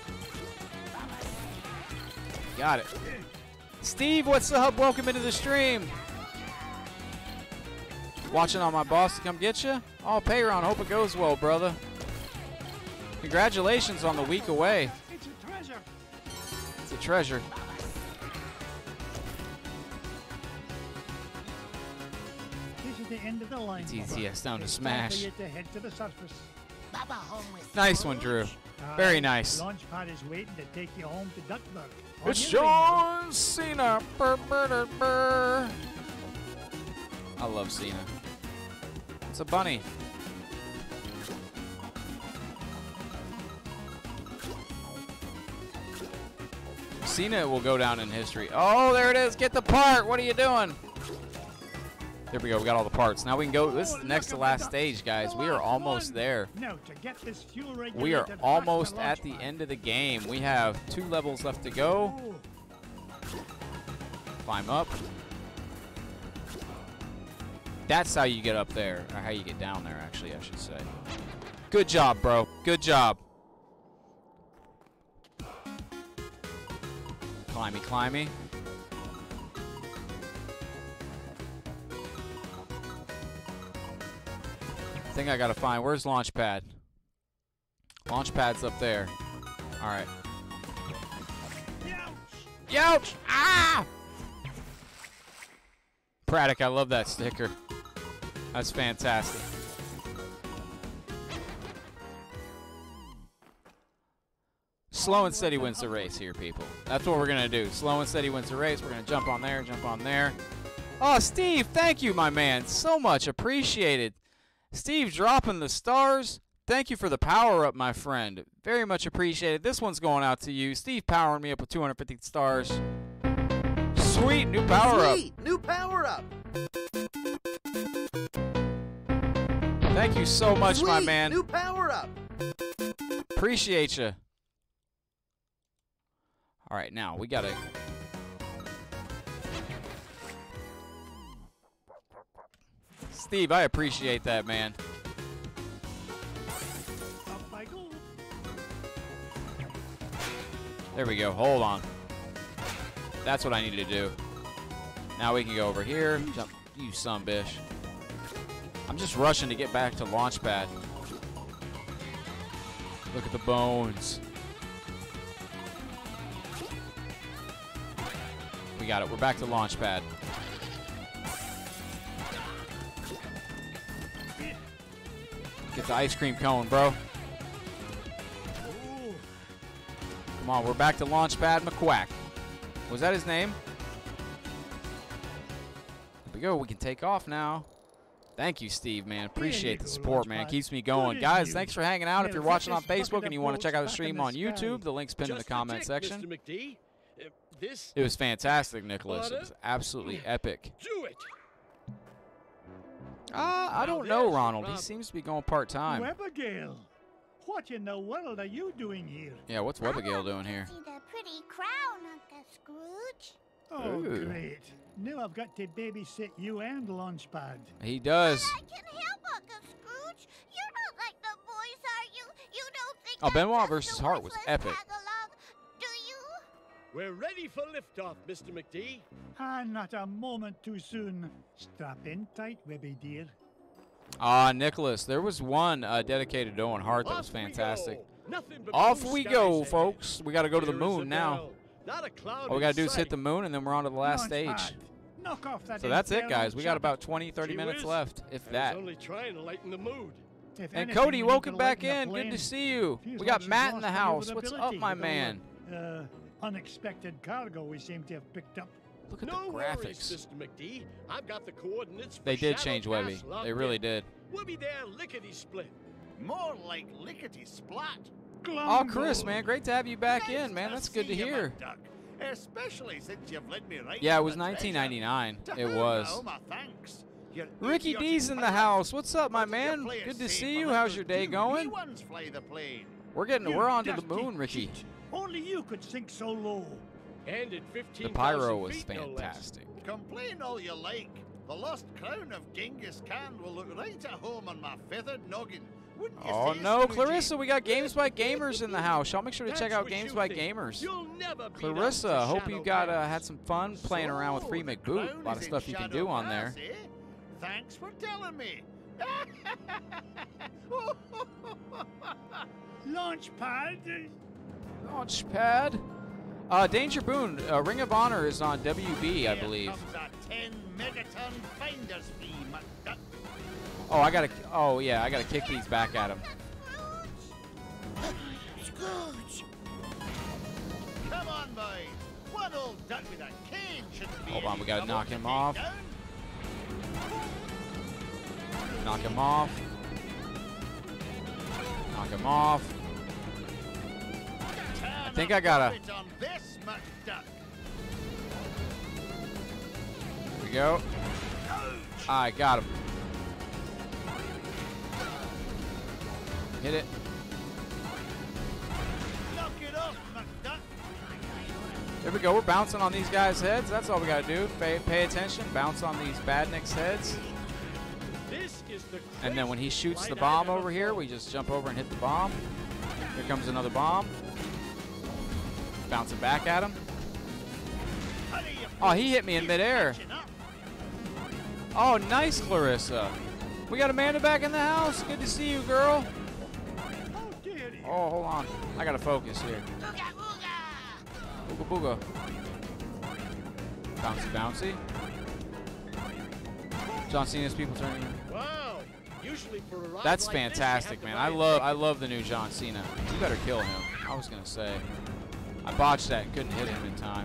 Got it. Steve, what's up? Welcome into the stream. Watching on my boss to come get you? Oh, Payron, hope it goes well, brother. Congratulations on the week away. It's a treasure. It's a treasure. This is the end of the line. T T S down to it's smash. Time for you to head to the surface. Bubba home with Nice one, Drew. Uh, Very nice. Launchpad is waiting to take you home to Duckburg. It's John Cena. Burr, burr, burr, burr. I love Cena. It's a bunny. Cena will go down in history. Oh, there it is. Get the part. What are you doing? There we go. We got all the parts. Now we can go. This is the next to last stage, guys. We are almost there. Now, to get this fuel We are regulated almost back at to the Launchpad. end of the game. We have two levels left to go. Climb up. That's how you get up there. Or how you get down there, actually, I should say. Good job, bro. Good job. Climby, climby. I think I gotta find, where's Launchpad? Launchpad's up there. All right. Youch! Ah! Braddock, I love that sticker. That's fantastic. Slow and steady wins the race here, people. That's what we're going to do. Slow and steady wins the race. We're going to jump on there, jump on there. Oh, Steve, thank you, my man. So much appreciated. Steve dropping the stars. Thank you for the power-up, my friend. Very much appreciated. This one's going out to you. Steve powering me up with two hundred fifty stars. Sweet, new power-up. Sweet, new power-up. Thank you so much, Sweet, my man. new power-up. Appreciate you. All right, now we got to... Steve, I appreciate that, man. Up I go. There we go. Hold on. That's what I need to do. Now we can go over here. Jump. You son bitch. I'm just rushing to get back to Launchpad. Look at the bones. We got it. We're back to launch pad. Get the ice cream cone, bro. Come on, we're back to Launchpad McQuack. Was that his name? There we go. We can take off now. Thank you, Steve, man. Appreciate the support, man. Keeps me going. Guys, thanks for hanging out. If you're watching on Facebook and you want to check out the stream on YouTube, the link's pinned in the comment section. It was fantastic, Nicholas. It was absolutely epic. Do it. Uh, I don't know, Ronald. He seems to be going part-time. Webigail, what in the world are you doing here? Yeah, what's Webigail doing here? See the pretty crown, Uncle Scrooge. Oh, Ooh. great. Now I've got to babysit you and Launchpad. He does. I can help, Uncle Scrooge. You're not like the boys, are you? You don't think Oh, I'm Benoit just versus a Hart was worthless epic. tag-along, do you? We're ready for liftoff, Mister McD. Ah, not a moment too soon. Strap in tight, Webby dear. Ah, Nicholas, there was one uh, dedicated to Owen Hart that was fantastic. Off we go, folks. We got to go to the moon now. All we got to do is hit the moon, and then we're on to the last stage. Knock off that So that's it, infernal guys. We got chap. about twenty, thirty minutes left, if that. Only trying to lighten the mood. If And anything, Cody, we need welcome to back lighten in. the Good plane. to see you. Feels We like got she's Matt in lost the house. What's maneuverability up, my with all man? the, Uh, unexpected cargo we seem to have picked up. Look at no the worries, graphics. Mister McD. I've got the coordinates for They did Shadow change Webby. Castle out They really there. did. We'll be there lickety-split. More like lickety-splat. Oh, Chris, man, great to have you back in, man. That's good to See you, hear. McDuck, especially since you've led me right Yeah, to it was the treasure. nineteen ninety-nine. To It whom was. now my thanks. Your Ricky idiotic D's in the pilot. house. What's up, my But your man? players Good to say see my you. How's little your day two going? wee ones fly the plane. We're getting, You we're on to the dusty moon, Ricky. cheat. Only you could sink so low. And at fifteen The pyro thousand was feet, no less. fantastic. Complain all you like. The lost crown of Genghis Khan will look right at home on my feathered noggin. Wouldn't you Oh say, no, Scroogey? Clarissa, we got Games by Gamers in the house. Y'all make sure to check That's out what Games you by think. Gamers. You'll never beat Clarissa, us to hope you Shadow got uh, Pass. had some fun playing around with So, Free the McBoot. crown A lot of is in stuff you can Shadow do on Pass, there. eh? Thanks for telling me. Launchpad. Launchpad. Uh, Danger Boone, uh, Ring of Honor is on W B, I Here believe. comes a ten megaton finder's fee, McDuck. Oh, I gotta. Oh yeah, I gotta kick these back at him. Scrooge! Come on, boys. One old duck with a cane shouldn't be Hold on, any we gotta trouble knock to him take off. down. Knock him off. Knock him off. I think I gotta- On this, McDuck. Here we go. I got him. Hit it. Knock it off, McDuck. There we go. We're bouncing on these guys' heads. That's all we gotta do. Pay, pay attention. Bounce on these badniks' heads. This is the And then when he craziest shoots the flight bomb I've ever over here, flown. we just jump over and hit the bomb. Here comes another bomb. Bouncing back at him. Hurry, you Oh, he hit me in He's midair. catching up. Oh, nice, Clarissa. We got Amanda back in the house. Good to see you, girl. Oh, dear. Oh, hold on. I gotta focus here. Ooga ooga! Booga booga. Bouncy, bouncy. John Cena's people turning. Wow. Usually for a ride That's like this, you fantastic, have to man. buy I a love, ticket. I love the new John Cena. You better kill him. I was gonna say. I botched that and couldn't hit him in time.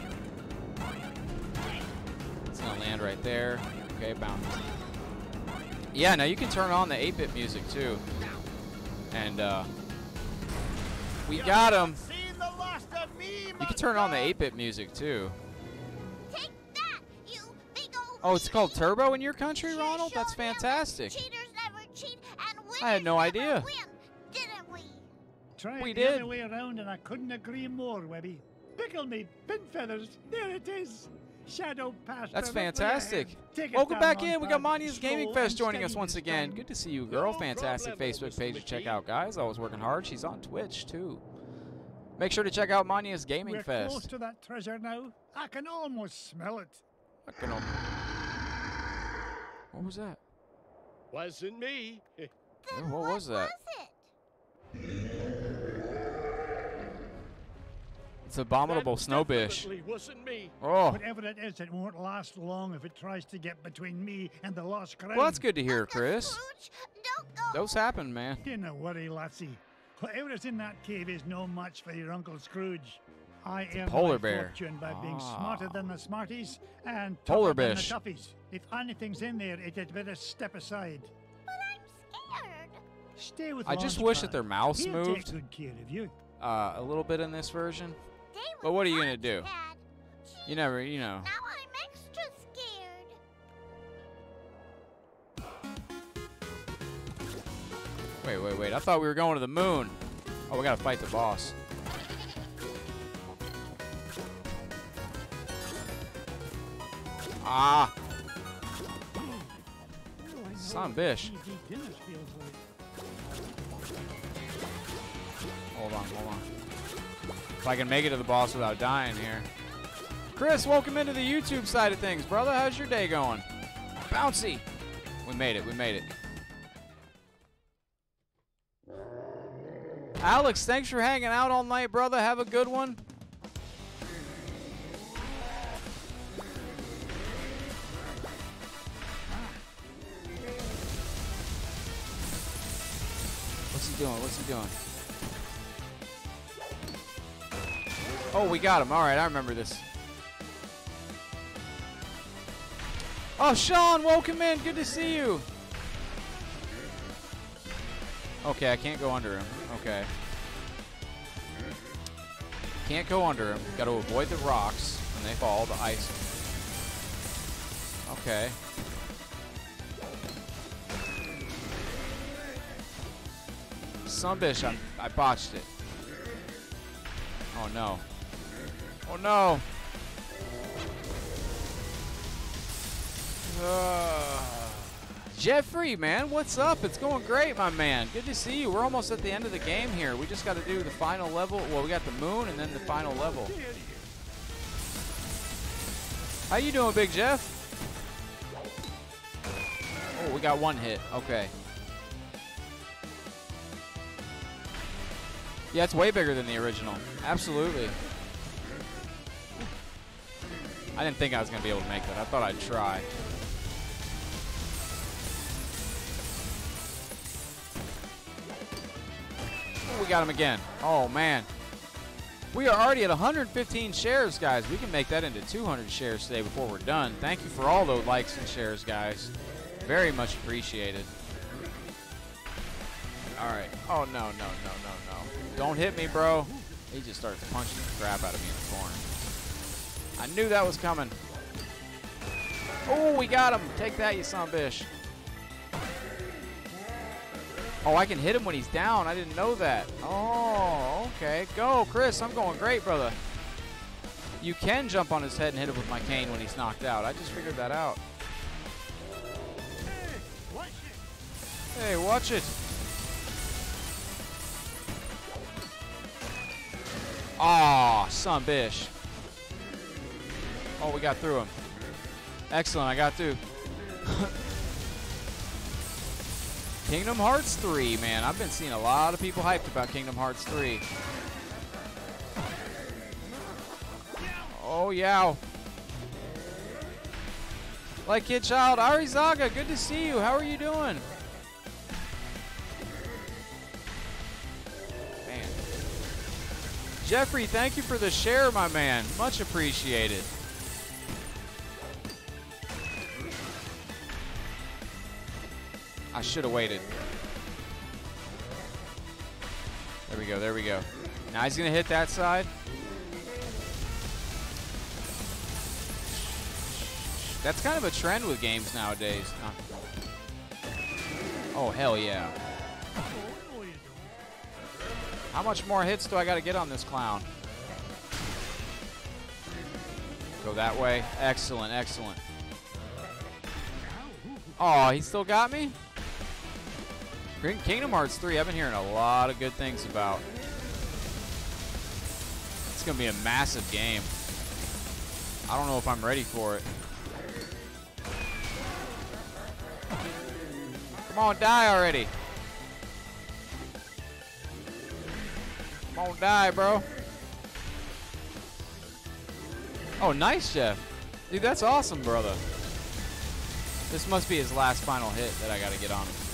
It's gonna land right there. Okay, bounce. Yeah, now you can turn on the eight bit music too. And uh, we got him. Seen the last of me, You can turn on the McDuck. eight bit music too. Take that, you big old Oh, it's called weenie. Turbo in your country, Sure Ronald? That's showed him that fantastic. Cheaters never cheat and winners I had no never idea. Win, didn't we? Try We it the did. other way around, and I couldn't agree more, Webby. Pickle me, pin feathers. There it is. Shadow Pass. That's directly fantastic. ahead. Take it Welcome down, back in. We got Launchpad. Mania's Gaming Slow Fest and joining us steady once this again. time. Good to see you, girl. No Fantastic problemo, Facebook Mister page to check McGee. out, guys. Always working hard. She's on Twitch, too. Make sure to check out Mania's Gaming We're close Fest. to that treasure now. I can almost smell it. I can al- What was that? Wasn't me. Then what was that? was it? It's abominable That snowbish. definitely wasn't me. Oh. Whatever it is, it won't last long if it tries to get between me and the lost crown. Well, that's good to hear, Chris. Those happen, man. Do not worry, lassie. Whatever is in that cave is no match for your Uncle Scrooge. I earned polar my bear. fortune by being Ah. smarter than the smarties and Polar tougher than bish. the toughies. If anything's in there, it had better step aside. But I'm scared. Stay with I just Launchpad. wish that their mouse He'll moved. take good care of you. Uh, a little bit in this version. Stay with But what are you gonna do? Launchpad. You never, you know. Now I'm extra scared. Wait, wait, wait. I thought we were going to the moon. Oh, we gotta fight the boss. Ah. Son bish. Hold on, hold on. If I can make it to the boss without dying here. Chris, welcome into the YouTube side of things, brother. How's your day going? Bouncy. We made it, we made it. Alex, thanks for hanging out all night, brother. Have a good one. What's he doing? What's he doing? Oh, we got him. All right, I remember this. Oh, Sean, welcome in. Good to see you. Okay, I can't go under him. Okay. Can't go under him. Got to avoid the rocks when they fall, the ice. Okay. Some bitch, I, I botched it. Oh no. Oh no. Uh, Jeffrey, man, what's up? It's going great, my man. Good to see you. We're almost at the end of the game here. We just got to do the final level. Well, we got the moon and then the final level. How you doing, Big Jeff? Oh, we got one hit. Okay. Yeah, it's way bigger than the original. Absolutely. I didn't think I was going to be able to make that. I thought I'd try. Oh, we got him again. Oh, man. We are already at one hundred fifteen shares, guys. We can make that into two hundred shares today before we're done. Thank you for all those likes and shares, guys. Very much appreciated. All right. Oh, no, no, no, no, no. Don't hit me, bro. He just starts punching the crap out of me in the corner. I knew that was coming. Oh, we got him. Take that, you son of a bitch. Oh, I can hit him when he's down. I didn't know that. Oh, okay. Go, Chris. I'm going great, brother. You can jump on his head and hit him with my cane when he's knocked out. I just figured that out. Hey, watch it. Aw, oh, son bish. Oh, we got through him. Excellent, I got through. Kingdom Hearts three, man. I've been seeing a lot of people hyped about Kingdom Hearts three. Oh, yeah. Like Kid Child, Arizaga, good to see you. How are you doing? Man. Jeffrey, thank you for the share, my man. Much appreciated. I should have waited. There we go, there we go. Now he's going to hit that side. That's kind of a trend with games nowadays. Uh, oh, hell yeah. How much more hits do I got to get on this clown? Go that way. Excellent, excellent. Oh, he still got me? Kingdom Hearts three, I've been hearing a lot of good things about. It's going to be a massive game. I don't know if I'm ready for it. Come on, die already. Come on, die, bro. Oh, nice, Jeff. Dude, that's awesome, brother. This must be his last final hit that I got to get on him.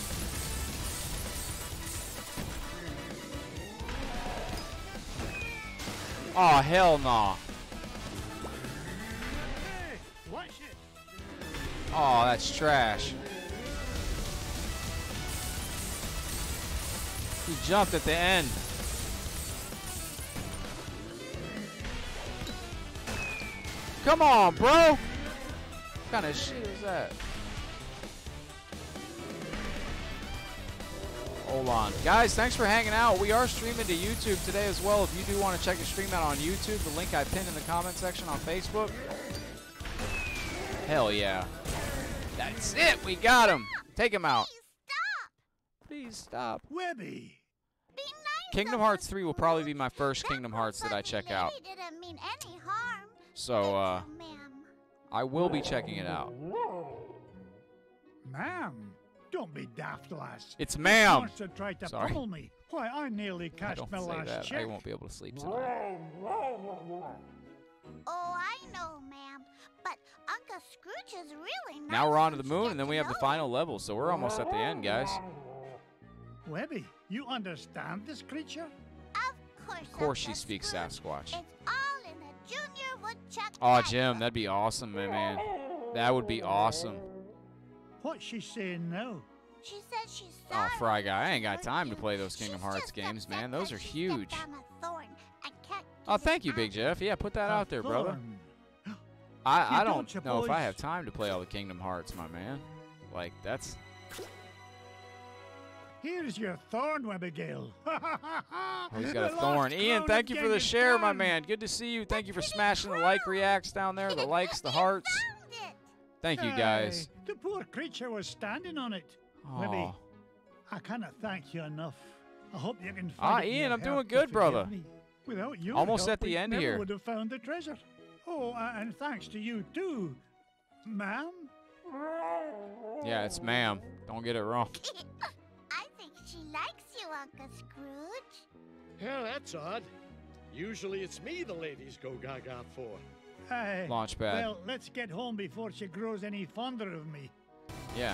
Oh, hell no. Hey, watch it. Oh, that's trash. He jumped at the end. Come on, bro. What kind of shit is that? Hold on. Guys, thanks for hanging out. We are streaming to YouTube today as well. If you do want to check the stream out on YouTube, the link I pinned in the comment section on Facebook. Hell yeah. That's it. We got him. Take him out. Please stop. Webby. Kingdom Hearts three will probably be my first Kingdom Hearts that I check out. So, uh, I will be checking it out. Ma'am, don't be daft, lass. It's ma'am. Wants to try to Sorry. pummel me. Why, I nearly I cashed don't my say last that. check. I won't be able to sleep tonight. Oh, I know, ma'am. But Uncle Scrooge is really nice. Now we're on to the once you moon, get and then to we have the know final level, so we're almost at the end, guys. Webby, you understand this creature? Of course. Of course she Uncle speaks Scrooge. Sasquatch. It's all in the Junior Woodchuck Oh, Guidebook. Jim, that'd be awesome, man, man. That would be awesome. What's she saying now? She says she's Oh, sorry. Fry Guy, I ain't got hurt time to you. play those Kingdom She's Hearts just games, upset man. Those that are she huge. stepped on a thorn and can't Oh, get thank it you, Big out. Jeff. Yeah, put that A out there, brother. thorn. I, I You don't don't know if I suppose- have time to play all the Kingdom Hearts, my man. Like, that's... Here's your thorn, Webbigail. Oh, he's got a thorn. Ian, thank you for the share, my man. Good to see you. Thank you for smashing the like reacts down there, the likes, the hearts. Thank you, guys. The poor creature was standing on it. Webby, Oh, I cannot thank you enough. I hope you can find Ah, it in Ian, your I'm doing heart to good, forgive brother. me. Without you, Almost at the end never here. would have found the treasure. Oh, uh, and thanks to you too, ma'am. yeah, it's ma'am. Don't get it wrong. I think she likes you, Uncle Scrooge. Yeah, that's odd. Usually it's me the ladies go gaga for. Aye. Launchpad. Well, let's get home before she grows any fonder of me. Yeah.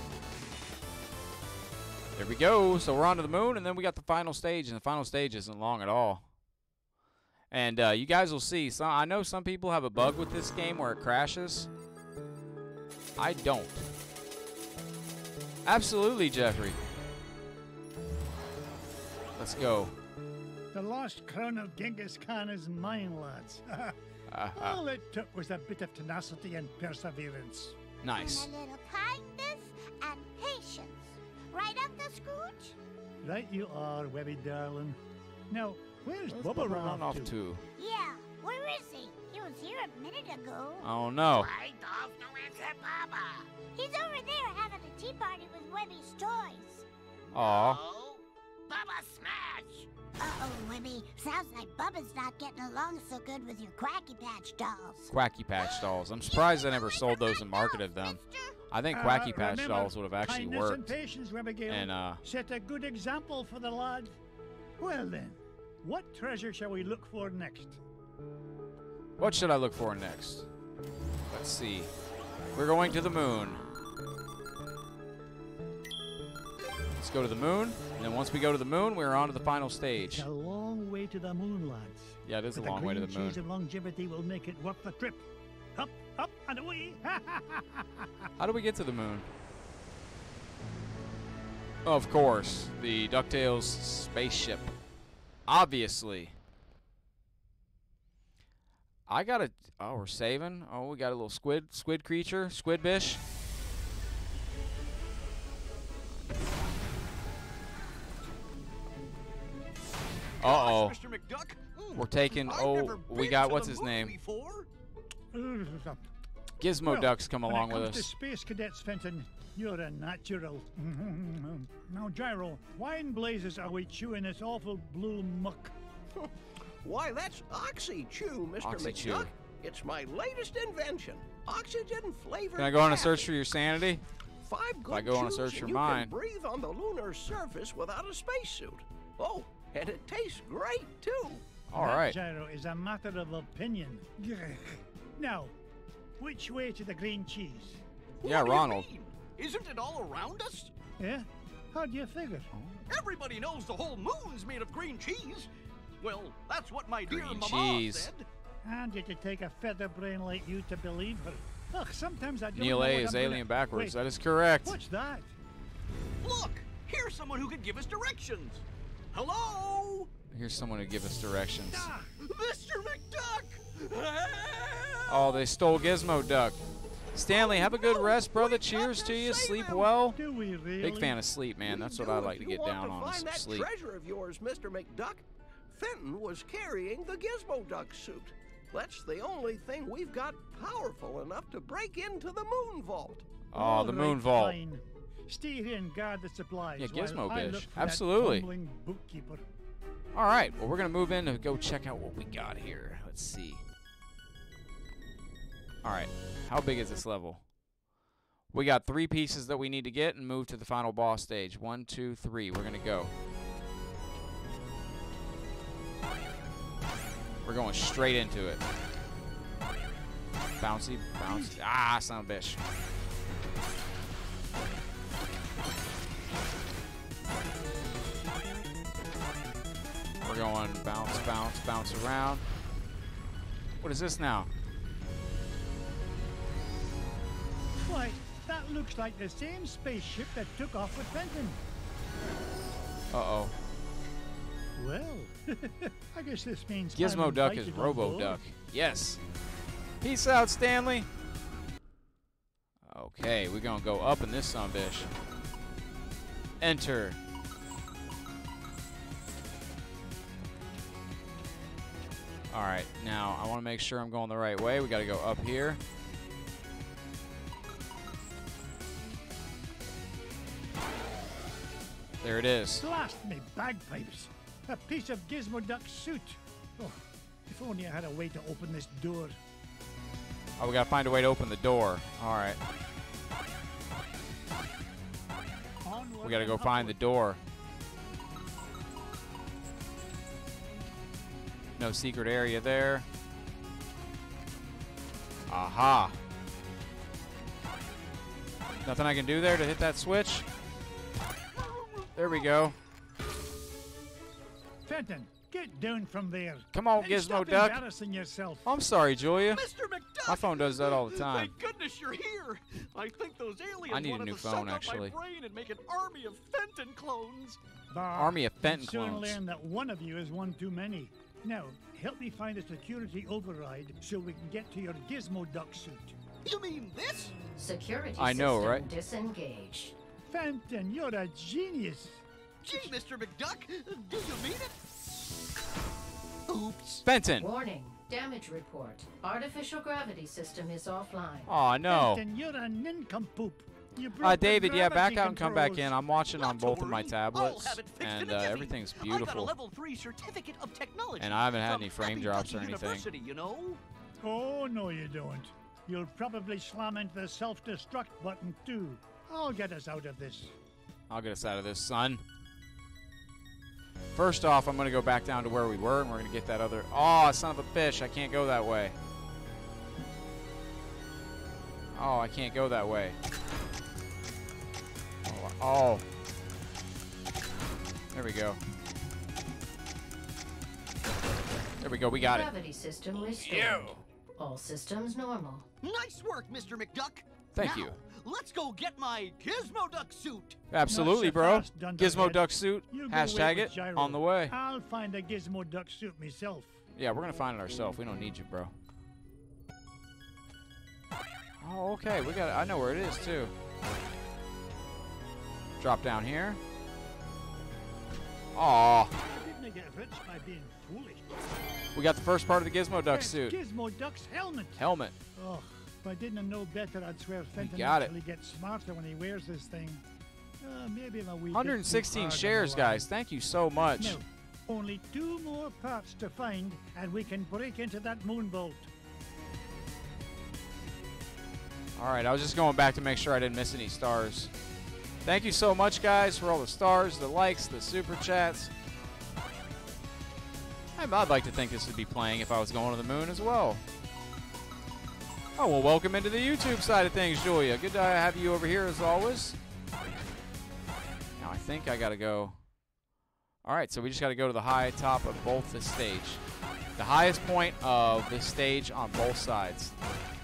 There we go. So we're on to the moon, and then we got the final stage, and the final stage isn't long at all. And uh, you guys will see. So I know some people have a bug with this game where it crashes. I don't. Absolutely, Jeffrey. Let's go. The lost crown of Genghis Khan is mine, lads. All it took was a bit of tenacity and perseverance. Nice. And a little kindness and patience. Right, Uncle Scrooge? Right you are, Webby darling. Now, where's Where's Bubba Bubba run run off off to? to? Yeah, where is he? He was here a minute ago. Oh, no. I don't know answer, Baba. He's over there having a tea party with Webby's toys. Aw. Oh, Baba smash. Uh-oh, Webby. Sounds like Bubba's not getting along so good with your Quacky Patch dolls. Quacky Patch dolls. I'm surprised I never sold those and marketed them. I think Quacky Uh, Patch remember, dolls would have actually kindness and worked. patience, Webbigail. And, uh, Set a good example for the lad. Well then, what treasure shall we look for next? what should I look for next? Let's see. We're going to the moon. Let's go to the moon, and then once we go to the moon, we're on to the final stage. It's a long way to the moon, lads. Yeah, it is a But long way to the green cheese moon. of longevity will make it worth the trip. Up, up, and away! How do we get to the moon? Of course, the DuckTales spaceship. Obviously. I got a... Oh, we're saving. Oh, we got a little squid squid creature. Squid bish. Uh-oh. Mister McDuck. Mm, We're taking... I've Oh, never we been got... to What's the his moon name? Before. Gizmo Well, Duck's come when along it with comes us. to Space Cadets, Fenton, you're a natural. Now, Gyro, why in blazes are we chewing this awful blue muck? Why, that's Oxy Chew, Mister Oxy Chew. McDuck. It's my latest invention. Oxygen flavored. Can I go on a taffy. search for your sanity? Five good I go on a chews search and for you mine. can breathe on the lunar surface without a spacesuit. Oh, and it tastes great too. All that, right. Gyro, is a matter of opinion. Now, which way to the green cheese? Yeah, What do you Ronald. mean? Isn't it all around us? Yeah? How do you figure? Everybody knows the whole moon's made of green cheese. Well, that's what my dear Green mama cheese. said. And you could take a feather brain like you to believe her. Ugh, sometimes I don't Neil know A what is I'm alien gonna... backwards. Wait, That is correct. what's that? Look, here's someone who can give us directions. Hello? Here's someone to give us directions. Ah, Mister McDuck! Oh, they stole Gizmo Duck. Stanley, have a good rest, brother. Cheers to you. Sleep well. do we really? Big fan of sleep, man. That's what You I do like if to you get want down to on, is find some that sleep. treasure of yours, Mister McDuck. Fenton was carrying the Gizmo Duck suit. That's the only thing we've got powerful enough to break into the moon vault. Oh, All the right, moon vault. Fine. Stay here and guard the supplies. Yeah, while Gizmo I Bish. look for Absolutely. That bumbling bookkeeper. All right. Well, we're going to move in and go check out what we got here. Let's see. All right. How big is this level? We got three pieces that we need to get and move to the final boss stage. One, two, three. We're going to go. We're going straight into it. Bouncy, bouncy. Ah, son of a bitch. We're going bounce, bounce, bounce around. What is this now? Why, that looks like the same spaceship that took off with Fenton. Uh-oh. Well, I guess this means Gizmo I'm Duck is invited on Robo board. Duck. Yes. Peace out, Stanley. Okay, we're going to go up in this sunbish. Enter. All right, now I want to make sure I'm going the right way. We got to go up here. There it is. Blast me bagpipes! A piece of Gizmo Duck suit. Oh, if only I had a way to open this door. Oh, we got to find a way to open the door. All right. Onward We got to and go find the upward. door. No secret area there. Aha. Nothing I can do there to hit that switch? There we go. Fenton, get down from there. Come on, And Gizmo stop Duck. embarrassing yourself. I'm sorry, Julia. Mister McDuck! My phone does that all the time. Thank goodness you're here. I think those aliens I need a wanted new to phone, suck actually. up my brain and make an army of Fenton clones. Bah, Army of Fenton you'll soon clones. learn that one of you is one too many. Now, help me find a security override so we can get to your Gizmo Duck suit. You mean this? Security I know, system right? disengaged. Fenton, you're a genius. Gee, Mister McDuck, do you mean it? Oops. Fenton. Warning. Damage report. Artificial gravity system is offline. Oh no. Fenton, you're a nincompoop. You broke Uh, the David, yeah, back gravity out and come back controls. in. I'm watching on Not to both of my worry. tablets, I'll have it fixed and in a uh, jiffy. everything's I got a beautiful. level three certificate of technology. And I haven't had from any frame Happy drops Ducky or anything. University, you know? Oh, no, you don't. You'll probably slam into the self-destruct button, too. I'll get us out of this. I'll get us out of this, son. First off, I'm going to go back down to where we were, and we're going to get that other... Oh, son of a fish. I can't go that way. Oh, I can't go that way. Oh. oh. There we go. There we go. We got it. Gravity system restored. Yeah. All systems normal. Nice work, Mister McDuck. Thank Now, you. Let's go get my Gizmo Duck suit. Absolutely, Not so bro. fast, Dunderhead. Gizmo Duck suit. You go Hashtag wait it. with Gyro. On the way. I'll find a Gizmo Duck suit myself. Yeah, we're going to find it ourselves. We don't need you, bro. Oh, okay. We got it. I know where it is, too. Drop down here. Aw. I didn't get rich by being foolish. We got the first part of the Gizmo Duck It's suit. Gizmo Duck's helmet. Helmet. Oh, if I didn't know better, I'd swear Fenton got it. actually gets smarter when he wears this thing. Uh, maybe I'm a wee bit one hundred too sixteen hard on the shares, line. guys. Thank you so much. Now, only two more parts to find, and we can break into that moon vault. All right, I was just going back to make sure I didn't miss any stars. Thank you so much, guys, for all the stars, the likes, the super chats. I'd I'd like to think this would be playing if I was going to the moon as well. Oh, well, welcome into the YouTube side of things, Julia. Good to have you over here as always. Now, I think I got to go. All right, so we just got to go to the high top of both the stage. The highest point of the stage on both sides.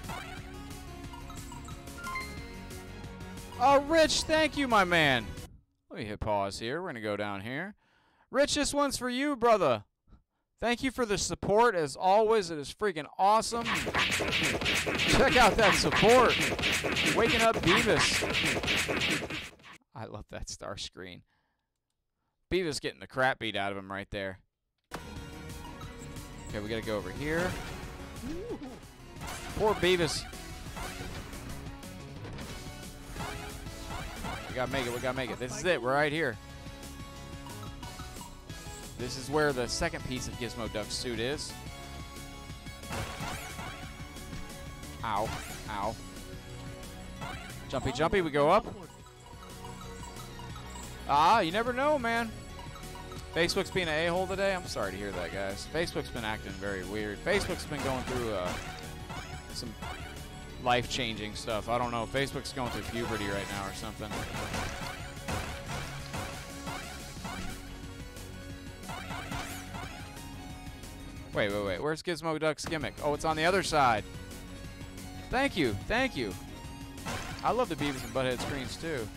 Oh, Rich, thank you, my man. Let me hit pause here. We're going to go down here. Rich, this one's for you, brother. Thank you for the support, as always. It is freaking awesome. Check out that support. Waking up Beavis. I love that star screen. Beavis getting the crap beat out of him right there. Okay, we got to go over here. Poor Beavis. We got to make it. We got to make it. This is it. We're right here. This is where the second piece of Gizmo Duck's suit is. Ow. Ow. Jumpy, jumpy, we go up. Ah, you never know, man. Facebook's being an a-hole today. I'm sorry to hear that, guys. Facebook's been acting very weird. Facebook's been going through uh, some life-changing stuff. I don't know. Facebook's going through puberty right now or something. Wait, wait, wait. Where's Gizmo Duck's gimmick? Oh, it's on the other side. Thank you. Thank you. I love the Beavis and Butthead screens, too.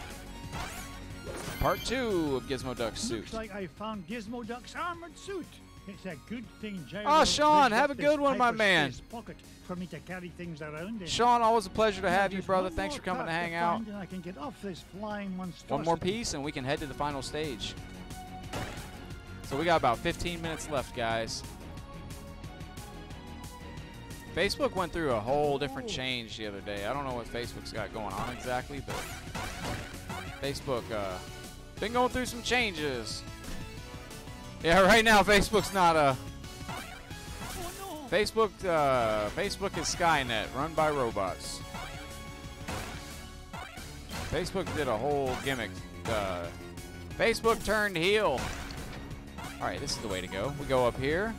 Part two of Gizmo Duck's suit. Looks like I found Gizmo Duck's armored suit. It's a good thing Gyro Oh, Sean, rigged have up a good this one, my man. hyperspace pocket for me to carry things around in. Sean, always a pleasure to Now, have you, just brother. one Thanks more for coming to part hang out. find and I can get off this flying monstrosity. One more piece, and we can head to the final stage. So we got about fifteen minutes left, guys. Facebook went through a whole different change the other day. I don't know what Facebook's got going on exactly, but Facebook uh, been going through some changes. Yeah, right now Facebook's not a. Facebook, uh, Facebook is Skynet, run by robots. Facebook did a whole gimmick. Uh, Facebook turned heel. All right, this is the way to go. We go up here.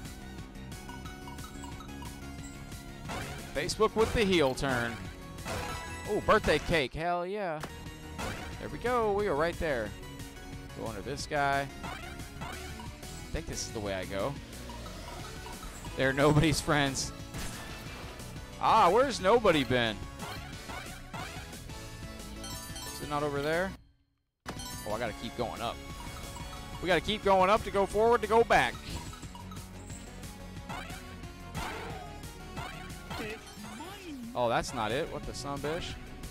Facebook with the heel turn. Oh, birthday cake. Hell yeah. There we go. We are right there. Go under this guy. I think this is the way I go. They're nobody's friends. Ah, where's nobody been? Is it not over there? Oh, I gotta keep going up. We gotta keep going up to go forward to go back. Oh, that's not it. What the sunbish?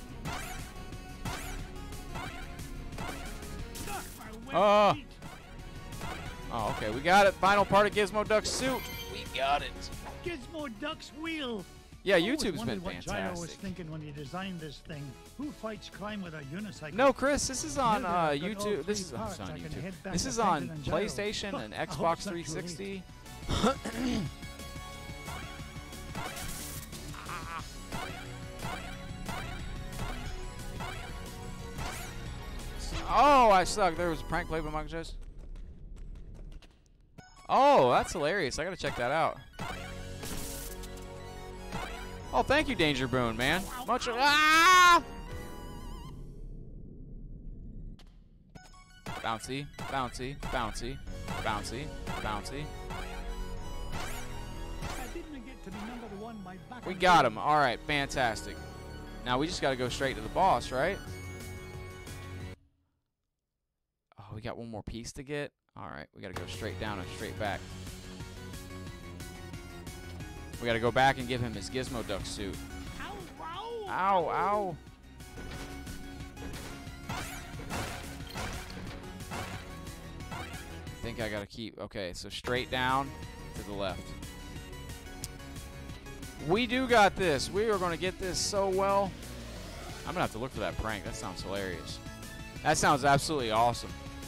Oh. Oh, okay. We got it. Final part of Gizmo Duck's suit. We got it. Gizmo Duck's wheel. Yeah, I always YouTube's been wondered what Gyro was fantastic. thinking when he designed this thing. Who fights crime with a unicycle? No, Chris, this is on Now that uh, I've got all YouTube. This three is, oh, parts, it's on I can YouTube. head back This to is on Fenton and Gyro. PlayStation and I hope Xbox it's not three too late. sixty. Oh, I suck. There was a prank played by Michael Jackson. Oh, that's hilarious. I gotta check that out. Oh, thank you, Danger Boone, man. Much. Ah! Bouncy, bouncy, bouncy, bouncy, bouncy. I didn't get to be number one by back We and got forth. him. All right, fantastic. Now we just got to go straight to the boss, right? Oh, we got one more piece to get. All right, we got to go straight down and straight back. We got to go back and give him his Gizmo Duck suit. Ow, ow. Ow, I think I got to keep. Okay, so straight down to the left. We do got this. We are going to get this so well. I'm going to have to look for that prank. That sounds hilarious. That sounds absolutely awesome.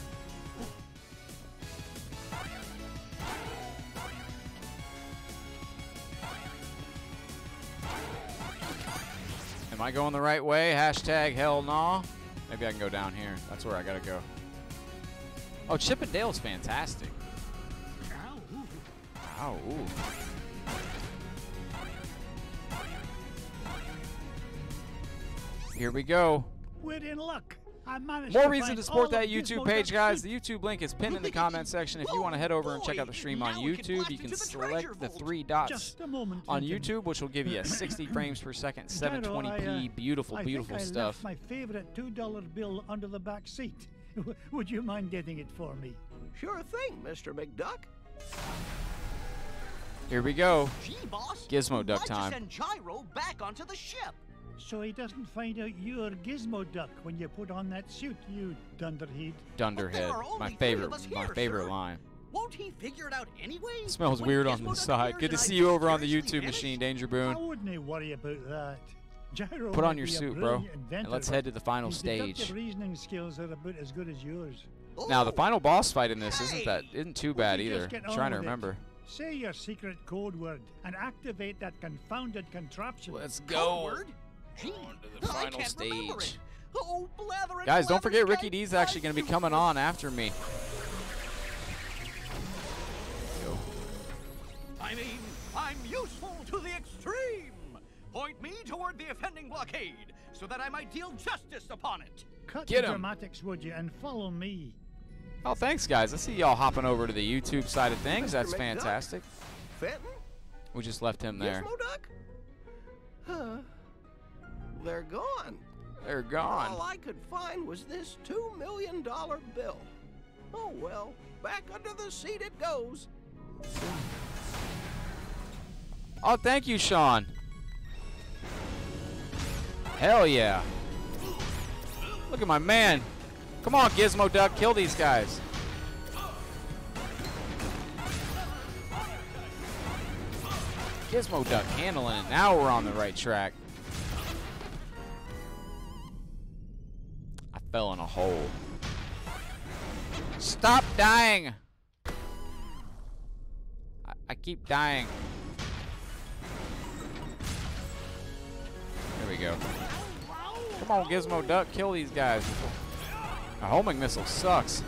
Am I going the right way? Hashtag hell nah. Maybe I can go down here. That's where I got to go. Oh, Chip and Dale's fantastic. Ow, ooh. Here we go. We're in luck. I managed More to reason find to support all that of YouTube Gizmo page, Duck's guys. suit. The YouTube link is pinned in the comment section. If you want to head over and check out the stream on Now we can YouTube, blast you can into the treasure select the vault. three dots Just a moment, on Tintin. YouTube, which will give you a sixty frames per second, seven twenty p, Gyro, I, uh, beautiful, I beautiful think I stuff. left my favorite two dollar bill under the back seat. Would you mind getting it for me? Sure thing, Mister McDuck. Here we go. Gee, boss. Gizmo Duck why'd time. you send Gyro back onto the ship? So he doesn't find out you're Gizmo Duck when you put on that suit, you dunderhead. Dunderhead. are only My three favorite, of us my here, favorite sir. line. Won't he figure it out anyway? Smells When weird Gizmo on the Duck side. appears Good to and I see you over on the mysteriously YouTube vanish? machine, Danger I Boone. wouldn't worry about that. Gyro Put on might your be a suit, bro. brilliant And inventor, let's but head to the final his stage. deductive reasoning skills are about as good as yours. Now, the final boss fight in this isn't that isn't too Would bad you either. just get I'm on trying to with it? remember. Say your secret code word and activate that confounded contraption. Let's go. Word? Gee, On to the I final can't remember stage. it. Oh, blather and Guys, don't blather, forget Sky Ricky D's actually going to be coming on after me. Go. I mean, I'm useful to the extreme. Point me toward the offending blockade, so that I might deal justice upon it. Cut Get the 'em. dramatics, would you, and follow me. Oh, thanks, guys. I see y'all hopping over to the YouTube side of things. Mister That's McDuck? fantastic. Fenton? We just left him there. Gizmo Duck? Huh. They're gone. They're gone. All I could find was this two million dollar bill. Oh well, back under the seat it goes. Oh, thank you, Sean. Hell yeah. Look at my man. Come on, Gizmo Duck, kill these guys. Gizmo Duck handling it. Now we're on the right track. I fell in a hole. Stop dying. I, I keep dying. There we go. Come on, Gizmo Duck, kill these guys. A homing missile sucks.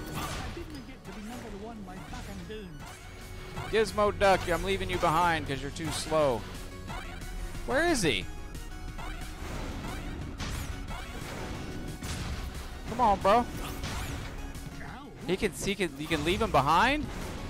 Gizmo Duck, I'm leaving you behind because you're too slow. Where is he? Come on, bro. He can, he can, you can leave him behind?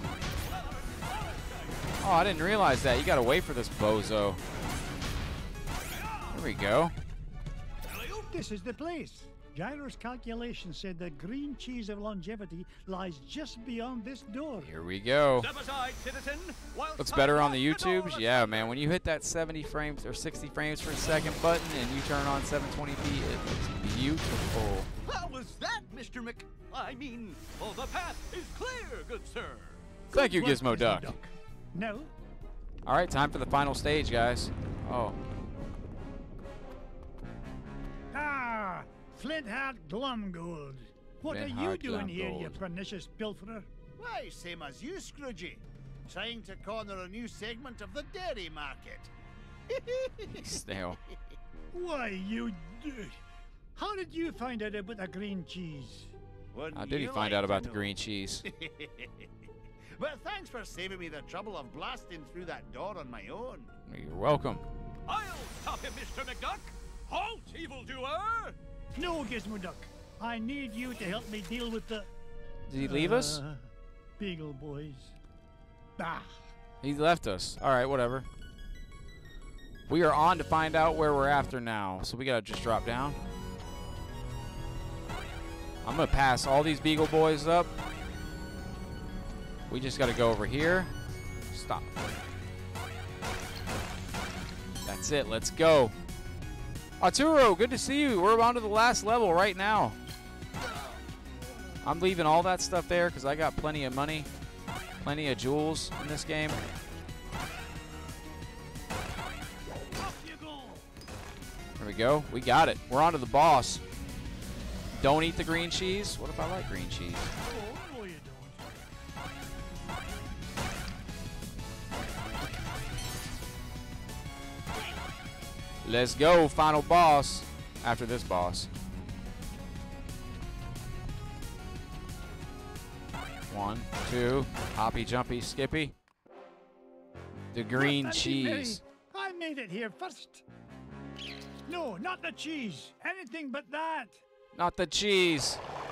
Oh, I didn't realize that. You gotta wait for this bozo. There we go. This is the place. Gyro's calculation said the green cheese of longevity lies just beyond this door. Here we go. Step aside, citizen. while Looks I better on the lock door. YouTubes? Yeah, man. When you hit that seventy frames or sixty frames per second button and you turn on seven twenty p, it looks beautiful. How was that, Mister Mc... I mean, oh, the path is clear, good sir. Thank you, Good Gizmo work, Duck. No, All right, time for the final stage, guys. Oh, ah, Flintheart Glumgold. What are you Flintheart doing here, you Glumgold. pernicious pilferer? Why, same as you, Scroogey. Trying to corner a new segment of the dairy market. stale. Why, you... d- How did you find out about the green cheese? Wouldn't How did he you find like out to about the know? green cheese? But thanks for saving me the trouble of blasting through that door on my own. You're welcome. I'll stop him, Mister McDuck. Halt, evildoer! No, Gizmo Duck. I need you to help me deal with the... Did he leave us? Uh, Beagle boys. Ah. He left us. All right, whatever. We are on to find out where we're after now. So we gotta just drop down. I'm gonna pass all these Beagle boys up. We just gotta go over here. Stop. That's it. Let's go. Arturo, good to see you. We're on to the last level right now. I'm leaving all that stuff there because I got plenty of money, plenty of jewels in this game. There we go. We got it. We're on to the boss. Don't eat the green cheese. What if I like green cheese? Oh, you don't. Let's go. Final boss after this boss. One, two, hoppy, jumpy, skippy. The green What, Auntie Mary? cheese. I made it here first. No, not the cheese. Anything but that. Not the cheese.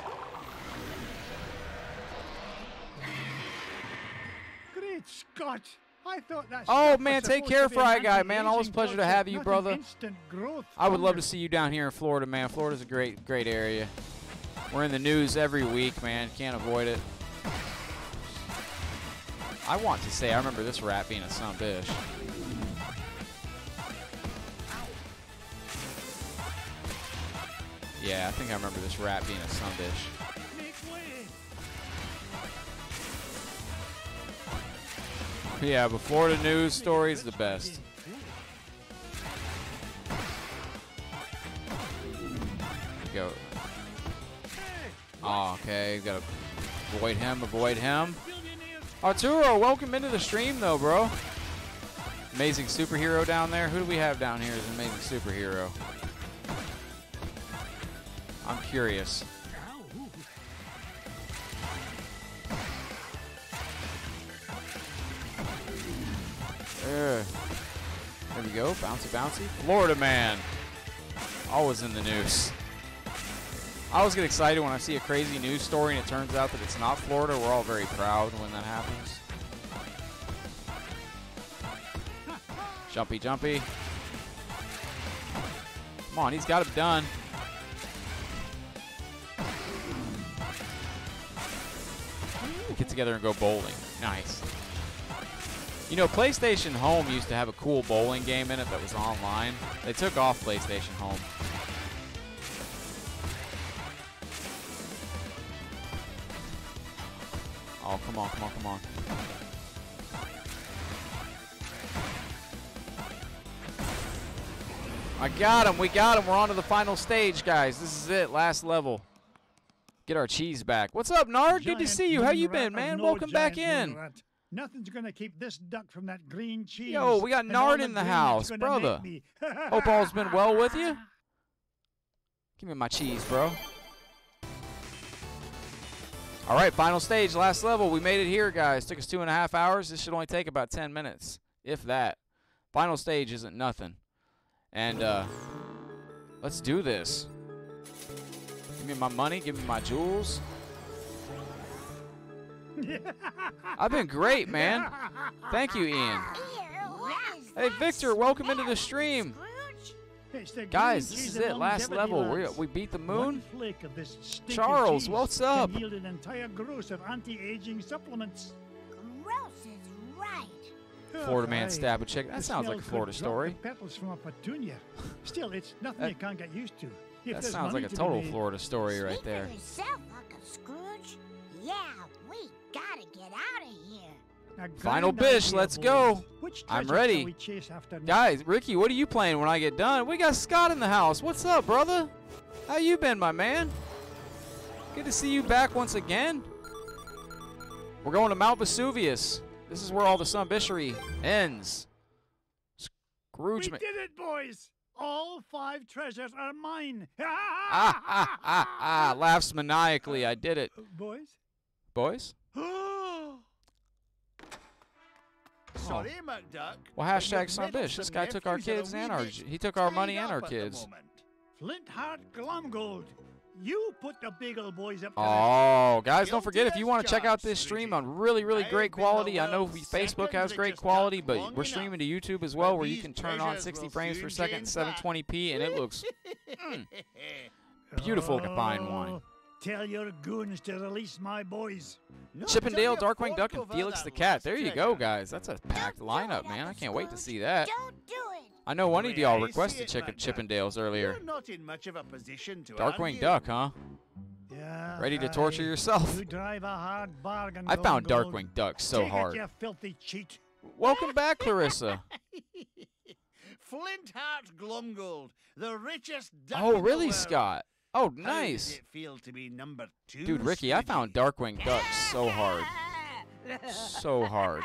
Great Scott. I thought that. Oh stuff man, was take supposed care, to be an Fry Guy, man. Always anti-aging pleasure to toxic, have you, nothing brother. instant growth I would love thunder. to see you down here in Florida, man. Florida's a great, great area. We're in the news every week, man. Can't avoid it. I want to say, I remember this rat being a son of a bitch. Yeah, I think I remember this rat being a son of a bitch. Yeah, but Florida news stories the best. Go. Oh, okay, gotta avoid him, avoid him. Arturo, welcome into the stream though, bro. Amazing superhero down there. Who do we have down here as an amazing superhero? I'm curious. There. There we go. Bouncy, bouncy. Florida man. Always in the news. I always get excited when I see a crazy news story and it turns out that it's not Florida. We're all very proud when that happens. Jumpy, jumpy. Come on, he's got it done. Get together and go bowling. Nice. You know, PlayStation Home used to have a cool bowling game in it that was online. They took off PlayStation Home. Oh, come on, come on, come on. I got him. We got him. We're on to the final stage, guys. This is it. Last level. Get our cheese back. What's up, Nard? Good to see you. How you been, man? Welcome back in. Nothing's gonna keep this duck from that green cheese. Yo, we got Nard in the house, brother. Hope all's been well with you. Give me my cheese, bro. All right, final stage, last level. We made it here, guys. Took us two and a half hours. This should only take about ten minutes, if that. Final stage isn't nothing. And uh, let's do this. Give me my money. Give me my jewels. I've been great, man. Thank you, Ian. Hey, Victor, welcome into the stream. Guys, this is it. Last level. We, we beat the moon. Charles, what's up? Yield an entire gross of anti-aging supplements. Gross is right. Florida man stab a chick. That sounds like a Florida story. Petals from a petunia. Still, it's nothing That- you can't get used to. That sounds like a total Florida story right there. Yourself, Uncle Scrooge. Yeah, we gotta get out of here. Final bish, let's go. I'm ready. Guys, Ricky, what are you playing when I get done? We got Scott in the house. What's up, brother? How you been, my man? Good to see you back once again. We're going to Mount Vesuvius. This is where all the sunbishery ends. Scrooge. We did it, boys. All five treasures are mine. Ah, ah, ah, ah. Laughs maniacally. I did it. Boys? Boys? Sorry, McDuck. Well, but hashtag your sunbish. This meddlesome guy took our nephews are a kids wee and our... bit He took our money tied and our up at the kids. moment. Flintheart Glomgold. You put the big old boys up to Oh, guys, don't Guilty forget, if you as want to check out charged, this stream Sweetie. on really, really I've great been the quality, I know world's we- Facebook has second great richest quality, duck but long we're streaming enough. to YouTube as well, But where you these can turn on treasures sixty will frames per soon second, change seven back. twenty p, and it looks mm, beautiful combined wine. Oh, tell your goons to release my boys. No, Chippendale, tell your Darkwing fork Duck, and over Felix the that Cat. last There you treasure. go, guys. That's a packed Don't do lineup, it, man. I Uncle can't wait to Scrooge. see that. Don't do it. I know one of Way y'all I see requested it, chicken McDuck. Chippendales earlier. You're not in much of a position to Darkwing argue. Duck, huh? Yeah, Ready to aye. torture yourself? You drive a hard bargain. I found Glomgold. Darkwing Duck so Take hard. It, you filthy cheat. Welcome back, Clarissa. Flintheart Glomgold, the richest duck Oh, in really, the world. Scott? Oh, How does nice. it feel to be number two, Dude, Ricky, I found Darkwing Duck so hard. So hard.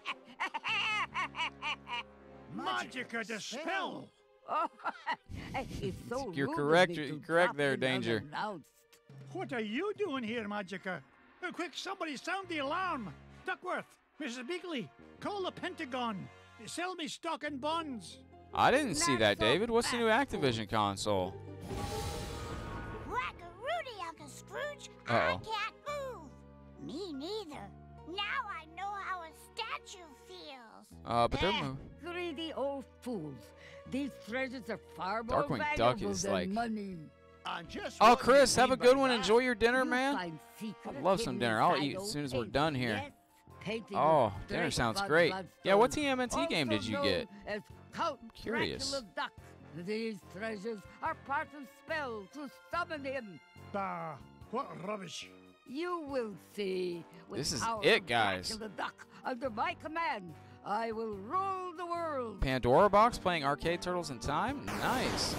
Magica dispel. It's so You're rude of correct. me You're to correct drop there, in Danger. unannounced. What are you doing here, Magica? Uh, quick, somebody sound the alarm. Duckworth, Missus Beakley, call the Pentagon. Sell me stock and bonds. I didn't see Not that, so David. What's the new fast, Activision console? Whack-a-roody, Uncle Scrooge. Uh-oh. I can't move. Me neither. Now I know how a statue feels. Uh, but they're moving. Greedy old fools. These treasures are far more Darkwing valuable Duck is than like- money. And just Oh, what do Chris, you have a mean by good one. that? Enjoy your dinner, You'll man. find secrets I'd love some hidden dinner. I'll inside eat as old soon as we're paintings. done here. Yes, paintings Oh, of dinner great sounds blood great. Yeah, what bloodstones, T M N T game did also you known get? as Count Curious. Dracula Duck. These treasures are part of spell to summon him. Bah, what rubbish. You will see. With This is power it, of guys. Dracula Duck, under my command, I will rule the world. Pandora box playing Arcade Turtles in Time? Nice.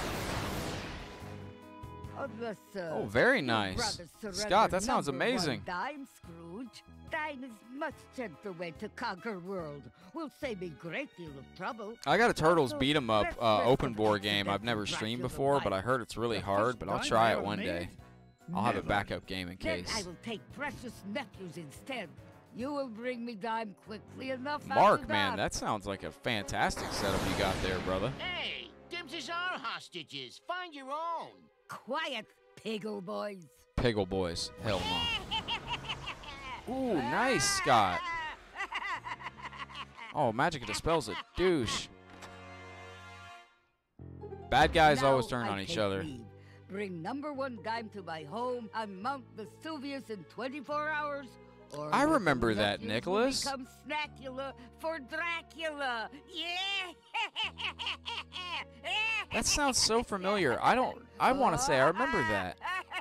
Unless, uh, Oh, very you'd nice. rather surrender Scott, that sounds number amazing. One dime, Scrooge. Dime is much gentler way to conquer world. Will save me great deal of trouble. I got a Turtles Also, beat 'em up let's uh, rest open of board game I've accidental never streamed Dracula before, but I life. heard it's really The hard, first but I'll dime try I it ever one made? day. I'll have a Never. backup game in Then case. I will take precious nephews instead. You will bring me dime quickly enough. Mark, after man, that. that sounds like a fantastic setup you got there, brother. Hey, dims is our hostages. Find your own. Quiet, piggle boys. Piggle boys. Hell no. Ooh, nice, Scott. Oh, magic dispels a douche. Bad guys Now always turn I on each take other. leave. Bring number one dime to my home and Mount Vesuvius in twenty-four hours. Or I the remember that, nephews will Nicholas. Become Snackula for Dracula. Yeah. That sounds so familiar. I don't. I want to say I remember that.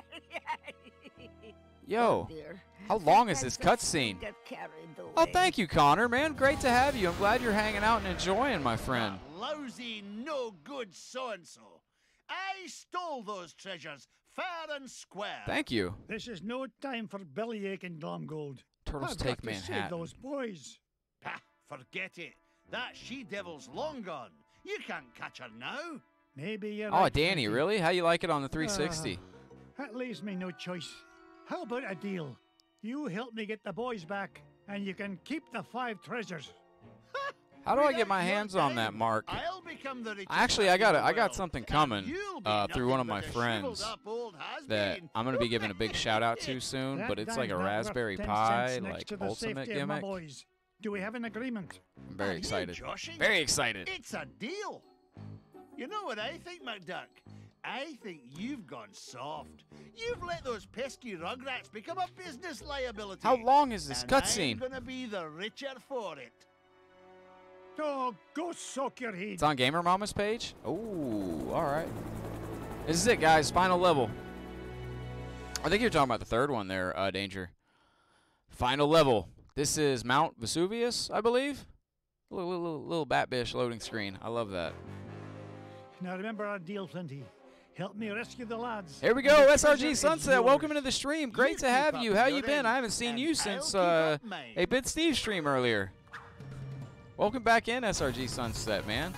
Yo, Dear. how long is Sometimes this I cutscene? get carried Oh, away. thank you, Connor, man. Great to have you. I'm glad you're hanging out and enjoying, my friend. That lousy, no good so and so. I stole those treasures fair and square. Thank you. This is no time for bellyache and Glomgold. Turtles I've take got to save Manhattan. those boys. Ha, forget it. That she-devil's long gone. You can't catch her now. Maybe you're Oh, right, Danny, Frankie. really? How you like it on the three sixty? That leaves me no choice. How about a deal? You help me get the boys back, and you can keep the five treasures. How do I Without get my your hands on time, that, Mark? I'll become the richest Actually, man I got in it. the I got world, something and coming you'll be uh, through one of nothing my but a friends shriveled-up old has-been. that I'm gonna be giving a big shout out to soon. That But it's like a dime's not worth Raspberry ten Pi, cents next like to the ultimate safety of my gimmick. boys. Do we have an agreement? I'm very Are you excited. joshing? Very excited. It's a deal. You know what I think, McDuck? I think you've gone soft. You've let those pesky rugrats become a business liability. How long is this and I'm cutscene? gonna be the richer for it. Oh, go soak your head. It's on Gamer Mama's page. Oh, all right. This is it, guys. Final level. I think you're talking about the third one there, uh, Danger. Final level. This is Mount Vesuvius, I believe. Little, little, little Batbish loading screen. I love that. Now remember our deal, Flinty. Help me rescue the lads. Here we and go, the S R G treasure is Sunset. Welcome yours. into the stream. Great You to keep have up you. How your you been? end, I haven't seen and you I'll since keep uh, up mine. eight bit Steve stream earlier. Welcome back in, S R G Sunset, man.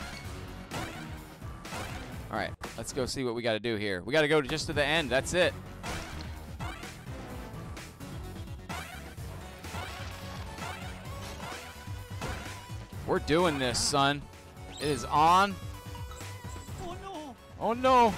All right, let's go see what we got to do here. We got to go to just to the end. That's it. We're doing this, son. It is on. Oh no! Oh no.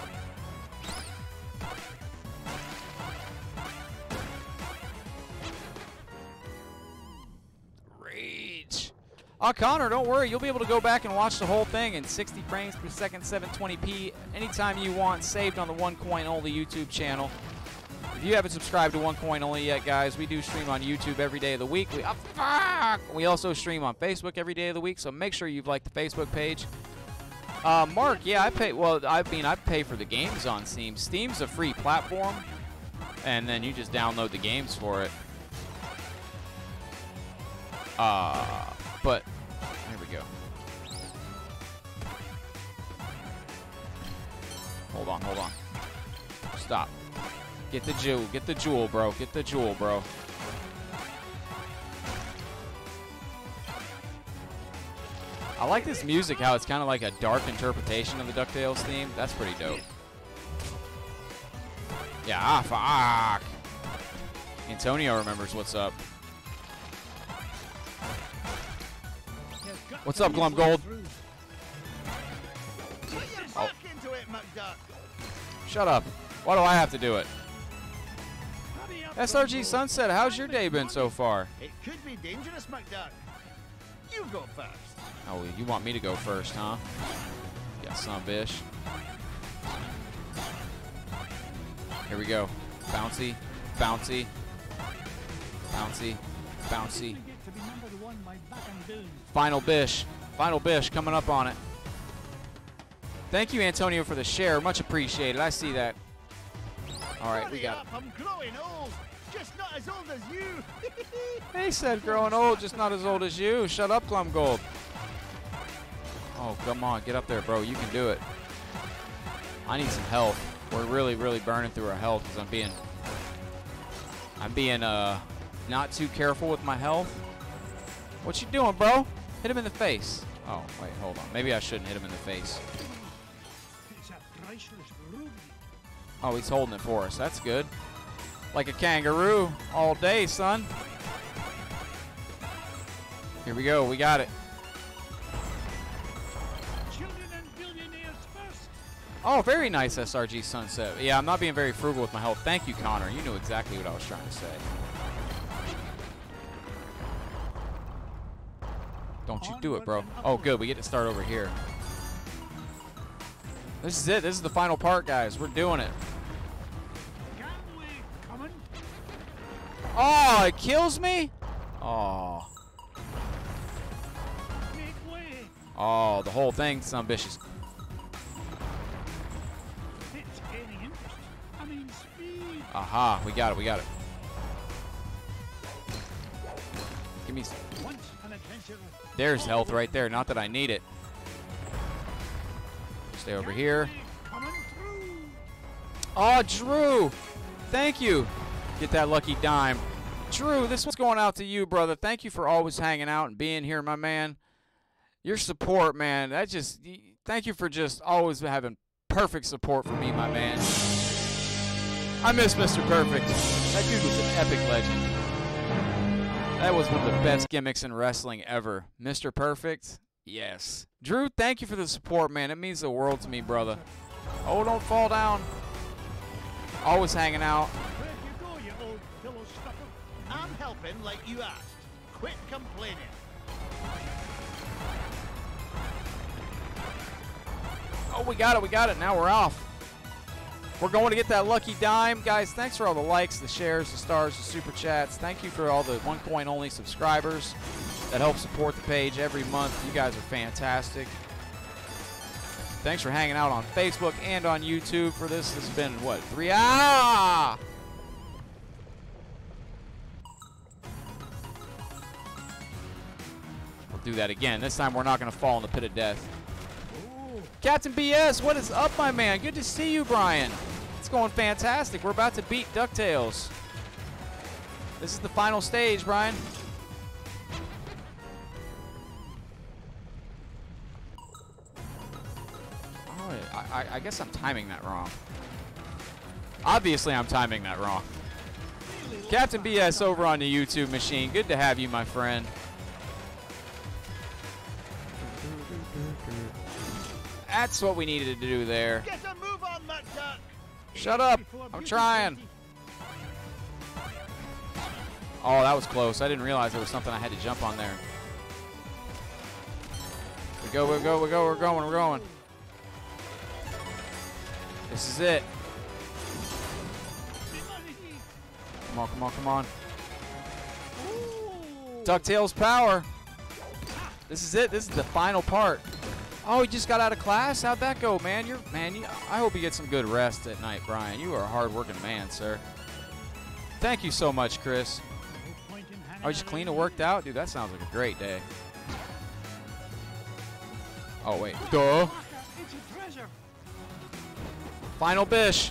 Rage. Oh, Connor, don't worry. You'll be able to go back and watch the whole thing in sixty frames per second, seven twenty p, anytime you want, saved on the One Coin Only YouTube channel. If you haven't subscribed to One Coin Only yet, guys, we do stream on YouTube every day of the week. We, oh, fuck! We also stream on Facebook every day of the week, so make sure you've liked the Facebook page. Uh, Mark, yeah, I pay. Well, I mean, I pay for the games on Steam. Steam's a free platform, and then you just download the games for it. Uh, but here we go. Hold on, hold on. Stop. Get the jewel. Get the jewel, bro. Get the jewel, bro. I like this music, how it's kind of like a dark interpretation of the DuckTales theme. That's pretty dope. Yeah, ah, fuck. Antonio remembers what's up. You've got What's to up, be Glum Gold? through. McDuck. Shut up. Why do I have to do it? S R G Sunset, how's your day been so far? It could be dangerous, McDuck. You go first. Oh, you want me to go first, huh? Yeah, son of a bitch. Here we go. Bouncy, bouncy, bouncy, bouncy. Final bish. Final bish coming up on it. Thank you, Antonio, for the share. Much appreciated. I see that. All right, we got it. I'm growing old, just not as old as you. He said growing old, just not as old as you. Shut up, Plum Gold. Oh, come on. Get up there, bro. You can do it. I need some health. We're really, really burning through our health because I'm being, I'm being uh, not too careful with my health. What you doing, bro? Hit him in the face. Oh, wait, hold on. Maybe I shouldn't hit him in the face. Oh, he's holding it for us. That's good. Like a kangaroo all day, son. Here we go. We got it. Oh, very nice, S R G Sunset. Yeah, I'm not being very frugal with my health. Thank you, Connor. You knew exactly what I was trying to say. Don't you do it, bro. Oh, good. We get to start over here. This is it. This is the final part, guys. We're doing it. Oh, it kills me? Oh. Oh, the whole thing's ambitious. Aha, we got it, we got it. Give me some. There's health right there. Not that I need it. Stay over here. Oh, Drew. Thank you. Get that lucky dime. Drew, this one's going out to you, brother. Thank you for always hanging out and being here, my man. Your support, man. That just, thank you for just always having perfect support for me, my man. I miss Mister Perfect. That dude was an epic legend. That was one of the best gimmicks in wrestling ever. Mister Perfect? Yes. Drew, thank you for the support, man. It means the world to me, brother. Oh, don't fall down. Always hanging out. I'm helping like you asked. Quit complaining. Oh, we got it. We got it. Now we're off. We're going to get that lucky dime. Guys, thanks for all the likes, the shares, the stars, the super chats. Thank you for all the one coin only subscribers that help support the page every month. You guys are fantastic. Thanks for hanging out on Facebook and on YouTube for this. This has been, what, three hours? We'll do that again. This time we're not going to fall in the pit of death. Captain B S, what is up, my man? Good to see you, Brian. It's going fantastic. We're about to beat DuckTales. This is the final stage, Brian. Oh, I, I guess I'm timing that wrong. Obviously, I'm timing that wrong. Captain B S over on the YouTube machine. Good to have you, my friend. That's what we needed to do there. Get a move on, McDuck. Shut up. I'm trying. Oh, that was close. I didn't realize there was something I had to jump on there. We go, we go, we go, we're going, we're going. This is it. Come on, come on, come on. DuckTales power. This is it. This is the final part. Oh, you just got out of class? How'd that go, man? You're man. You, I hope you get some good rest at night, Brian. You are a hard-working man, sir. Thank you so much, Chris. Oh, you just clean and worked out? Dude, that sounds like a great day. Oh, wait. Duh. Final bish.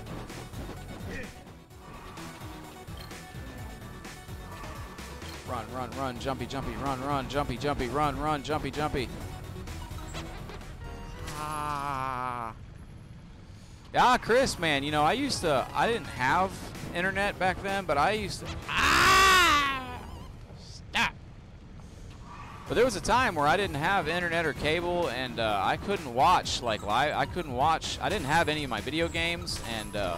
Run, run, run, jumpy, jumpy, run, run, jumpy, jumpy, run, run, jumpy, jumpy. Ah. Yeah, Chris, man, you know, I used to, I didn't have internet back then, but I used to, ah! Stop. But there was a time where I didn't have internet or cable, and uh, I couldn't watch like live. I couldn't watch. I didn't have any of my video games, and uh,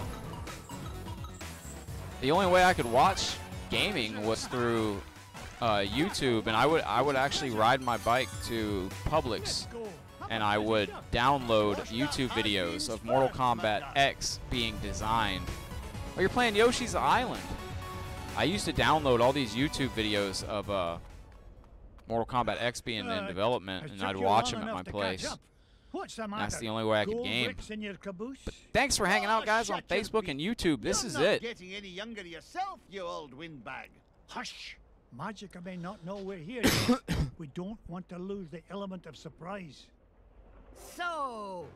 the only way I could watch gaming was through uh, YouTube. And I would I would actually ride my bike to Publix, and I would download YouTube videos of Mortal Kombat X being designed. Oh, you're playing Yoshi's Island. I used to download all these YouTube videos of uh, Mortal Kombat X being in development, and I'd watch them at my place. What's the matter? That's the only way I could Gold game. bricks in your caboose? But thanks for hanging out, guys, on shut your Facebook and YouTube. This You're is not it. getting any younger yourself, you old windbag. Hush! Magic may not know we're here yet. We don't want to lose the element of surprise. So,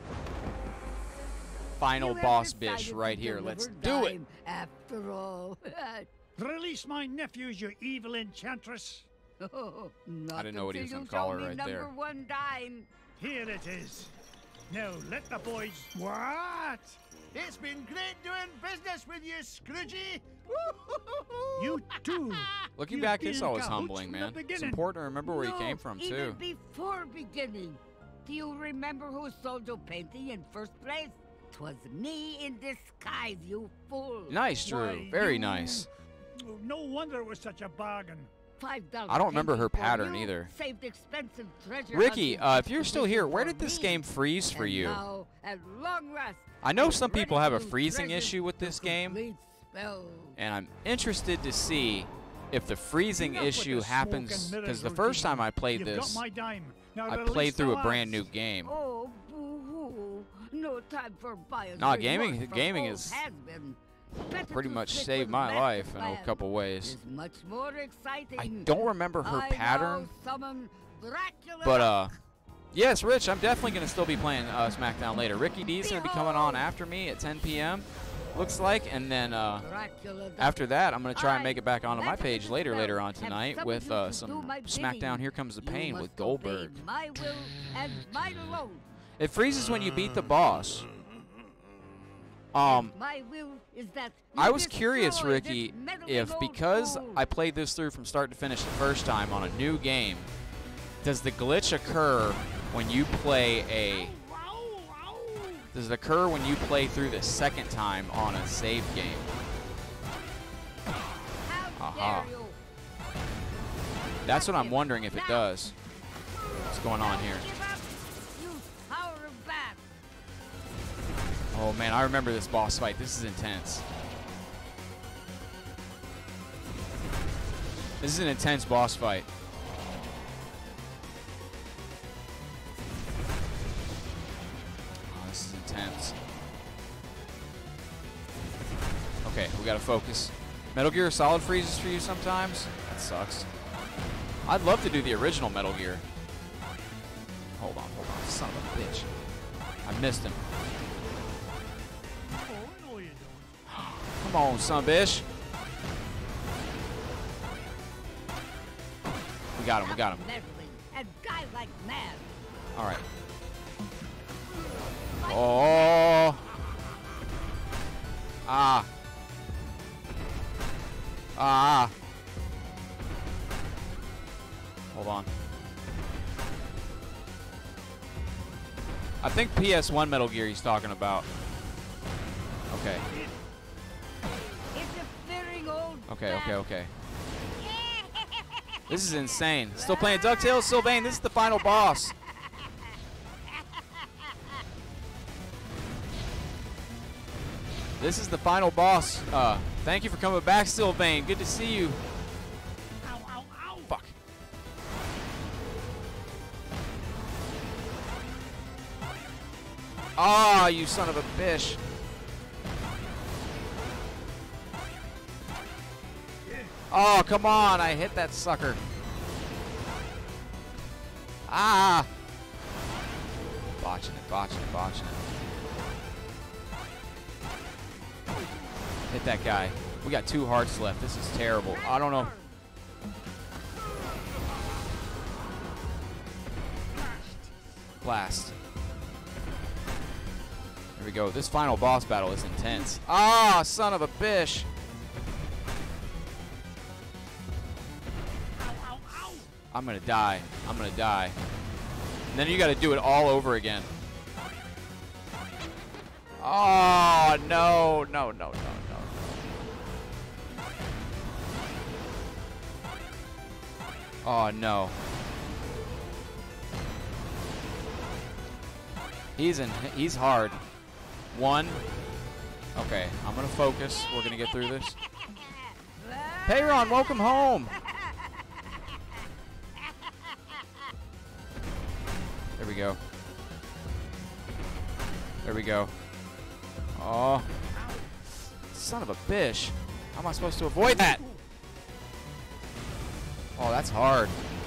Final you have boss decided bish to right here. deliver Let's do it. dime After all. Release my nephews, you evil enchantress. Oh, not I didn't know what he was until gonna you call show her me right number there. one dime. Here it is. Now let the boys. What? It's been great doing business with you, Scroogey. You too. Looking You've back, been it's in always cahoots humbling, from the man. It's beginning. important to remember where no, you came from, even too. before beginning. Do you remember who sold your painting in first place? 'Twas me in disguise, you fool. Nice, Drew. Why, Very you- nice. No wonder it was such a bargain. Five dollars. I don't remember her painting for pattern you, either. Saved expensive treasure Ricky, hunting uh, if you're still here, expedition where for did this me. game freeze for And you? now, at long rest, I know I'm some people ready have a to freezing treasure issue with the this game, complete spell. and I'm interested to see if the freezing Enough with issue the smoke happens, and mirrors because the first routine. time I played You've this, got my dime. Now I release played the through a lads. brand new game. Oh, boo-hoo. No time for bias. Nah, remorse gaming- from gaming old is has-been. Better Pretty to much stick saved with my master life in a plan. couple ways. Is much more exciting. I don't remember her I pattern, now summon Dracula. but uh, yes, Rich, I'm definitely going to still be playing uh, SmackDown later. Ricky D's going to be coming on after me at ten P M looks like, and then uh, after that, I'm going to try and make it back onto my page later, later on tonight with uh, some SmackDown Here Comes the Pain with Goldberg. My will and my alone. It freezes when you beat the boss. Um, My will is that I you was curious, destroy Ricky, this meddling if old because fool. I played this through from start to finish the first time on a new game, does the glitch occur when you play a... Does it occur when you play through the second time on a save game? Aha. That's what I'm wondering if it does. What's going on here? Oh man, I remember this boss fight. This is intense. This is an intense boss fight. Oh, this is intense. Okay, we gotta focus. Metal Gear Solid freezes for you sometimes? That sucks. I'd love to do the original Metal Gear. Hold on, hold on. Son of a bitch. I missed him. Come on, son of a bitch. We got him, we got him. And guy like mad. All right. Oh. Ah. Ah. Hold on. I think P S one Metal Gear he's talking about. Okay. Interfering old Okay, okay, okay. This is insane. Still playing DuckTales, Sylvain. This is the final boss. This is the final boss. Uh, thank you for coming back, Sylvain. Good to see you. Ow, ow, ow. Fuck. Ah, you son of a bitch. Oh, come on. I hit that sucker. Ah. Botching it, botching it, botching it. Hit that guy. We got two hearts left. This is terrible. I don't know. Blast. Here we go. This final boss battle is intense. Ah, son of a bitch. I'm gonna die. I'm gonna die. And then you gotta do it all over again. Oh, no, no, no, no, no, no. Oh, no. He's in, he's hard. One. Okay, I'm gonna focus. We're gonna get through this. Peyron, welcome home. There we go. There we go. Oh. Son of a bitch. How am I supposed to avoid that? Oh, that's hard.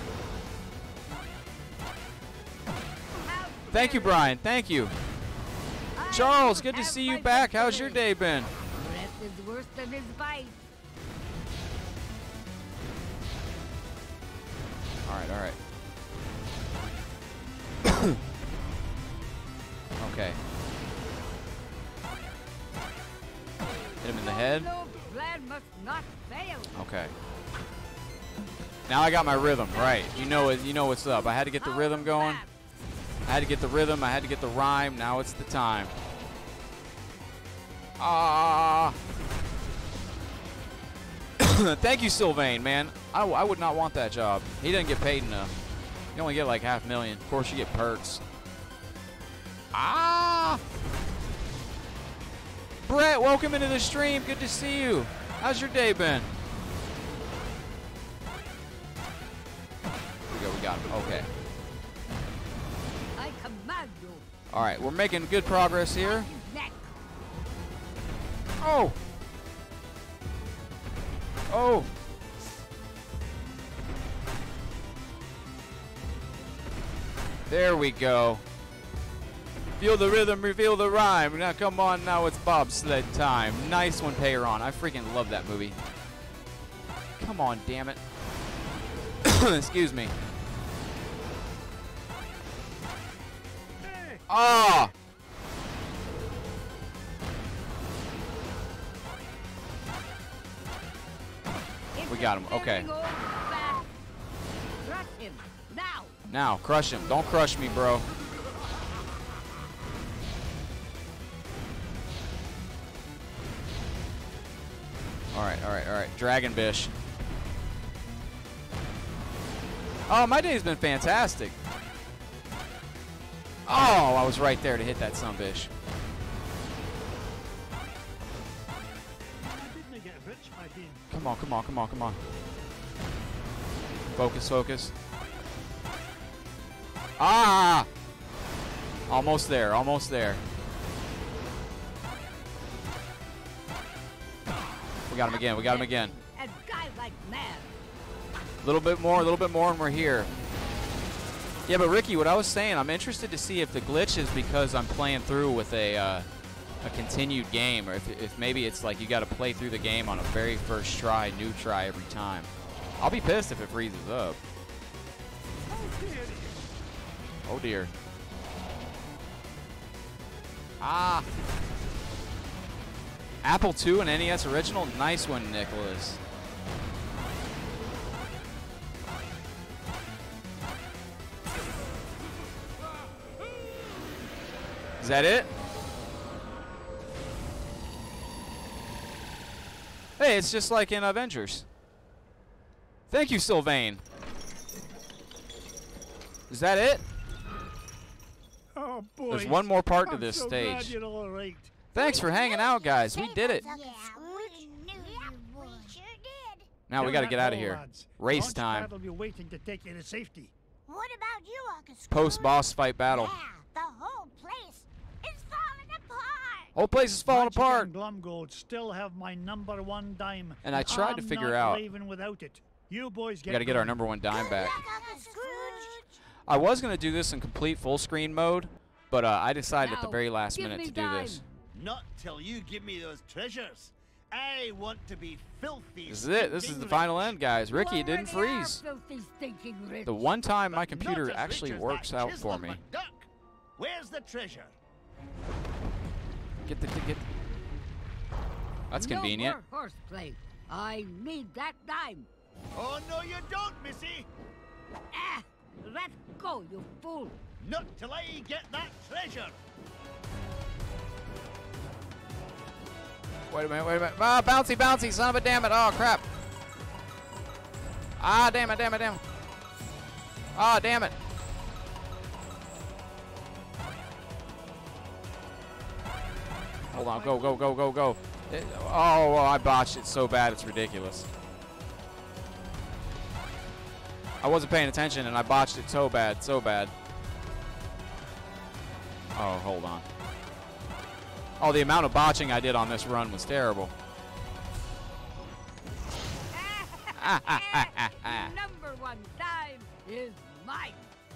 Thank you, Brian. Thank you. Charles, good to see you back. How's your day been? Breath is worse than his bite. All right, all right. Okay. Hit him in the head. No plan must not fail. Okay. Now I got my rhythm right. You know it. You know what's up. I had to get the rhythm going. I had to get the rhythm. I had to get the rhyme. Now it's the time. Ah. Thank you, Sylvain, man. I, I would not want that job. He doesn't get paid enough. You only get like half a million. Of course, you get perks. Ah! Brett, welcome into the stream. Good to see you. How's your day been? Here we go. We got him. Okay. I command you. All right. We're making good progress here. Oh! Oh! There we go. Feel the rhythm, reveal the rhyme. Now come on, now it's bobsled time. Nice one, Peyron. I freaking love that movie. Come on, damn it. Excuse me. Ah! We got him. Okay. Crush him now. Now, crush him. Don't crush me, bro. All right, all right, all right. Dragon Bish. Oh, my day's been fantastic. Oh, I was right there to hit that sunbish. Come on, come on, come on, come on. Focus, focus. Ah! Almost there, almost there. We got him again, we got him again. A guy like man. A little bit more, a little bit more, and we're here. Yeah, but Ricky, what I was saying, I'm interested to see if the glitch is because I'm playing through with a uh, a continued game, or if, if maybe it's like you got to play through the game on a very first try, new try every time. I'll be pissed if it freezes up. Oh dear. Ah. Apple two and N E S original, nice one, Nicholas. Is that it? Hey, it's just like in Avengers. Thank you, Sylvain. Is that it? Oh boy. There's one more part to I'm this so stage. glad you're all right. Thanks for hanging out, guys. We did it. Yeah, we knew you would. Sure did. Now we got to get out of here. Race Launch time. pad will be waiting to take you to safety. What about you, Uncle Scrooge? Post-boss fight battle. Yeah, the whole place is falling apart. Whole place is falling Magic apart. and Glumgold still have my number one dime. And I tried to I'm figure not out. leaving without it. You boys get We got to get our going. number one dime back. Uncle Scrooge. I was going to do this in complete full screen mode, but uh, I decided at the Now, very last give minute me to do dime. this. Not till you give me those treasures. I want to be filthy. This is it. This is the stinking final rich. end, guys. Ricky, it didn't Already are freeze. filthy, stinking rich. The one time my But computer not as actually rich as works that out for Chislin me. McDuck. Where's the treasure? Get the get. That's no convenient. more horseplay. I need that dime. Oh, no, you don't, Missy. Ah! Let go, you fool! Not till I get that treasure. Wait a minute, wait a minute. Ah, bouncy, bouncy, son of a damn it. Oh, crap. Ah, damn it, damn it, damn it. Ah, damn it. Hold on, go, go, go, go, go. It, oh, well, I botched it so bad, it's ridiculous. I wasn't paying attention, and I botched it so bad, so bad. Oh, hold on. Oh, the amount of botching I did on this run was terrible. Number one time is mine.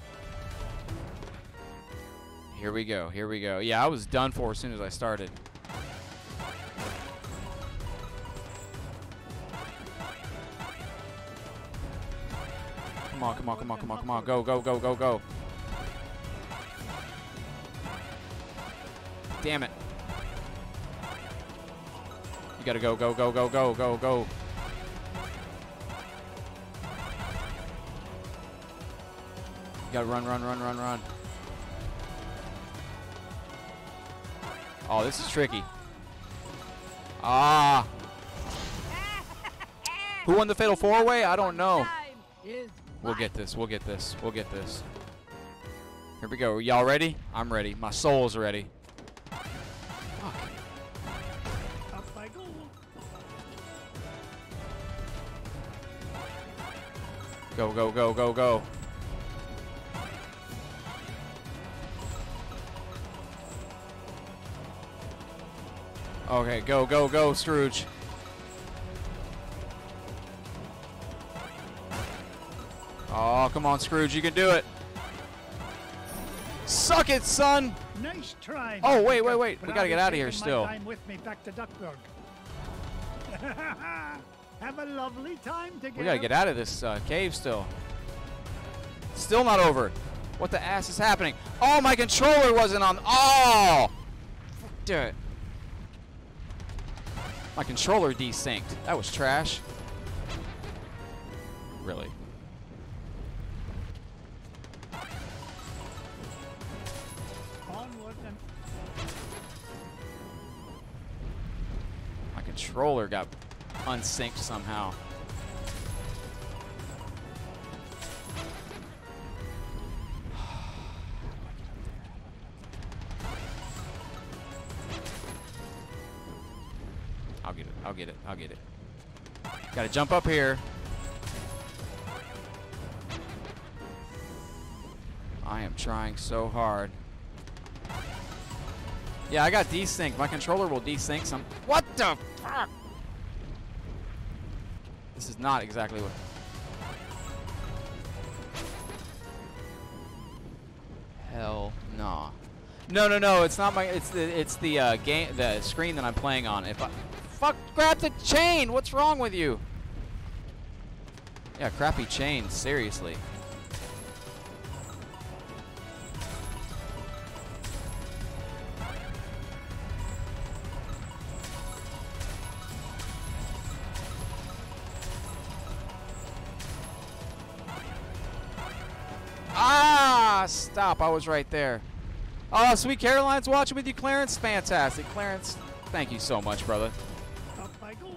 Here we go, here we go. Yeah, I was done for as soon as I started. Come on, come on, come on, come on, come on. Go, go, go, go, go. Damn it. You gotta go, go, go, go, go, go, go. You gotta run, run, run, run, run. Oh, this is tricky. Ah. Who won the Fatal Four-Way? I don't know. We'll get this. We'll get this. We'll get this. Here we go. Y'all ready? I'm ready. My soul's ready. Fuck. Up I go. Go, go, go, go, go. Okay, go, go, go, Scrooge. Oh, come on, Scrooge, you can do it. Suck it, son. Nice try. Oh, wait, wait, wait. But We gotta I'll get be out of here taking my still. time with me back to Duckburg. Have a lovely time together. We gotta get out of this uh, cave still. Still not over. What the ass is happening? Oh, my controller wasn't on. Oh! Do it. My controller desynced. That was trash. Really? Onward and My controller got unsynced somehow. I'll get it. I'll get it. I'll get it. Gotta jump up here. I am trying so hard. Yeah, I got desync. My controller will desync some. What the fuck? This is not exactly what. Hell nah. No, no, no. It's not my. It's the. It's the uh, game. The screen that I'm playing on. If I. Fuck! Grab the chain. What's wrong with you? Yeah, crappy chain. Seriously. Ah! Stop. I was right there. Oh, Sweet Caroline's watching with you, Clarence. Fantastic. Clarence, thank you so much, brother. up I go.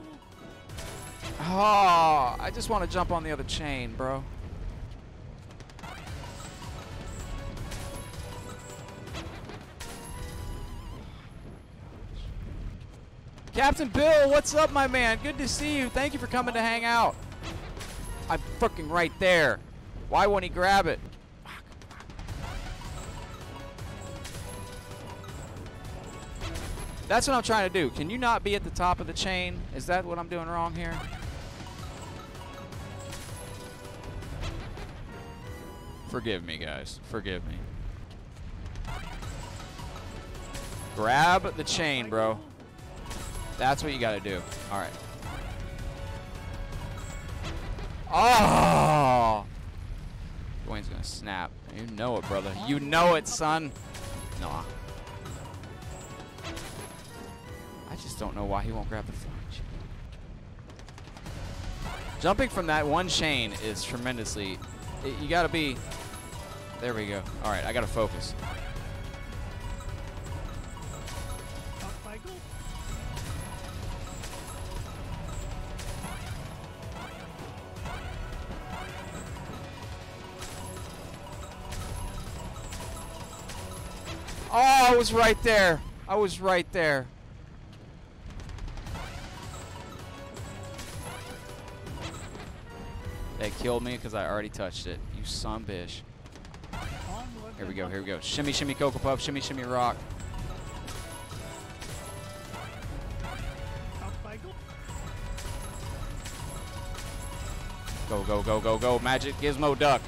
Oh, I just want to jump on the other chain, bro. Captain Bill, what's up, my man? Good to see you. Thank you for coming to hang out. I'm fucking right there. Why won't he grab it? That's what I'm trying to do. Can you not be at the top of the chain? Is that what I'm doing wrong here? Forgive me, guys. Forgive me. Grab the chain, bro. That's what you got to do. All right. Oh! Dwayne's going to snap. You know it, brother. You know it, son. Nah. I just don't know why he won't grab the flange. Jumping from that one chain is tremendously It, you gotta be. There we go. All right, I gotta focus. Oh, I was right there. I was right there. They killed me because I already touched it. You son bitch. Here we go, here we go. Shimmy, shimmy, Cocoa Puff, shimmy, shimmy, rock. Go, go, go, go, go. Magic Gizmo Duck.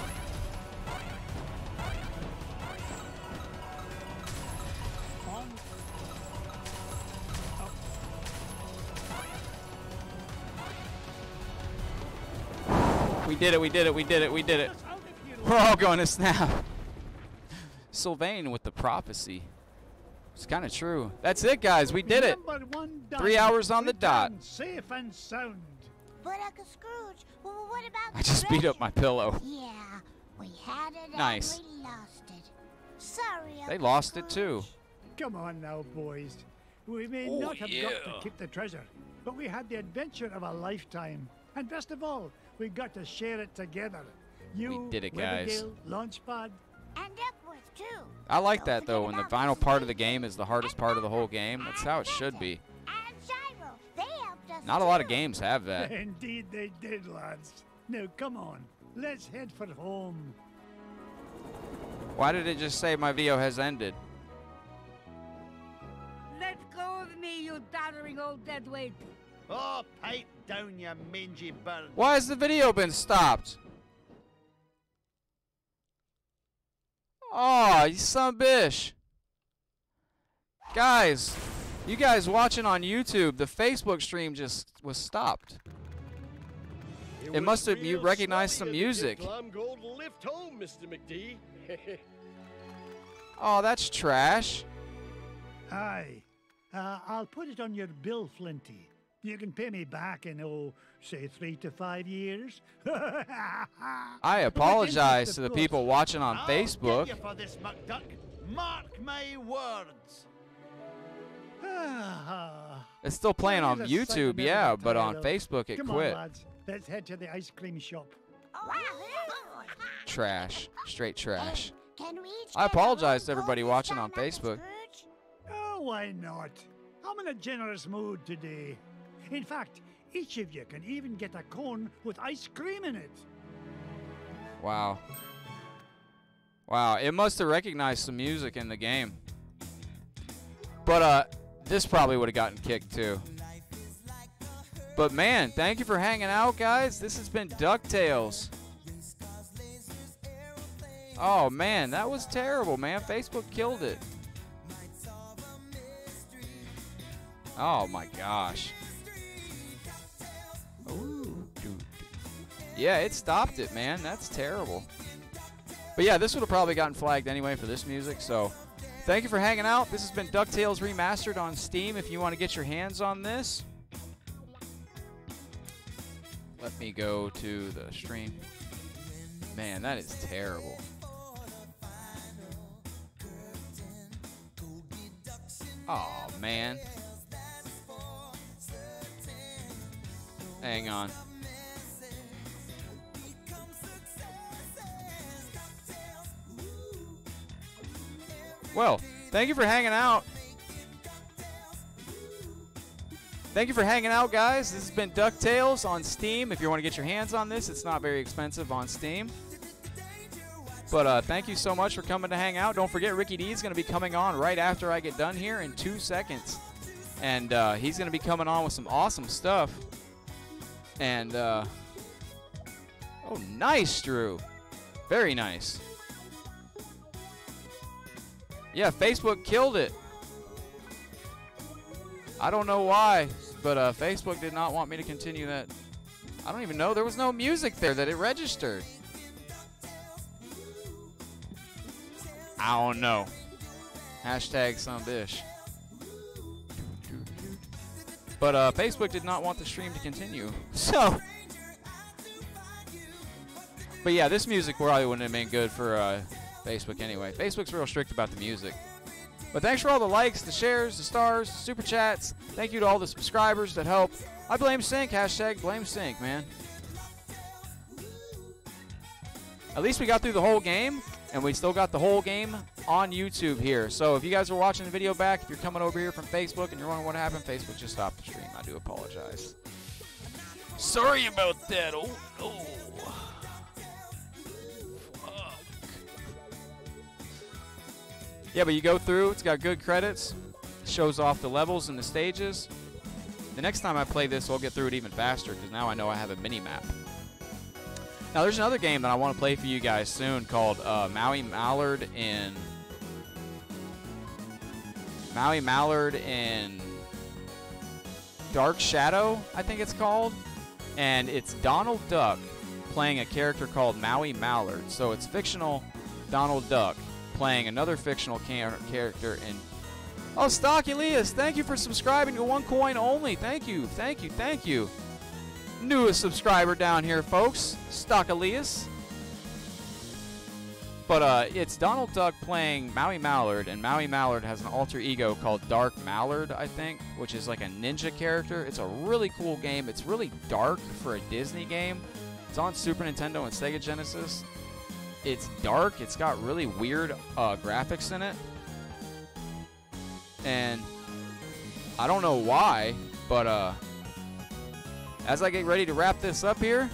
We did it, we did it, we did it, we did it. We're all going to snap. Sylvain with the prophecy. It's kind of true. That's it, guys. We did it. Three hours on the dot. Safe and sound. But Uncle Scrooge, well, what about I just beat up my pillow. Yeah, we had it Nice. and we lost it. Sorry, They Uncle lost it Scrooge. too. Come on now, boys. We may Oh, not have got yeah. to keep the treasure, but we had the adventure of a lifetime. And best of all, we got to share it together. You, We did it, guys. Weatherdale, Launchpad. And Duckworth, too. I like Don't that forget though, when the about final Miss part of the Weasley game is the hardest and part of the whole Peppa game. That's and how it should Dante be. And Gyro. They helped us Not a lot of too. games have that. Indeed they did, lads. Now, come on. Let's head for home. Why did it just say my video has ended? Let go of me, you doddering old deadweight. Oh, pipe down, you mangy bird. Why has the video been stopped? Oh, you son of a bitch. Guys, you guys watching on YouTube, the Facebook stream just was stopped. It was must have you real recognized smelly some of the music. Glum Gold lift home, Mister McD. Oh, that's trash. Aye. Uh, I'll put it on your bill, Flinty. You can pay me back in, oh, say three to five years. I apologize to the people watching on I'll Facebook. get you for this, McDuck. Mark my words. It's still playing on Here's a sight YouTube, of yeah, every but on title. Facebook it Come quit. on, lads. Let's head to the ice cream shop. Trash. Straight trash. Can we each I get a apologize to whole everybody gold watching this on time, Uncle Facebook. Scrooge? Oh, why not? I'm in a generous mood today. In fact, each of you can even get a cone with ice cream in it. Wow. Wow, it must have recognized some music in the game. But uh this probably would have gotten kicked too. But man, thank you for hanging out, guys. This has been DuckTales. Oh man, that was terrible, man. Facebook killed it. Oh my gosh. Ooh, dude. Yeah, it stopped it, man. That's terrible. But yeah, this would have probably gotten flagged anyway for this music, so thank you for hanging out. This has been DuckTales Remastered on Steam if you want to get your hands on this. Let me go to the stream. Man, that is terrible. Oh, man. Hang on. Well, thank you for hanging out. Thank you for hanging out, guys. This has been DuckTales on Steam. If you want to get your hands on this, it's not very expensive on Steam. But uh, thank you so much for coming to hang out. Don't forget, Ricky D is going to be coming on right after I get done here in two seconds. And uh, he's going to be coming on with some awesome stuff. And, uh, oh, nice, Drew. Very nice. Yeah, Facebook killed it. I don't know why, but uh, Facebook did not want me to continue that. I don't even know. There was no music there that it registered. I don't know. Hashtag somebish. But uh, Facebook did not want the stream to continue. So, But yeah, this music probably wouldn't have been good for uh, Facebook anyway. Facebook's real strict about the music. But thanks for all the likes, the shares, the stars, super chats. Thank you to all the subscribers that help. I blame Sync. Hashtag blame Sync, man. At least we got through the whole game, and we still got the whole game on YouTube here. So if you guys are watching the video back, if you're coming over here from Facebook and you're wondering what happened, Facebook just stopped the stream. I do apologize. Sorry about that. Oh, no. Fuck. Yeah, but you go through. It's got good credits. Shows off the levels and the stages. The next time I play this, I'll get through it even faster because now I know I have a mini-map. Now, there's another game that I want to play for you guys soon called uh, Maui Mallard in... Maui Mallard in Dark Shadow, I think it's called. And it's Donald Duck playing a character called Maui Mallard. So it's fictional Donald Duck playing another fictional char character in... Oh, Stock Elias, thank you for subscribing to One Coin Only. Thank you, thank you, thank you. Newest subscriber down here, folks. Stock Elias. But uh, it's Donald Duck playing Maui Mallard, and Maui Mallard has an alter ego called Dark Mallard, I think, which is like a ninja character. It's a really cool game. It's really dark for a Disney game. It's on Super Nintendo and Sega Genesis. It's dark. It's got really weird uh, graphics in it. And I don't know why, but uh, as I get ready to wrap this up here,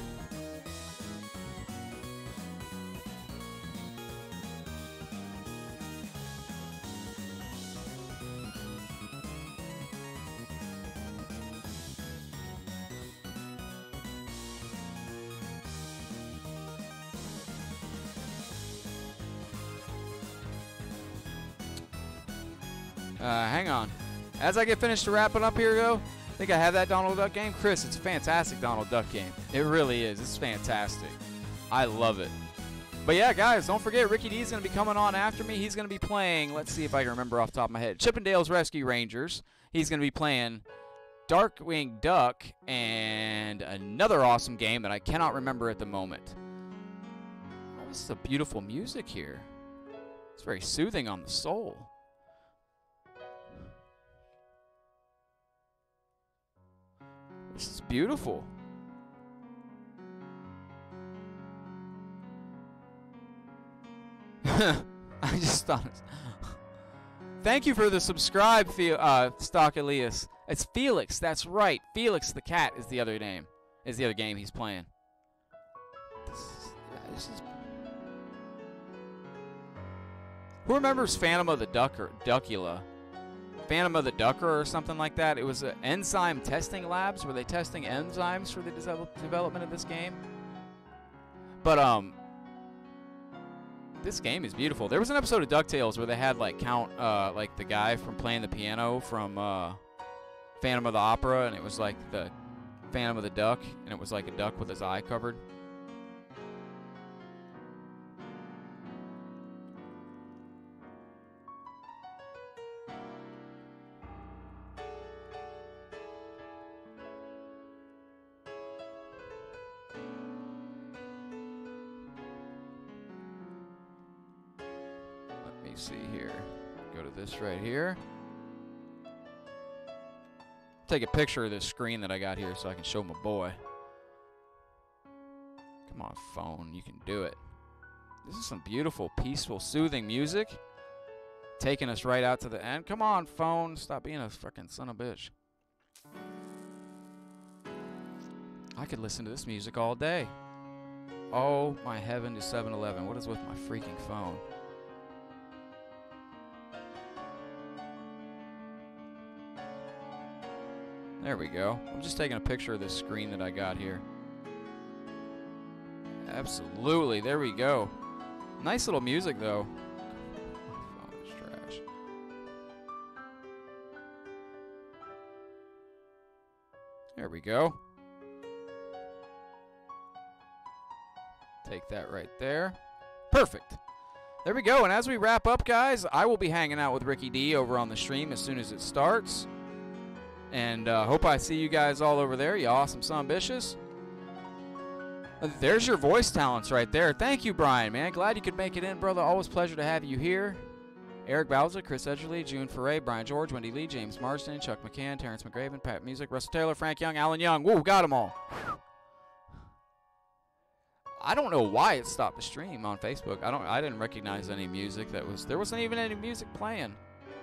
Uh, hang on. As I get finished wrapping up here, though, I think I have that Donald Duck game. Chris, it's a fantastic Donald Duck game. It really is. It's fantastic. I love it. But yeah, guys, don't forget, Ricky D is going to be coming on after me. He's going to be playing, let's see if I can remember off the top of my head, Chippendale's Rescue Rangers. He's going to be playing Darkwing Duck and another awesome game that I cannot remember at the moment. Oh, this is a beautiful music here. It's very soothing on the soul. This is beautiful. I just thought it's... Thank you for the subscribe, uh, Stock Elias. It's Felix, that's right. Felix the cat is the other name. Is the other game he's playing. This is, yeah, this is... Who remembers Phantom of the Ducker, Duckula? Phantom of the Ducker or something like that. It was uh, enzyme testing labs. Were they testing enzymes for the de development of this game? But um, this game is beautiful. There was an episode of DuckTales where they had like count uh like the guy from playing the piano from uh, Phantom of the Opera, and it was like the Phantom of the Duck, and it was like a duck with his eye covered. See here. Go to this right here. Take a picture of this screen that I got here so I can show my boy. Come on, phone. You can do it. This is some beautiful, peaceful, soothing music. Taking us right out to the end. Come on, phone. Stop being a fucking son of a bitch. I could listen to this music all day. Oh, my heaven to seven eleven. What is with my freaking phone? There we go. I'm just taking a picture of this screen that I got here. Absolutely. There we go. Nice little music, though. My phone is trash. There we go. Take that right there. Perfect. There we go. And as we wrap up, guys, I will be hanging out with Ricky D over on the stream as soon as it starts. And uh, hope I see you guys all over there, you awesome son of bitches. Uh, There's your voice talents right there. Thank you, Brian, man. Glad you could make it in, brother. Always pleasure to have you here. Eric Bowser, Chris Edgerly, June Foray, Brian George, Wendy Lee, James Marsden, Chuck McCann, Terrence McGraven, Pat Music, Russell Taylor, Frank Young, Alan Young. Woo, got them all. I don't know why it stopped the stream on Facebook. I don't. I didn't recognize any music that was. There wasn't even any music playing.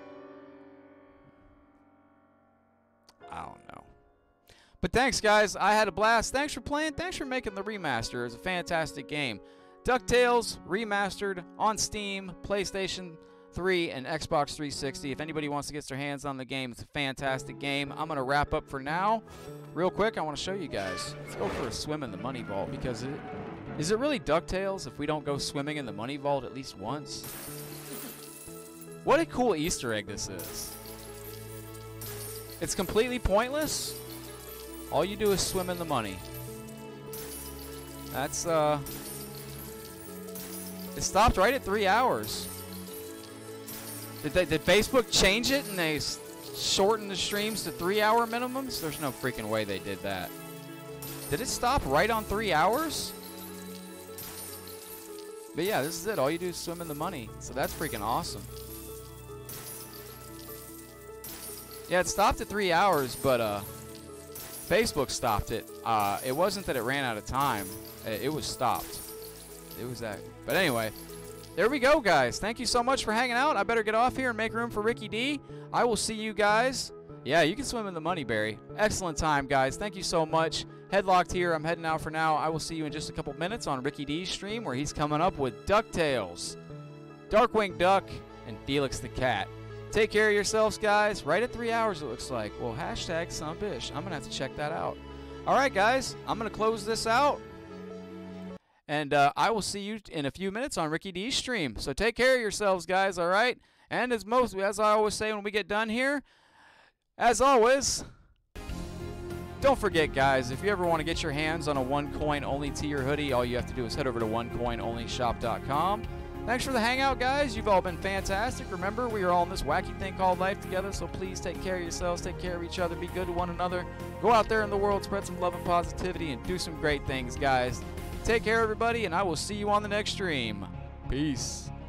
I don't know. But thanks, guys. I had a blast. Thanks for playing. Thanks for making the remaster. It was a fantastic game. DuckTales Remastered on Steam, PlayStation three, and Xbox three sixty. If anybody wants to get their hands on the game, it's a fantastic game. I'm going to wrap up for now. Real quick, I want to show you guys. Let's go for a swim in the money vault, because it, is it really DuckTales if we don't go swimming in the money vault at least once? What a cool Easter egg this is. It's completely pointless. All you do is swim in the money. That's, uh... it stopped right at three hours. Did, they, did Facebook change it and they s shortened the streams to three-hour minimums? There's no freaking way they did that. Did it stop right on three hours? But yeah, this is it. All you do is swim in the money. So that's freaking awesome. Yeah, it stopped at three hours, but uh, Facebook stopped it. Uh, it wasn't that it ran out of time. It, it was stopped. It was that. But anyway, there we go, guys. Thank you so much for hanging out. I better get off here and make room for Ricky D. I will see you guys. Yeah, you can swim in the money, Barry. Excellent time, guys. Thank you so much. Headlocked here. I'm heading out for now. I will see you in just a couple minutes on Ricky D's stream, where he's coming up with DuckTales, Darkwing Duck, and Felix the Cat. Take care of yourselves, guys. Right at three hours, it looks like. Well, hashtag sunbish. I'm going to have to check that out. All right, guys. I'm going to close this out. And uh, I will see you in a few minutes on Ricky D's stream. So take care of yourselves, guys, all right? And as most, as I always say when we get done here, as always, don't forget, guys, if you ever want to get your hands on a one-coin only tee or hoodie, all you have to do is head over to one coin only shop dot com. Thanks for the hangout, guys. You've all been fantastic. Remember, we are all in this wacky thing called life together, so please take care of yourselves, take care of each other, be good to one another. Go out there in the world, spread some love and positivity, and do some great things, guys. Take care, everybody, and I will see you on the next stream. Peace.